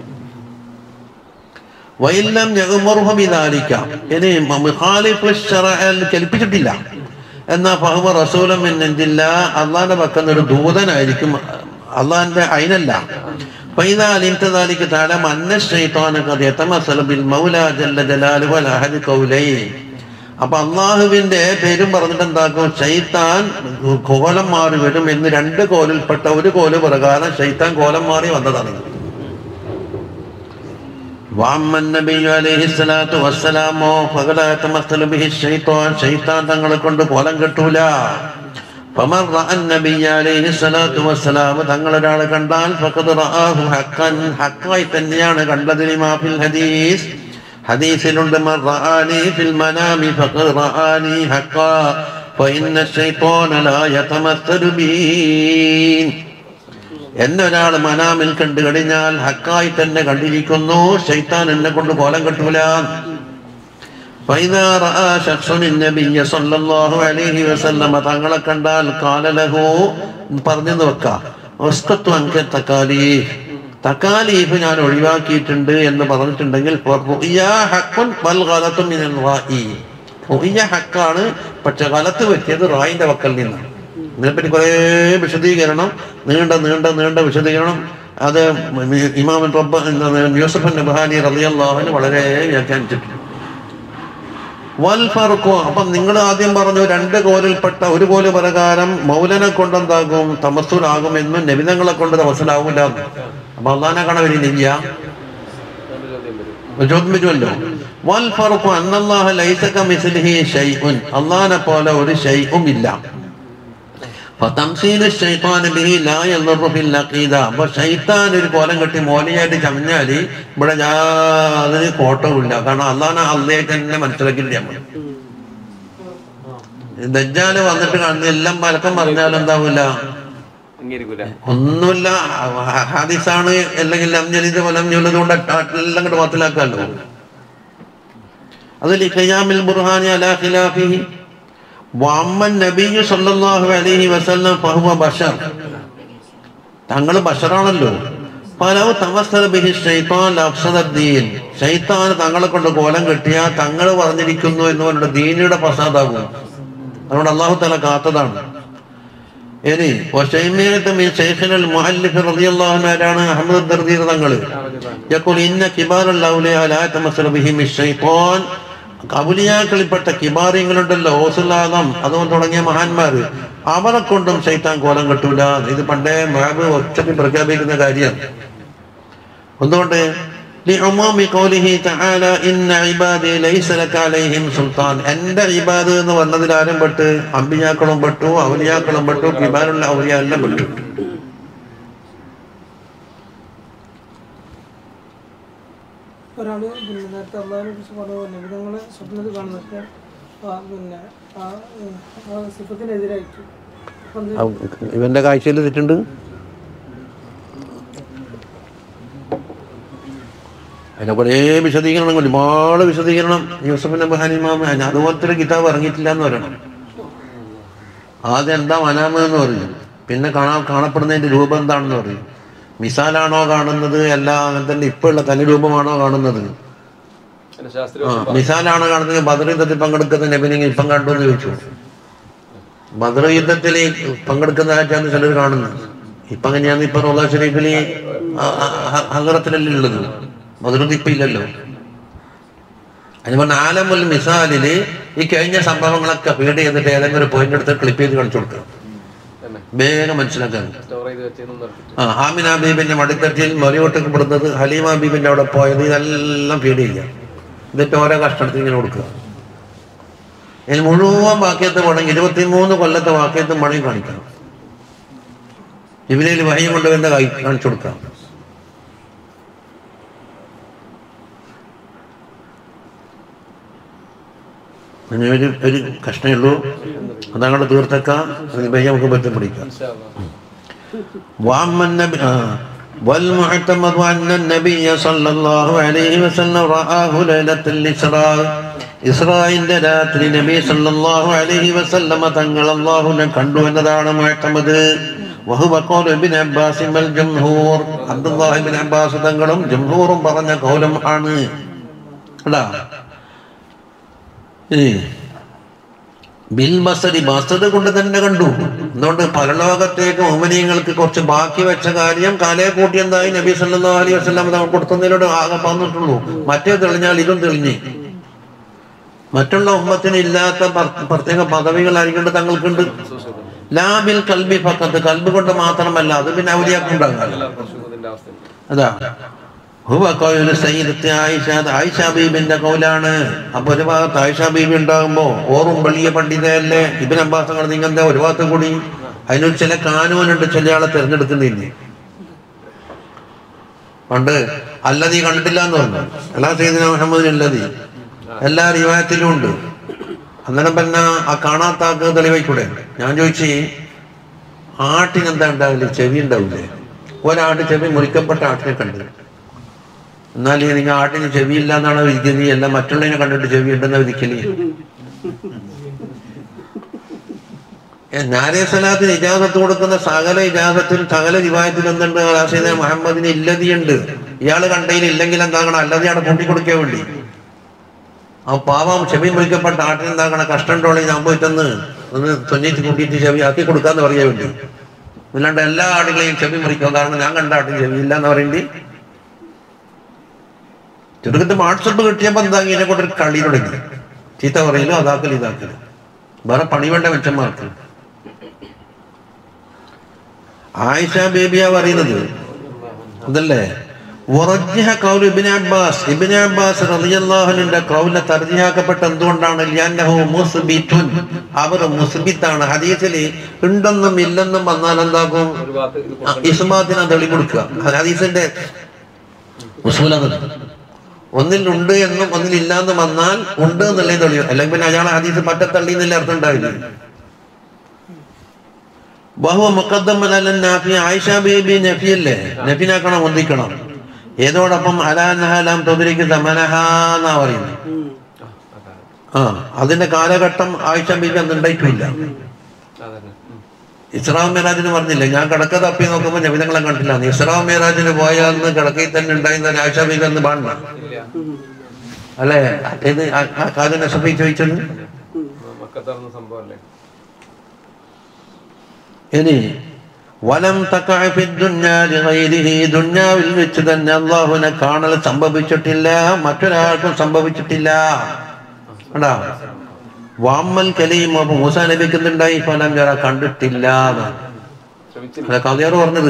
വഇല്ലം യഗ്മറുഹു ബിദാലിക, ഇനി മുഖാലിഫ് ശർഅൽ കൽപ്പിച്ചിട്ടില്ല എന്നാ ഫഹുവ റസൂലുൻ മിൻ ഇൻദില്ലാഹ്, അള്ളാന്റെ പക്കൽ ഒരു ദൂതനായിരിക്കും, അള്ളാന്റെ ഐനല്ല. ഫഇദാ അലിംത ദാലിക തഅലം അന്ന ശൈത്താന ഖദ് യതമസ്സല ബിൽ മൗലാ ജല്ല ജലാലുഹു വൽ അഹദ് ഖൗലൈൻ. അപ്പൊ അള്ളാഹുവിന്റെ പേരും പറഞ്ഞിട്ട് എന്താക്കും, ശൈത്താൻ കോലം മാറി വരും എന്ന് രണ്ട് കോലിൽപ്പെട്ട ഒരു കോല് പ്രകാരം ശൈത്താൻ കോലം മാറി വന്നതാണ്. വഅമ്മൻ നബിയ്യു അലൈഹി സ്വലാത്തു വസ്സലാമോ ഫഖദ യതമസ്സലു ബിഹി ശൈത്താൻ, ശൈത്താൻ തങ്ങളെ കൊണ്ട് കോലം കെട്ടൂല. ഫമൻ റഅ നബിയ്യ അലൈഹി സ്വലാത്തു വസ്സലാം, തങ്ങളൊരാളെ കണ്ടാൽ ഫഖദ് റആഹു ഹഖൻ, ഹഖായി തന്നെയാണ് കണ്ടത്. ലിമാ ഫിൽ ഹദീസ്, ഹദീസിലുണ്ട് മൻ റആനി ഫിൽ മനാമി ഫഖദ് റആനി ഹഖാ ഫഇന്ന ശൈത്താന ലാ യതമസ്സലു ബി, എന്നെ ഒരാൾ മനാമിൽ കണ്ടു കഴിഞ്ഞാൽ ഹക്കായി തന്നെ കണ്ടിരിക്കുന്നു, ശൈത്താൻ എന്നെ കൊണ്ട് കോലം കെട്ടൂല. ഫൈദാ റആ ശഖ്സുൻ നബിയ്യ സ്വല്ലല്ലാഹു അലൈഹി വസല്ലം, തങ്ങളെ കണ്ടാൽ ഖാല ലഹു, പറഞ്ഞു വെക്കാം, ഉസ്ഖത്തു അൻക തകാലീഫ്, തകാലീഫ് ഞാൻ ഒഴിവാക്കിയിട്ടുണ്ട് എന്ന് പറഞ്ഞിട്ടുണ്ടെങ്കിൽ റുഇയാ ഹഖ്ഖുൻ വൽ ഗലതു മിനൽ റാഇ, റുഇയ ഹഖാണ്, പക്ഷെ ഗലത്ത് പറ്റിയത് റായിന്റെ വക്കൽ നിന്നാണ്. ഇതിനെപ്പറ്റി കുറേ വിശദീകരണം, നീണ്ട നീണ്ട നീണ്ട വിശദീകരണം, അത് ഇമാം റബ്ബ് യൂസുഫ് നബ്ഹാനി റളിയല്ലാഹു അൻഹു വളരെ വ്യാഖ്യാനിച്ചിട്ടുണ്ട്. വൽ ഫർഖു, അപ്പം നിങ്ങൾ ആദ്യം പറഞ്ഞു രണ്ട് കോലിൽപ്പെട്ട ഒരു കോല് പ്രകാരം മൗലനെ കൊണ്ടെന്താകും തമസ്സുലാകും എന്നും നബിതങ്ങളെ കൊണ്ട് തമസ്സുലാകൂല. അപ്പൊ അള്ളാനെ കാണാൻ വരില്ല, ചോദ്യം വരുമല്ലോ. വൽ ഫർഖു അന്നല്ലാഹ ലൈസ കമിസ്ലിഹി ശൈഉൻ, അള്ളാനെ പോലെ ഒരു ശൈഉം ഇല്ല. ഫതംസീലു ശൈത്താന ബിഹി ലാ യദുറു ഫിൽ അഖീദ, അപ്പൊ ശൈത്താൻ ഒരു കോലം കെട്ടി മോലിയായിട്ട് ചമഞ്ഞാല് ഇവിടെ യാതൊരു കോട്ടവുമില്ല. കാരണം അള്ളാനെ അള്ളയായിട്ട് തന്നെ മനസ്സിലാക്കിയില്ല. നമ്മൾ ദജ്ജാല് വന്നിട്ട് കാണുന്ന എല്ലാം പലക്കം പറഞ്ഞാലും എന്താവില്ല, ഒന്നുമില്ല, ഹാദിസാണ് അല്ലെങ്കിൽ അംജലിത് വലംജുള്ളത് കൊണ്ട് എല്ലാം കൂടെ ബാത്തിലാക്കാമല്ലോ. അത് ലിഖിയാമിൽ ബുർഹാനി അലാ ഖിലാഫിഹി വഅമ്മൻ നബിയ്യു സല്ലല്ലാഹു അലൈഹി വസല്ലം ഫഹുവ ബശർ, തങ്ങൾ ബശറാണല്ലോ. ഫലൗ തമസ്സല ബിഹി ശൈത്താൻ ലഫ്സദ ദീൻ, ശൈത്താൻ തങ്ങളെ കൊണ്ട് കോലം കെട്ടിയാൽ തങ്ങൾ പറഞ്ഞിരിക്കുന്നു എന്ന് പറഞ്ഞിട്ട് ദീനിയുടെ ഫസാദാകും. അതുകൊണ്ട് അല്ലാഹു തആല കാത്തതാണ്. ഇനി അഹ്മദ് ദർദീർ തങ്ങൾ ഔലിയാക്കളിൽപ്പെട്ട കിബാറിങ്ങളുണ്ടല്ലോ, ഓസുലാദം അതുകൊണ്ട് തുടങ്ങിയ മഹാന്മാര്, അവരെ കൊണ്ടും ശൈത്താൻ കോലം കെട്ടൂല. ഇത് പണ്ടേ മഹബ് ഒച്ചക്ക് പ്രഖ്യാപിക്കുന്ന കാര്യമാണ്. എന്തുകൊണ്ട്? എന്റെ ഇബാദ് എന്ന് പറഞ്ഞതിൽ ആരും പെട്ട്, അമ്പിയാക്കളും പെട്ടു, ഔലിയാക്കളും പെട്ടു, കിബാറുള്ള ഔലിയ എല്ലാം പെട്ടു. ഒരാള് പിന്നെ നേരത്തെ അള്ളാഹിനെ കുറിച്ച് പറഞ്ഞ പോലെ വിധങ്ങളെ സ്വപ്നത്തിൽ കാണുന്നൊക്കെ പിന്നെ ആ സിഫത്തിനെതിരായിട്ട് ഇവന്റെ കാഴ്ചയിൽ തെറ്റുണ്ട്. അതിനെ കുറേ വിശദീകരണം, ഒരുപാട് വിശദീകരണം യൂസഫ് നബ്ഹാനി ഇമാം അതുപോലത്തെ ഒരു കിതാബ് ഇറങ്ങിയിട്ടില്ല എന്ന് പറയണം. ആദ്യം എന്താ മനാമ എന്ന് പറയും, പിന്നെ കാണാ കാണപ്പെടുന്നതിന്റെ രൂപം എന്താണെന്ന് പറയും. മിസാലാണോ കാണുന്നത്, അല്ല അങ്ങനെ തന്നെ ഇപ്പോഴുള്ള തനിരൂപമാണോ കാണുന്നത്? ആ മിസാലാണോ കാണുന്നത്? ബദർ യുദ്ധത്തിൽ പങ്കെടുക്കുന്ന നബിനെ ഇപ്പം കണ്ടു എന്ന് ചോദിച്ചു. ബദർ യുദ്ധത്തിൽ പങ്കെടുക്കുന്നതായിട്ടാണ് ചിലർ കാണുന്നത്. ഇപ്പൊ അങ്ങനെയാണ്. ഇപ്പൊ റൗള ഷരീഫിൽ ഹദറത്തിലല്ലേ ഉള്ളത്, ബദറുദ്ദീൻ ഇപ്പൊ ഇല്ലല്ലോ. അതിന് പറഞ്ഞ ആലമുൽ മിസാലില് ഈ കഴിഞ്ഞ സംഭവങ്ങളൊക്കെ ഫീഡ് ചെയ്തിട്ട് ഏതെങ്കിലും ഒരു പോയിന്റ് എടുത്ത് ക്ലിപ്പ് ചെയ്ത് കാണിച്ചു കൊടുക്കണം, വേഗം മനസ്സിലാക്കാൻ. ആ ഹാമിന ബീബിന്റെ മടിത്തട്ടിൽ മൊലിവൊട്ടപ്പെടുന്നത്, ഹലീമ ബീബിന്റെ അവിടെ പോയത്, ഇതെല്ലാം ഫീഡ് ചെയ്യാം. എന്നിട്ട് ഓരോ കഷ്ടത്തിൽ ഇങ്ങനെ കൊടുക്കുക. ഇതിൽ മുഴുവൻ വാക്യത്ത് വേണമെങ്കിൽ ഇരുപത്തിമൂന്ന് കൊല്ലത്തെ വാക്യത്തും മണി കാണിക്കണം. ഇവരിൽ വഹി കൊണ്ടുവരുന്ന കൈ കാണിച്ചു കൊടുക്കാം. ഒരു ഒരു കഷ്ണേ ഉള്ളൂ, അതങ്ങോട്ട് തീർത്തേക്കാം. അതിന് നമുക്ക് പറ്റും പിടിക്കാം. والمعتمد أن النبي صلى الله عليه وسلم رآه ليلة الإسراء, ഇസ്രായിന്റെ രാത്രി നബി സല്ലല്ലാഹു അലൈഹി വസല്ലമ തങ്ങൾ അല്ലാഹുവിനെ കണ്ടു എന്നതാണ് മുഅ്തമദ്. വഹുവ ഖൗലു ഇബ്നു അബ്ബാസ് വൽ ജംഹൂർ, അബ്ദുല്ലാഹി ഇബ്നു അബ്ബാസ് തങ്ങളും ജംഹൂറും പറഞ്ഞ ഖൗലം ആണ്. അടാ ബിൽ ബസരി, ബസറ് കൊണ്ട് തന്നെ കണ്ടു. എന്തുകൊണ്ട്? പരലോകത്തേക്ക് മുഅ്മിനീങ്ങൾക്ക് കുറച്ച് ബാക്കി വെച്ച കാര്യം കാലേ കൂട്ടി എന്തായി നബി സല്ലല്ലാഹു അലൈഹി വസല്ലം തങ്ങൾ കൊടുത്തതിലൂടെ ആകെ വന്നിട്ടുള്ളൂ. മറ്റേ തെളിഞ്ഞാൽ ഇതും തെളിഞ്ഞ്. മറ്റുള്ള ഉമ്മത്തിന് ഇല്ലാത്ത പ്രത്യേക പദവികളായിരിക്കേണ്ട തങ്ങൾക്കുണ്ട്. ലാബിൽ കൽബി ഫഖത്ത്, കൽബ് കൊണ്ട് മാത്രമല്ല, അത് പിന്നെ ഔലിയാക്കുണ്ടാകും. അതാ ആയിഷ ബീബിന്റെ കൗലാണ്. അപ്പൊ ഒരു ഭാഗത്ത് ആയിഷ ബീബി ഉണ്ടാകുമ്പോ ഓറും വലിയ പണ്ഡിതയല്ലേ ഇബ്നു അബ്ബാസ് തങ്ങൾ, നിങ്ങളുടെ ഒരു ഭാഗത്ത് കൂടി അതിനൊരു ചില കാനൂനുണ്ട്, ചില ആളെ തിരഞ്ഞെടുക്കുന്നില്ലേ. പണ്ട് അല്ലതീ കണ്ടിട്ടില്ല എന്ന് പറഞ്ഞു, അല്ലാ സയ്യിദുനാ മുഹമ്മദിന് അല്ലതീ എല്ലാ റിവായത്തിലും ഉണ്ട്. അന്നേരം പിന്നെ ആ കാണാത്താക്ക് തെളിവായിക്കൂടെ? ഞാൻ ചോദിച്ചു, ആട്ടിനെന്താ ഉണ്ടാവില്ലേ, ചെവി ഉണ്ടാവില്ലേ? ഒരാട്ട് ചെവി മുറിക്കപ്പെട്ട ആട്ടിനെ കണ്ടു, എന്നാൽ നിങ്ങൾ ആട്ടിന് ചെവിയില്ല എന്നാണ് വിധിക്കുന്നത്, എല്ലാം മറ്റുള്ളതിനെ കണ്ടിട്ട് ചെവി ഉണ്ടെന്ന വിധിക്കല്. നാരേ സലാത്തിന് ഇജാസത്ത് കൊടുക്കുന്ന സകല ഇജാസത്തിൽ സകല റിവായത്തിൽ എന്തുണ്ട്? സയ്യിദുനാ മുഹമ്മദിന് ഇല്ലതിയുണ്ട്. ഇയാള് കണ്ടതിൽ ഇല്ലെങ്കിൽ എന്താകണം? അല്ലാതെ അവിടെ കൂട്ടിക്കൊടുക്കാൻ വേണ്ടി ആ പാവം ചെവി മുറിക്കപ്പെട്ട ആട്ടിന് എന്താകണം? കഷ്ടമുണ്ടോളി ഞാൻ പോയിട്ടൊന്ന് ഒന്ന് തൊഞ്ഞിച്ച് കൂട്ടിയിട്ട് ചെവി ആക്കി കൊടുക്കാന്ന് പറയാൻ വേണ്ടി. അല്ലാണ്ട് എല്ലാ ആടുകളെയും ചെവി മുറിക്കുക, കാരണം ഞാൻ കണ്ട ആട്ടിന് ചെവിയില്ല എന്ന് പറയേണ്ടി. ചുരുക്കത്തിൽ വാട്സപ്പ് കിട്ടിയപ്പോ എന്താ ഇതിനെ കൊണ്ടൊരു കളി തുടങ്ങി. ചീത്ത പറയലും അതാക്കലും ഇതാക്കലും. വേറെ പണി വേണ്ട മനുഷ്യന്മാർക്ക്. ആയിഷ ബേബിയാ പറയുന്നത് അതല്ലേ. വറജ്ജഹ ഖൗലു ഇബ്നു അബ്ബാസ്, ഇബ്നു അബ്ബാസ് റളിയല്ലാഹു അൻഹുവിന്റെ ഖൗല തർജിഹാക്കപ്പെട്ട എന്തുകൊണ്ടാണ്? ലിഅന്നഹു മുസ്ബിതുൻ, അവർ മുസ്ബിത്താണ്. ഹദീസിൽ ഉണ്ടെന്നും ഇല്ലെന്നും വന്നാൽ എന്താക്കും? ഇസ്മാത്തിനെ തെളി കൊടുക്കുക. ഹദീസിന്റെ ഉസൂലാണ്. ഒന്നിൽ ഉണ്ട് എന്നും ഒന്നിൽ ഇല്ലാന്ന് വന്നാൽ ഉണ്ട് എന്നുള്ളത് തെളിയും. അല്ലെങ്കിൽ പിന്നെ അയാളെ ഹദീസ് പറ്റ തള്ളി എന്നല്ലേ അർത്ഥം ഉണ്ടാവില്ല. ബഹുവ മുഖദ്ദമൻ അല നഫി, ആയിഷ ബീബി നഫിയല്ലേ, നഫിനാക്കണം ഒന്നിക്കണം. ഏതോടൊപ്പം അലാനഹലാം തൊതിരിക്ക് സമനഹാന്നാ പറയുന്നത്. ആ അതിന്റെ കാലഘട്ടം ആയിഷ ബീബി അന്ന് ഉണ്ടായിട്ടില്ല. ഇസ്രാ മേരാജിന് പറഞ്ഞില്ലേ, ഞാൻ കിടക്ക തപ്പി നോക്കുമ്പോൾ നബിതങ്ങളെ കണ്ടില്ല. ഇസ്രാ മേരാജിന് പോയാന്ന് കിടക്കയിൽ തന്നെ ഉണ്ടായിരുന്ന ആയിഷ ബീബി അന്ന് പാടില്ല അല്ലേ? ഏത് ആ കാര്യം നസഫി ചോദിച്ചത്? ഇനി വലം ദുന്യാവിൽ വെച്ച് തന്നെ അള്ളാഹുവിനെ കാണൽ സംഭവിച്ചിട്ടില്ല, മറ്റൊരാൾക്കും സംഭവിച്ചിട്ടില്ല. വാമ്മൽ കലീം, അപ്പൊ മൂസാ നബിക്ക് എന്തുണ്ടായി? ഫലം ജറ, കണ്ടിട്ടില്ല എന്നാണ് കവിയാറ് പറഞ്ഞത്.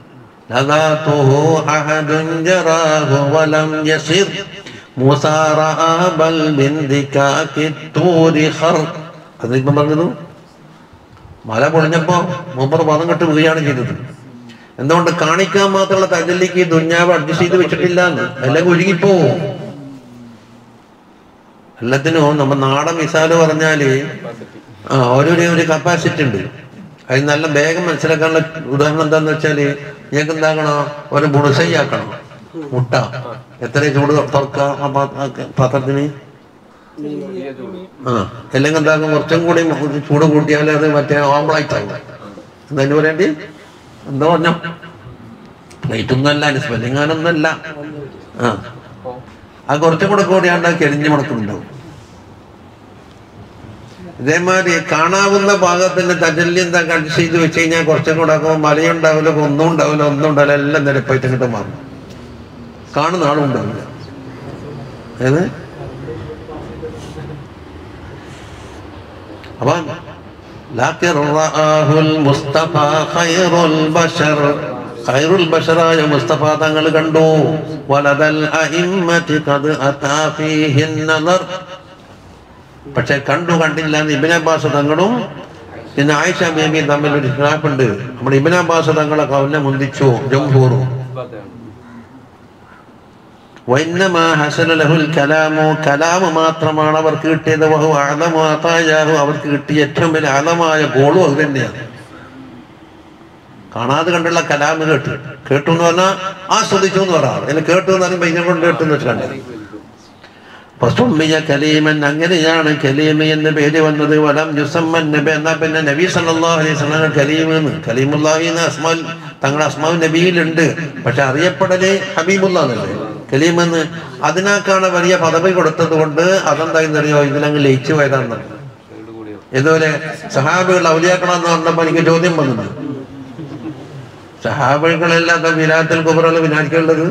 അതിപ്പം പറഞ്ഞത് മല പൊളിഞ്ഞപ്പോ മൂപ്പർ പദം കെട്ട് വീഴുകയാണ് ചെയ്തത്. എന്തുകൊണ്ട്? കാണിക്കാൻ മാത്രമുള്ള തജല്ലിക്ക് ദുന്യാവ് അഡ്ജസ്റ്റ് ചെയ്ത് വെച്ചിട്ടില്ല എന്ന്. അല്ലെങ്കിൽ ഒഴുകിപ്പോവും. എല്ലാത്തിനും നമ്മ നാടൻ മിസാല് പറഞ്ഞാല് ആ ഓരോരോ ഒരു കപ്പാസിറ്റി ഉണ്ട്. അത് നല്ല വേഗം മനസ്സിലാക്കാനുള്ള ഉദാഹരണം എന്താന്ന് വെച്ചാല്, ഞങ്ങൾക്ക് എന്താക്കണോ? ഒരു ബുണസൈ ആക്കണം. മുട്ട എത്ര ചൂട് തുറക്കാം ആ പാത്രത്തിന്? ആ അല്ലെങ്കിൽ എന്താക്കും? കുറച്ചും കൂടി ചൂട് കൂട്ടിയാൽ അത് മറ്റേ ഓംപ്ലൈറ്റ് ആകും. എന്താ പറയേണ്ടി? എന്താ പറഞ്ഞോ? പ്ലേറ്റൊന്നുമല്ല, സ്പെല്ലിങ്ങാനൊന്നുമല്ല. ആ അത് കുറച്ചും കൂടെ കൂടിയാണ്ടാക്കി എരിഞ്ഞു മുടക്കുന്നുണ്ടാവും. ഇതേമാതിരി കാണാവുന്ന ഭാഗത്തിന്റെ തജല്ലി എന്താ അഡ്ജസ്റ്റ് ചെയ്ത് വെച്ച് കഴിഞ്ഞാൽ കുറച്ചും കൂടെ ആക്കുമ്പോൾ മലയുണ്ടാവില്ല, ഒന്നും ഉണ്ടാവില്ല, ഒന്നും ഉണ്ടാവില്ല, എല്ലാം നിരപ്പായിട്ട് ഇങ്ങോട്ട് മാറും. കാണുന്ന ആളും ഉണ്ടാവില്ല. ഏത് അപ്പൊ ഖൈറുൽ ബശറായ മുസ്തഫ തങ്ങൾ കണ്ടു. വലദൽ അഇമ്മതി ഖദ് അതാ ഫീഹി നദർ, പക്ഷെ കണ്ടു കണ്ടില്ല എന്ന് ഇബ്നു അബ്ബാസ് തങ്ങളും പിന്നെ ആയിഷ ബീബിയും തമ്മിൽ ഒരു ഖിലാഫുണ്ട്. നമ്മുടെ ഇബ്നു അബ്ബാസ് തങ്ങളെ കൗലിനെ മുന്തിച്ചു ജംഹൂറും. വഇന്നമാ ഹസന ലഹുൽ കലാമു, കലാമു മാത്രമാണ് അവർക്ക് കിട്ടിയത്. വഹു അഅലമു അതായാഹു, അവർക്ക് കിട്ടിയ ഏറ്റവും വലിയ അലമായ ഗോളും അത് തന്നെയാണ്. കാണാതെ കണ്ടുള്ള കലാമ് കേട്ടു. കേട്ടു എന്ന് പറഞ്ഞാൽ ആസ്വദിച്ചു എന്ന് പറയാം. അതിന് കേട്ടു എന്ന് പറയുമ്പോൾ ഇതിനെ കൊണ്ട് കേട്ടു എന്ന് വെച്ചിട്ടുണ്ട്. കലീമൻ, അങ്ങനെയാണ് കലീമ എന്ന് പേര് വന്നത്. വലം യുസമ്മൻ നബി, എന്നാ പിന്നെ നബി സല്ലല്ലാഹു അലൈഹി വസല്ലം കലീമെന്ന്, കലീമുല്ലാഹി എന്ന് അസ്മാ തങ്ങളുടെ അസ്മാവ് നബിയിലുണ്ട്. പക്ഷെ അറിയപ്പെടല് ഹബീബുല്ലാ എന്നല്ലേ കലീമെന്ന്. അതിനാക്കാണ് വലിയ പദവി കൊടുത്തത് കൊണ്ട് അതെന്തായെന്നറിയോ? ഇതിലങ്ങ് ലയിച്ചു പോയതാണെന്ന്. ഇതുപോലെ സഹാബികൾ ഔലിയാക്കണമെന്ന് പറഞ്ഞപ്പോൾ എനിക്ക് ചോദ്യം വന്നത്, സഹാബികളല്ലാത്ത വിലാത്തിൽ കുബറകൾ വിനാരിക്കുള്ളത്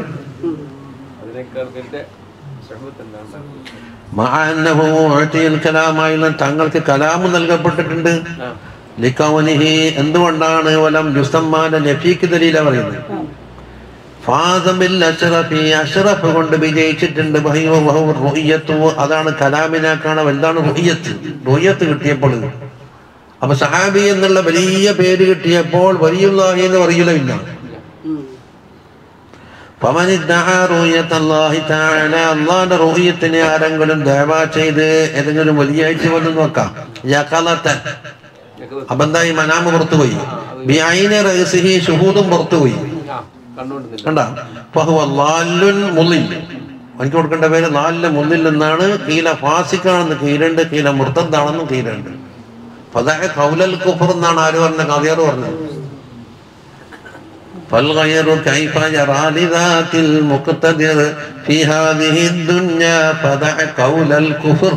തങ്ങൾക്ക് കലാമ് നൽകപ്പെട്ടിട്ടുണ്ട്. ലിക്കൗനിഹി, എന്തുകൊണ്ടാണ്? വലം യുസമ്മാന നഫീക്ക് ദലീല പറയുന്നത്. ഫാസമിൽ അഷ്റഫി, അഷ്റഫ് കൊണ്ട് വിജയിച്ചിട്ടുണ്ട്. അതാണ് കലാമിനാക്കാണ്. എന്താണ് റുഹിയത്ത്? റുഹിയത്ത് കിട്ടിയപ്പോൾ, അപ്പൊ സഹാബി എന്നുള്ള വലിയ പേര് കിട്ടിയപ്പോൾ വലിയുല്ലാഹി എന്ന് പറയില്ല. അള്ളാന്റെ റൂഹിയത്തിനെ ആരെങ്കിലും ദഅവ ചെയ്ത് ഏതെങ്കിലും വെള്ളിയാഴ്ച വന്ന് നോക്കാം. അപ്പൊ എന്തായി? മനാമ് പുറത്തുപോയി. ഷുഹൂദും പുറത്തുപോയി. കണ്ട എനിക്ക് കൊടുക്കേണ്ട പേര് നാലില് മുന്നിൽ നിന്നാണ്. കീല ഫാസിക്കാണെന്ന് കീലുണ്ട്, കീല മുർത്തദ്ദാണെന്നും കീലുണ്ട്. ഖൗലൽ കുഫർ എന്നാണ് ആര് പറഞ്ഞ? കവിയർ പറഞ്ഞത്. فالغير كيف يرى لذات المقتدر في هذه الدنيا فدع قول الكفر.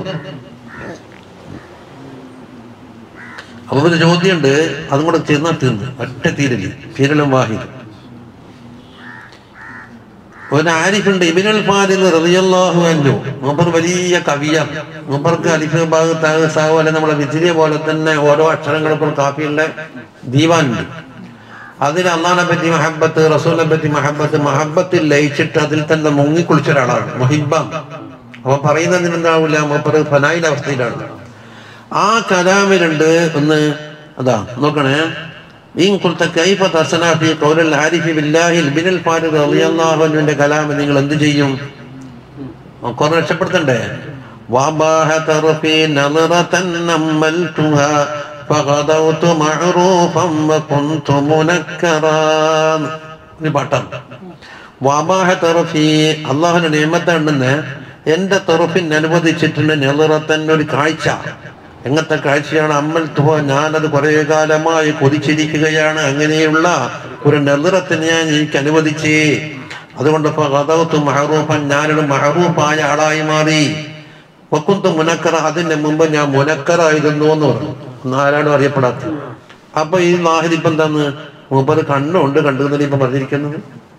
അപ്പൊ ഒരു ചോദ്യമുണ്ട്, അതും കൂടെ ചേർന്നാ തീർന്നു. ഒറ്റ തീരല്, തീരലും വാഹിദ്. ഒരു ആരിഫുണ്ട് ഇബ്നുൽ ഫാരിദ് റളിയല്ലാഹു അൻഹു. മൂപ്പർ വലിയ കവിയാണ്. മൂപ്പർക്ക് അലിഫ് ബാഗ് താഗ് സാ പോലെ നമ്മളെ വിജിരിയ പോലെ തന്നെ ഓരോ അക്ഷരങ്ങൾക്കും കാഫിയുടെ ദീവാനുണ്ട്. അതിൽ അള്ളാഹിനെ പറ്റി മഹബത്ത്, റസൂലിനെ പറ്റി മഹബത്ത്, മഹബത്തിൽ ലയിച്ചിട്ട് അതിൽ തന്നെ മുങ്ങിക്കുളിച്ച ഒരാളാണ് മുഹിബ്ബം. അപ്പൊ പറയുന്നതിനെന്താവില്ല, മൂപ്പർ ഫനായിലെ അവസ്ഥയിലാണ്. ആ കലാമിലുണ്ട് ഒന്ന്, അതാ നോക്കണേ. ഇൻ ഖുൽത കൈഫ തസ്ന ഫീ ഖൗലിൽ ആരിഫി ബില്ലാഹി ഇബ്നുൽ ഫാരിദ് റളിയല്ലാഹു അൻഹുവിന്റെ കലാം നിങ്ങൾ എന്ത് ചെയ്യും? കുറെ രക്ഷപ്പെടുത്തണ്ടേ. വബാഹ തർഫി നളറതൻ അമൽതുഹാ ഫഗദൗതു മഅറൂഫൻ വകുൻതു മുനക്കറാൻ. ഈ പാട്ടാണ്. വബാഹ തർഫി അല്ലാഹുവിന്റെ നിയമത്തുണ്ടെന്ന് എന്റെ തർഫിന് അനുവദിച്ചിട്ടുണ്ട്. നളറതൻ ഒരു കാഴ്ച. എങ്ങനത്തെ കാഴ്ചയാണ്? അമ്മൽ തുഹ ഞാനത് കുറെ കാലമായി കൊതിച്ചിരിക്കുകയാണ്. അങ്ങനെയുള്ള ഒരു നെതിറത്തിന് ഞാൻ എനിക്ക് അനുവദിച്ചേ. അതുകൊണ്ട് മഹറൂഫൻ ഞാനൊരു മഹറൂഫായ ആളായി മാറി. വക്കുന്തു മുനക്കറ അതിന്റെ മുമ്പ് ഞാൻ മുനക്കറായിരുന്നു എന്ന് പറഞ്ഞു. ആരാടും അറിയപ്പെടാത്ത. അപ്പൊ ഈ നാഹിദ് ഇപ്പൊ എന്താന്ന് മൂപ്പത് കണ്ണുണ്ട് കണ്ടുന്നതിന് ഇപ്പൊ പറഞ്ഞിരിക്കുന്നത്.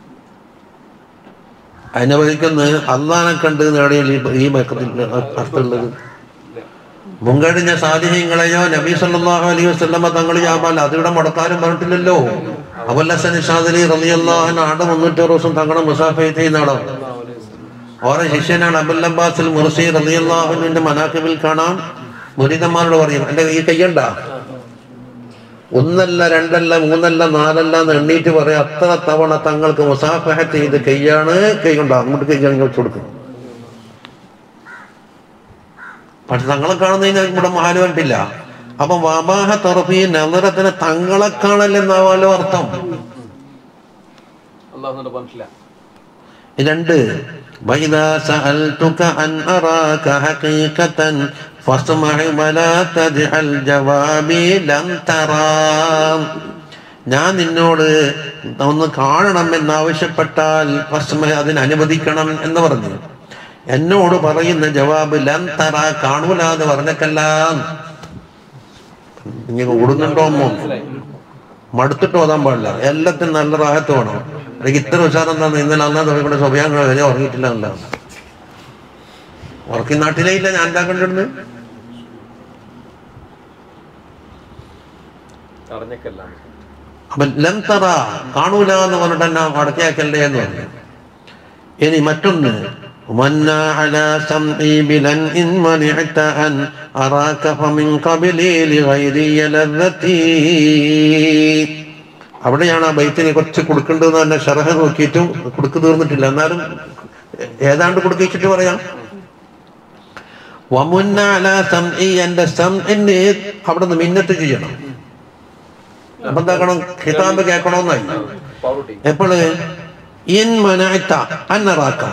അനുവദിക്കുന്നത് അള്ളാനെ കണ്ട് നേടിയ ഈ മയക്കത്തിൽ അർത്ഥമുള്ളത്. മുൻകഴിഞ്ഞ സാലിഹ്യങ്ങളെയോ നബി സല്ലല്ലാഹു അലൈഹി വസല്ലമ തങ്ങളെയോ ആവാൽ അതിവിടെ മുടക്കാരും പറഞ്ഞിട്ടില്ലല്ലോ. അബുൽ ഹസൻ ഷാദിലി റളിയല്ലാഹു അൻഹു ആണ്ട് മുന്നൂറ്റി ദിവസം തങ്ങളെ മുസാഫഹത്ത് ചെയ്യുന്ന ആളാണ്. ഓരോ ശിഷ്യനാണ് അബുൽ അബ്ബാസ് മുർസി റളിയല്ലാഹു അൻഹുവിന്റെ മനാഖിബിൽ കാണാം. മുരീദന്മാരോട് പറയും, എന്റെ ഈ കയ്യണ്ട, ഒന്നല്ല രണ്ടല്ല മൂന്നല്ല നാലല്ല എന്ന് എണ്ണീറ്റ് പറയാം. അത്ര തവണ തങ്ങൾക്ക് മുസാഫഹത്ത് ചെയ്ത് കയ്യാണ് കൈ കൊണ്ടാ അങ്ങോട്ട് കൈ വെച്ചു കൊടുക്കും. പക്ഷെ തങ്ങളെ കാണുന്നതിന് ഇവിടെ മഹാന് കണ്ടില്ല. അപ്പൊ വബാഹ തർഫി നളറത്തിന് തങ്ങളെ കാണലെന്നാവാലോ അർത്ഥം. രണ്ട് വൈദാ സഅൽതുക അൻ അറാക ഹഖീഖതൻ ഫസ്മഅ വലാ തജ്അൽ ജവാബി ലൻ തറാ. ഞാൻ നിന്നോട് ഒന്ന് കാണണം എന്നാവശ്യപ്പെട്ടാൽ ഫസ്മഅ അതിന് അനുവദിക്കണം എന്ന് പറഞ്ഞു. എന്നോട് പറയുന്ന ജവാബ് ലൻ തറ കാണൂലാന്ന് പറഞ്ഞക്കല്ല. നിങ്ങൾ ഓടുന്നുണ്ടോ? മടുത്തിട്ട് ഓതാൻ പാടില്ല. എല്ലാത്തിനും നല്ല റാഹത്ത് വേണം. എനിക്ക് ഇത്ര ഉഷാറെന്താന്ന് ഇന്നലെ അന്നാ തുടങ്ങിക്കൊണ്ട് സ്വഭാവങ്ങൾ വരെ ഉറങ്ങിയിട്ടില്ല എന്നല്ല. ഉറക്കി നാട്ടിലേ ഇല്ല. ഞാൻ എന്താ കണ്ടിരുന്നത്? അപ്പൊ ലൻ തറ കാണൂല എന്ന് പറഞ്ഞിട്ട് എന്നെ അടക്കിയാക്കല്ലേ എന്ന് പറഞ്ഞു. ഇനി മറ്റൊന്ന് ومنا على سمعي بلن إن منعت أن أراك فمن قبلي لغيري لذتي. അവിടെയാണ് ആ ബൈത്തിനെ കുറച്ച് കൊടുക്കേണ്ടതെന്ന് തന്നെ ഷറഹ നോക്കിയിട്ടും കൊടുക്കു തീർന്നിട്ടില്ല. എന്നാലും ഏതാണ്ട് കൊടുക്കിച്ചിട്ട് പറയാം. വമുന്ന അലാ സംഇ എന്റെ സംഇന് അവിടെ നിന്ന് മിന്നത്ത് ചെയ്യണം. അപ്പൊ എന്താക്കണം? ഖിതാബ് കേൾക്കണമെന്നായി. എപ്പോഴ് ഇൻ മനഅത അൻ അറാക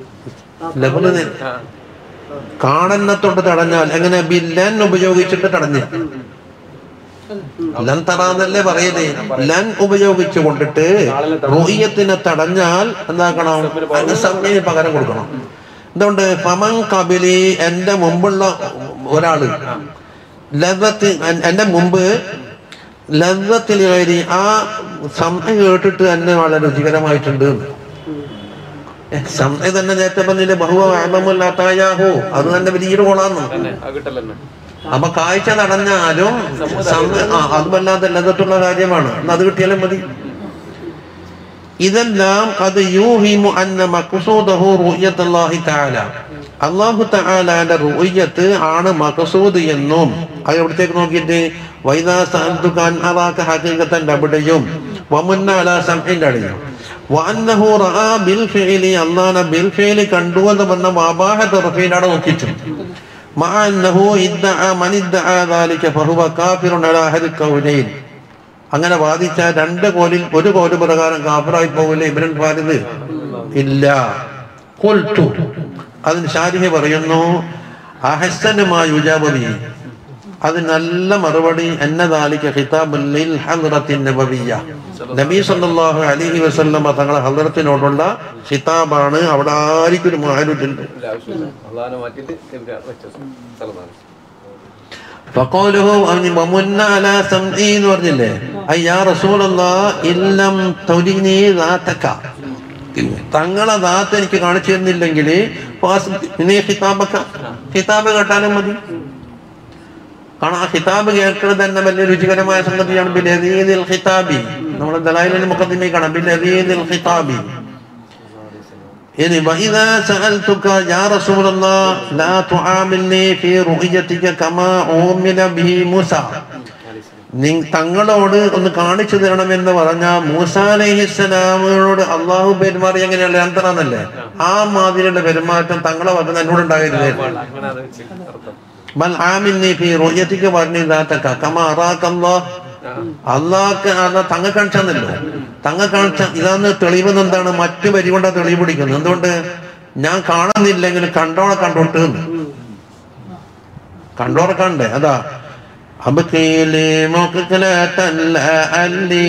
കാണന്നെ തൊട്ട് തടഞ്ഞാൽ എങ്ങനെ? ബില്ലൻ ഉപയോഗിച്ചിട്ട് തടഞ്ഞു. ലൻ തറാന്നല്ലേ പറയുന്നേ. ലൻ ഉപയോഗിച്ചു കൊണ്ടിട്ട് റുഹിയത്തിനെ തടഞ്ഞാൽ എന്താക്കണം? അതിന് സംജ്ഞയെ പകരം കൊടുക്കണം. എന്തുകൊണ്ട്? ഫമൻ കബിലി എന്റെ മുമ്പുള്ള ഒരാള് ലദ്ദത്ത് എന്റെ മുമ്പ് ലദ്ദത്തിൽ കയറി ആ സംജ്ഞ കേട്ടിട്ട് എന്നെ വളരെ രുചികരമായിട്ടുണ്ട്. സംജ്ഞ തന്നെ നേരത്തെ പറഞ്ഞില്ലേ ബഹുവാഹു അത് തന്നെ വലിയൊരു ഗുണാന്ന്. അപ്പൊ കാഴ്ച തടഞ്ഞാലും അത് വല്ലാതെ ലദ്ദത്തുള്ള കാര്യമാണ്. അത് കിട്ടിയാലും മതി. ഇതെല്ലാം അത് യൂഹിമു അന്ന മഖ്സൂദഹു റുഅ്യത്തുല്ലാഹി തആല. അല്ലാഹു തആലയുടെ റുഅ്യത്ത് ആണ് മഖ്സൂദ് എന്നും. അത് എവിടത്തേക്ക് നോക്കിയിട്ട് വൈദാ സഅൽതുക അൻ അറാക ഹഖീഖത്തൻ അവിടെയും വമുന്ന അലാ സംഇന്റെ അടയും വഅന്നഹു റആ ബിൽ ഫിഇലി അല്ലാഹു ബിൽ ഫിഇലി കണ്ടു എന്ന് പറഞ്ഞ വബാഹ തർഫീനാണ് നോക്കിച്ചു. മഅ അന്നഹു ഇദ്ദഅ മൻ ഇദ്ദഅ ദാലിക ഫഹുവ കാഫിറുൻ അലാ അഹദി ഖൗലൈൻ. അങ്ങനെ വാദിച്ച രണ്ട് കോലിൽ ഒരു കോല് പ്രകാരം കാഫിറായി പോകില്ല ഇബ്നുൽ ഫാരിദ്? ഇല്ല. ഖുൽതു അതിന് ശാരിഹ് പറയുന്നു അഹ്സനു മാ യുജാബു ബിഹി. അത് നല്ല മറുപടി എന്നദാലിക ഖിതാബുൽ ലിൽ ഹദ്റത്തിൻ നബവിയ്യ. നബി സല്ലല്ലാഹു അലൈഹി വസല്ലം തങ്ങളെ ഹദ്റത്തിനോടുള്ള ഖിതാബാണ്. അവിടെ ആർക്കും ഒരു മഹലുണ്ട്. ഫഖാലുഹു അനി വമുന്ന അലാ സംഇ എന്ന് പറഞ്ഞില്ലേ? അയ്യാ റസൂലല്ലാഹ് ഇല്ലം തൗലിനി ദാതക. തങ്ങളെ ദാത്ത് എനിക്ക് കാണിച്ചു തരുന്നില്ലെങ്കിൽ നീ ഹിതാബൊക്കെ ഹിതാബ് കേട്ടാലും മതി. കാരണം ആ ഹിതാബ് കേൾക്കുന്നത് തന്നെ വലിയ രുചികരമായ സംഗതിയാണ്. ബിലദീദിൽ ഹിതാബി, നമ്മുടെ ദലായിലുൽ മുഖദ്ദിമയിൽ കാണാം ബിലദീദിൽ ഹിതാബി. ഇനി വഇദാ സഅൽതുക യാ റസൂലല്ലാഹ് ലാ തുആമിൽനി ഫീ റുഅയതിക കമാ ഉമില ബിഹി മൂസ, തങ്ങളോട് ഒന്ന് കാണിച്ചു തരണമെന്ന് പറഞ്ഞ മൂസ അലൈഹിസ്സലാമിനോട് അള്ളാഹു പെരുമാറി എങ്ങനെയുള്ള അന്തരാന്നല്ലേ, ആ മാതിരിയുള്ള പെരുമാറ്റം തങ്ങളെ വന്ന് എന്നോട് ഉണ്ടാകരുത്. ബൽ ആമിൽനി ഫീ റുഅയതിക വർണിദാതക കമാ അറാകല്ലാഹ്, അള്ളാഹ്ക്ക് തങ്ങ കാണിച്ചെന്നല്ലോ, തങ്ങ കാണിച്ച ഇതാന്ന് തെളിവ്. എന്താണ് മറ്റു വരി കൊണ്ടാ തെളിവ് പിടിക്കുന്നത്. എന്തുകൊണ്ട്? ഞാൻ കാണുന്നില്ലെങ്കിൽ കണ്ടോളെ കണ്ടോട്ട്, കണ്ടോളെ കണ്ടേ. അതാ അബ്കീലി മുഖ്ലതൻ ലഅല്ലി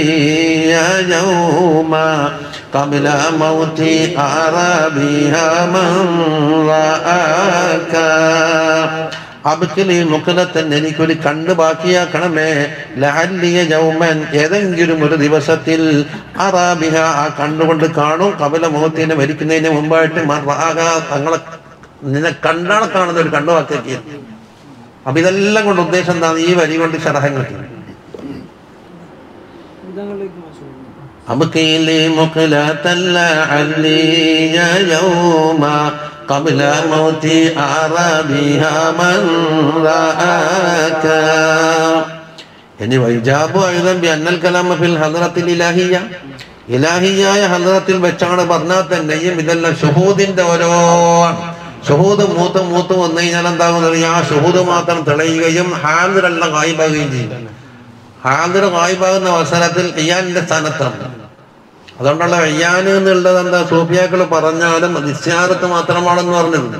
യൗമാ ഖബ്ല മൗതി അറബിഹാ മൻ റആക. അബ്കീലി മുഖ്ലതൻ, എനിക്കൊരു കണ്ണ് ബാക്കിയാക്കണമേ. ലഅല്ലിയ യൗമൻ, ഏതെങ്കിലും ഒരു ദിവസത്തിൽ അറാബിഹ, ആ കണ്ണുകൊണ്ട് കാണും. ഖബ്ല മൗതിനെ മരിക്കുന്നതിന് മുമ്പായിട്ട് മൻ റആക, തങ്ങളെ നിന്നെ കണ്ടാണ് കാണുന്ന ഒരു കണ്ണു ബാക്കിയാക്കിയത്. അപ്പൊ ഇതെല്ലാം കൊണ്ട് ഉദ്ദേശം എന്താണ്? ഈ വരി കൊണ്ട് ശറഹം കിട്ടി. അബ്കീലി മുഖ്ലതൻ ലഅല്ലി യൗമാ ഖബ്ല മൗതി അറബിഹാ മൻ റആക. ഇനി വൈജാബു അയ്ദൻ ബിഅന്നൽ കലാമ ഫിൽ ഹദ്റത്തിൽ ഇലാഹിയ്യ, ഇലാഹിയായ ഹദ്റത്തിൽ വെച്ചാണ് പറഞ്ഞാൽ തന്നെയും ഇതെല്ലാം ഷുഹൂദിന്റെ ഓരോ ഷുഹൂദ് മൂത്ത് മൂത്ത് വന്നു കഴിഞ്ഞാൽ എന്താകുന്നത്? ആ ഷുഹൂദ് മാത്രം തെളിയുകയും ഹാദിറെല്ലാം ഗായിബാകുകയും ചെയ്യും. ഹാദിർ ഗായിബാകുന്ന അവസരത്തിൽ ഇയാന്റെ സ്ഥാനത്താണ്. അതുകൊണ്ടുള്ള അയ്യാന് എന്നുള്ളത് എന്താ, സൂഫിയാക്കൾ പറഞ്ഞാലും നിസ്യാരത്ത് മാത്രമാണെന്ന് പറഞ്ഞത്.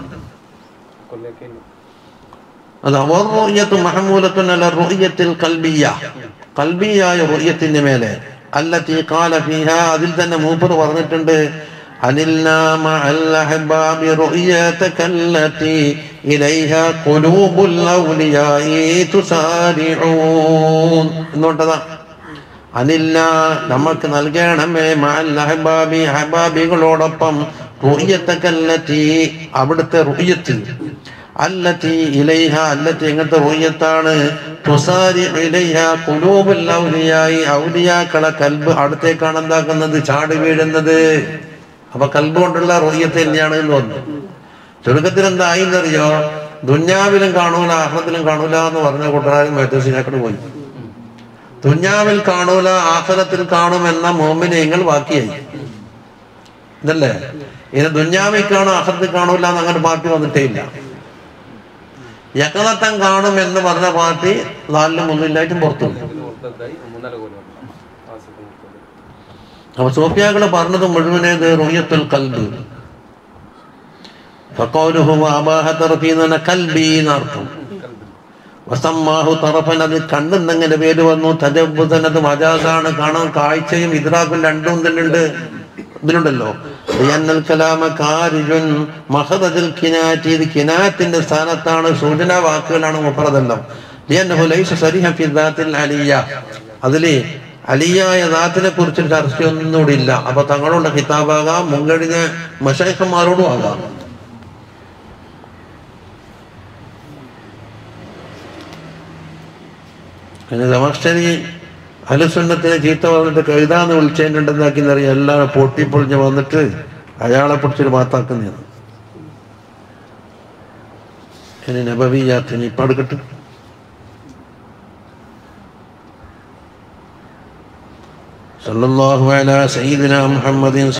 അത് അവർ മഹമൂലത്തുൻ അല റുഅയത്തിൽ ഖൽബിയ്യ, ഖൽബിയായ റുഅയത്തിന്റെ മേലെ. അല്ലതി ഖാല ഫീഹാ, അതിൽ തന്നെ മൂപ്പർ പറഞ്ഞിട്ടുണ്ട് അനിൽനാ മഅൽ അഹ്ബാബി റുഅയതക അല്ലതി ഇലൈഹാ ഖുലൂബുൽ ഔലിയാഇ തുസാരിഊൻ എന്നുകൊണ്ടതാ. അനില്ല, നമുക്ക് നൽകണമേ മഅൽ അഹ്ബാബി, അഹ്ബാബികളോടൊപ്പം റുഅയതക അല്ലതി, അവിടുത്തെ റുഅയത്ത്. അല്ലതി ഇലൈഹ, അല്ലതി എങ്ങനത്തെ റുഅയത്താണ്? തുസാരി ഇലൈഹ ഖുലൂബുൽ ഔലിയാഇ, ഔലിയാക്കളെ കൽബ് അടുത്തേക്കാണ് എന്താക്കുന്നത്? ചാടി വീഴുന്നത്. അപ്പൊ കൽബ് കൊണ്ടുള്ള റുഅയത്ത് തന്നെയാണ് എന്ന് പറഞ്ഞു. ചുരുക്കത്തിൽ എന്തായി എന്നറിയോ? ദുന്യാവിലും കാണൂല ആഖിറത്തിലും കാണൂല എന്ന് പറഞ്ഞ കൂട്ടരാരും മൈത്തസിനാക്കട് പോയി. ദുന്യാവിൽ കാണൂല ആഖിറത്തിൽ കാണുമെന്ന മോമിനീങ്ങൾ ബാക്കിയായി. ഇതല്ലേ? ഇനി ദുന്യാവിൽ കാണും ആഖിറത്തിൽ കാണൂല എന്ന് അങ്ങനെ പാർട്ടി വന്നിട്ടേ ഇല്ല. യഖദത്തൻ കാണും എന്ന് പറഞ്ഞ പാർട്ടി നാലിലും ഒന്നില്ലായിട്ടും പുറത്തു. അപ്പൊ സൂഫിയാക്കള് പറഞ്ഞത് മുഴുവനേത് റുഅയത്തുൽ ഖൽബ്. ഫഖൗലുഹു വഅബാഹ തർഫീ എന്ന കൽബി എന്നർത്ഥം. വസമ്മാഹു തറഫൻ, അത് കണ്ണെന്നെങ്ങനെ പേര് വന്നു. തജബ്ബുസൻ, അത് മജാസാണ്, കാണാൻ കാഴ്ചയും ഇദ്റാഖും രണ്ടും തന്നെയുണ്ട് ഇതിലുണ്ടല്ലോ. ലിഅന്നൽ കലാമ ഖാരിജുൻ മഖറജൽ കിനായത്തി, ഇത് കിനായത്തിന്റെ സ്ഥാനത്താണ്, സൂചനാ വാക്കുകളാണ് മുഫറദെല്ലാം. ലിഅന്നഹു ലൈസ സരീഹൻ ഫി ദാത്തിൽ അലിയ്യ, അതില് അലിയായ ദാത്തിനെ കുറിച്ച് ചർച്ചയൊന്നും ഇല്ല. അപ്പൊ തങ്ങളുള്ള ഹിതാബാകാം, മുൻകഴിഞ്ഞ മശൈഖന്മാരോടും ആകാം. പിന്നെ ദമശ്കരി അഹ്ലുസുന്നത്തിനെ ചീത്ത പറഞ്ഞിട്ട് കഴുതാന്ന് വിളിച്ചതിനുണ്ടെന്നാക്കിന്നറിയാം. എല്ലാം പൊട്ടിപ്പൊളിഞ്ഞ് വന്നിട്ട് അയാളെ പിടിച്ചൊരു മാത്താക്കുന്നതാണ്. ഇനി നബവിയാത്തിന് ഇപ്പം എടുക്കട്ടെ. സല്ലല്ലാഹു അലാ സയ്യിദിനാ മുഹമ്മദിൻ